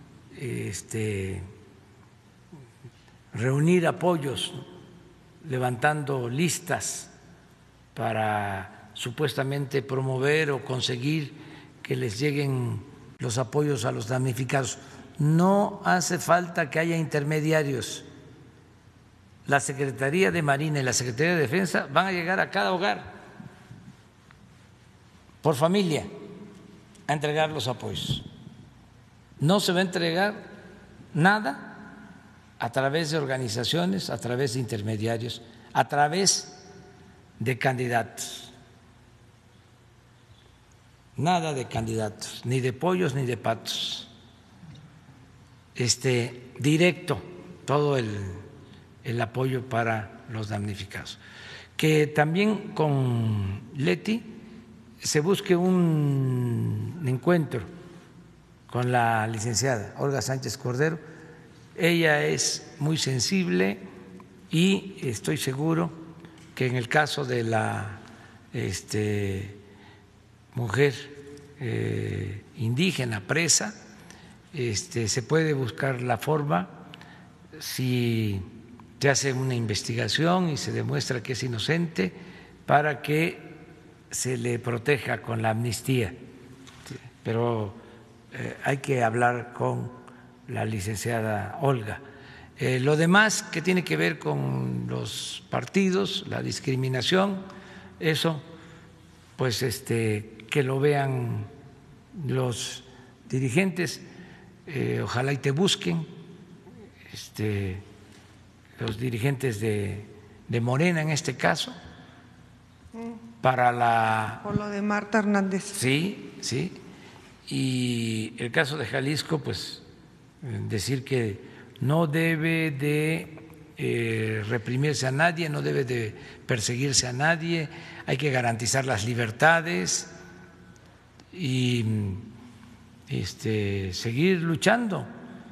reunir apoyos, levantando listas para supuestamente promover o conseguir que les lleguen los apoyos a los damnificados. No hace falta que haya intermediarios. La Secretaría de Marina y la Secretaría de Defensa van a llegar a cada hogar por familia a entregar los apoyos. No se va a entregar nada a través de organizaciones, a través de intermediarios, a través de candidatos. Nada de candidatos, ni de pollos ni de patos. Directo todo el apoyo para los damnificados. Que también con Leti se busque un encuentro con la licenciada Olga Sánchez Cordero. Ella es muy sensible y estoy seguro que en el caso de la mujer indígena presa, se puede buscar la forma, si se hace una investigación y se demuestra que es inocente para que se le proteja con la amnistía. Pero hay que hablar con la licenciada Olga. Lo demás que tiene que ver con los partidos, la discriminación, eso, pues que lo vean los dirigentes, ojalá y te busquen los dirigentes de Morena en este caso, para la… Por lo de Marta Hernández. Sí, sí. Y el caso de Jalisco, pues decir que no debe de reprimirse a nadie, no debe de perseguirse a nadie, hay que garantizar las libertades y seguir luchando.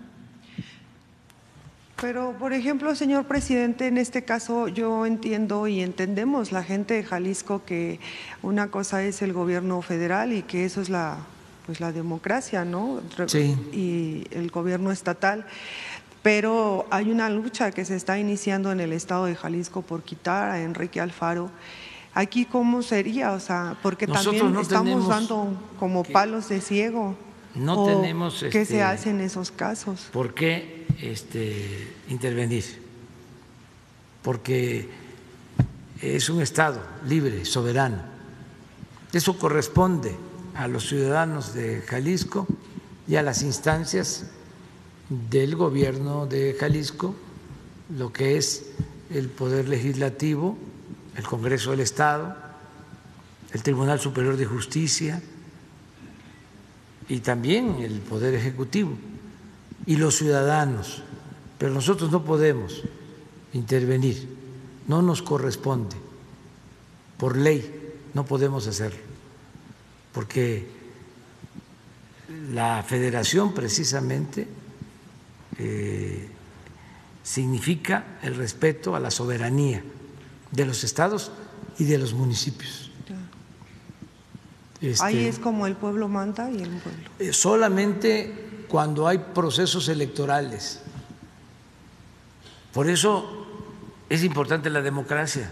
Pero, por ejemplo, señor presidente, en este caso yo entiendo y entendemos la gente de Jalisco que una cosa es el gobierno federal y que eso es la democracia, ¿no? Sí. Y el gobierno estatal. Pero hay una lucha que se está iniciando en el estado de Jalisco por quitar a Enrique Alfaro. Aquí, ¿cómo sería? O sea, porque Nosotros también no estamos dando como palos de ciego. No tenemos… ¿Qué se hace en esos casos? ¿Por qué intervenir? Porque es un Estado libre, soberano. Eso corresponde a los ciudadanos de Jalisco y a las instancias del gobierno de Jalisco, lo que es el Poder Legislativo, el Congreso del Estado, el Tribunal Superior de Justicia y también el Poder Ejecutivo y los ciudadanos. Pero nosotros no podemos intervenir, no nos corresponde, por ley no podemos hacerlo, porque la federación precisamente significa el respeto a la soberanía de los estados y de los municipios. Ahí es como el pueblo manda y el pueblo. Solamente cuando hay procesos electorales. Por eso es importante la democracia,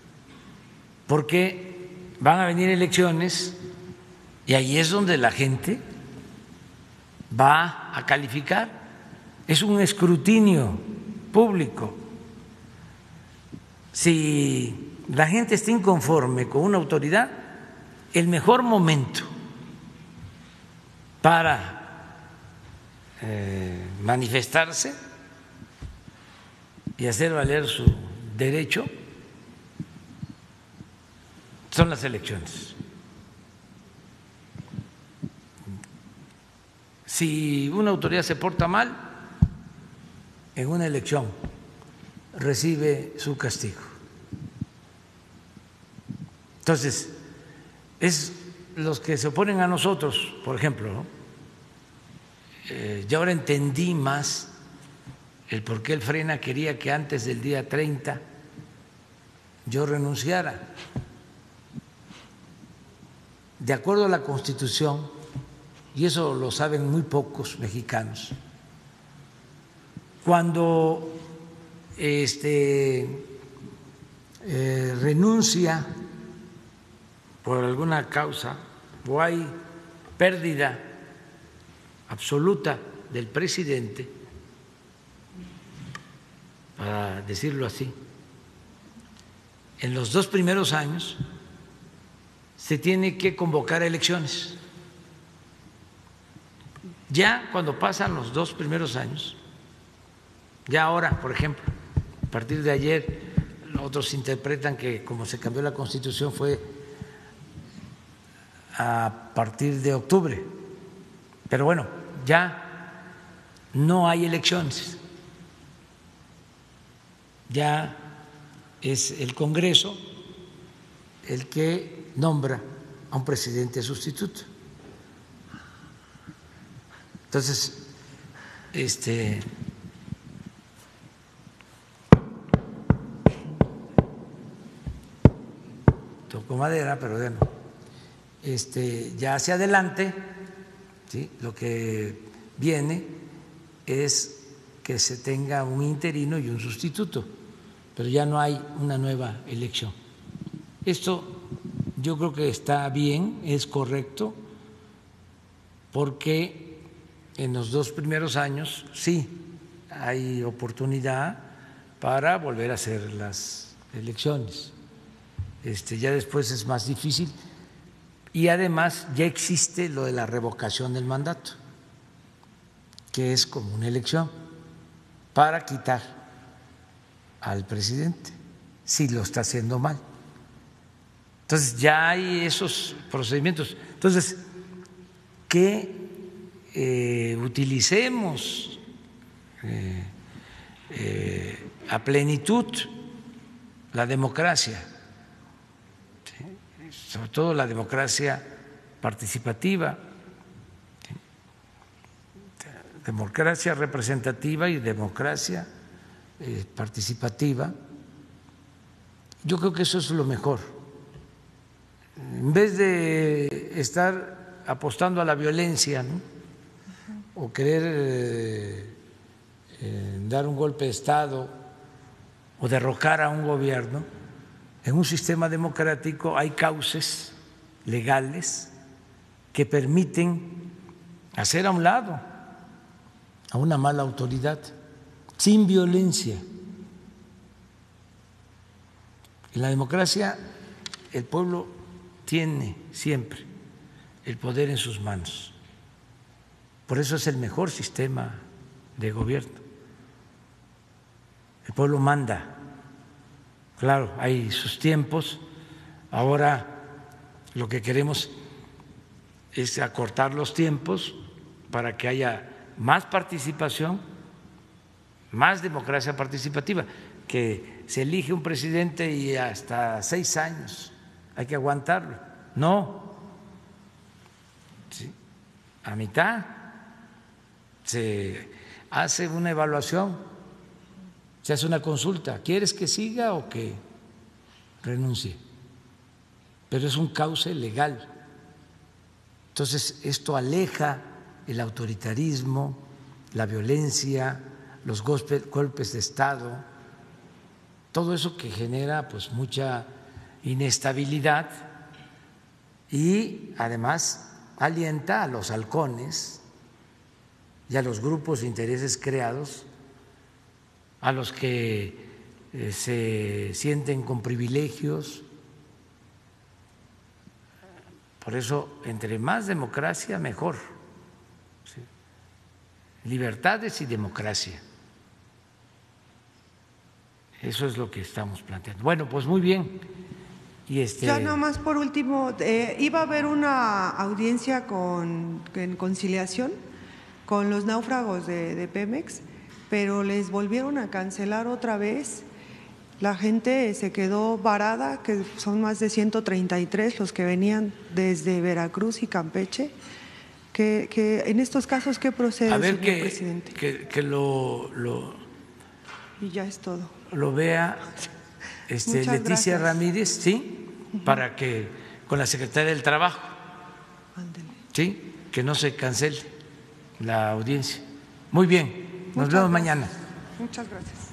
porque van a venir elecciones y ahí es donde la gente va a calificar. Es un escrutinio público. Si la gente está inconforme con una autoridad, el mejor momento para manifestarse y hacer valer su derecho son las elecciones. Si una autoridad se porta mal en una elección, recibe su castigo. Entonces, es los que se oponen a nosotros, por ejemplo, ¿no? Yo ahora entendí más el por qué el Frena quería que antes del día 30 yo renunciara. De acuerdo a la Constitución, y eso lo saben muy pocos mexicanos, cuando renuncia por alguna causa o hay pérdida absoluta del presidente, para decirlo así, en los 2 primeros años se tiene que convocar a elecciones. Ya cuando pasan los 2 primeros años, ya ahora, por ejemplo, a partir de ayer, otros interpretan que como se cambió la Constitución fue a partir de octubre, pero bueno, ya no hay elecciones, ya es el Congreso el que nombra a un presidente sustituto. Entonces, toco madera, pero bueno, ya hacia adelante, ¿sí? Lo que viene es que se tenga un interino y un sustituto. pero ya no hay una nueva elección. Esto yo creo que está bien, es correcto, porque en los 2 primeros años sí hay oportunidad para volver a hacer las elecciones. Ya después es más difícil y además ya existe lo de la revocación del mandato, que es como una elección para quitar al presidente si lo está haciendo mal. Entonces ya hay esos procedimientos. Entonces, que utilicemos a plenitud la democracia, sobre todo la democracia participativa, democracia representativa y democracia participativa. Yo creo que eso es lo mejor. En vez de estar apostando a la violencia, ¿no? O querer dar un golpe de Estado o derrocar a un gobierno, en un sistema democrático hay cauces legales que permiten hacer a un lado a una mala autoridad sin violencia. En la democracia el pueblo tiene siempre el poder en sus manos. Por eso es el mejor sistema de gobierno. El pueblo manda. Claro, hay sus tiempos. Ahora lo que queremos es acortar los tiempos para que haya más participación, más democracia participativa, que se elige un presidente y hasta 6 años hay que aguantarlo. No, ¿sí? A mitad se hace una evaluación, se hace una consulta. ¿Quieres que siga o que renuncie? Pero es un cauce legal. Entonces, esto aleja el autoritarismo, la violencia, los golpes de Estado, todo eso que genera pues mucha inestabilidad y además alienta a los halcones y a los grupos de intereses creados, a los que se sienten con privilegios. Por eso, entre más democracia, mejor. ¿Sí? Libertades y democracia. Eso es lo que estamos planteando. Bueno, pues muy bien. Y Ya nomás por último, iba a haber una audiencia en conciliación con los náufragos de Pemex, pero les volvieron a cancelar otra vez. La gente se quedó varada, que son más de 133 los que venían desde Veracruz y Campeche. Que en estos casos, ¿qué procede, señor presidente? Que y ya es todo. Lo vea Leticia gracias. Ramírez, ¿sí? Para que con la Secretaría del Trabajo, ¿sí? Que no se cancele la audiencia. Muy bien, nos vemos mañana. Muchas gracias.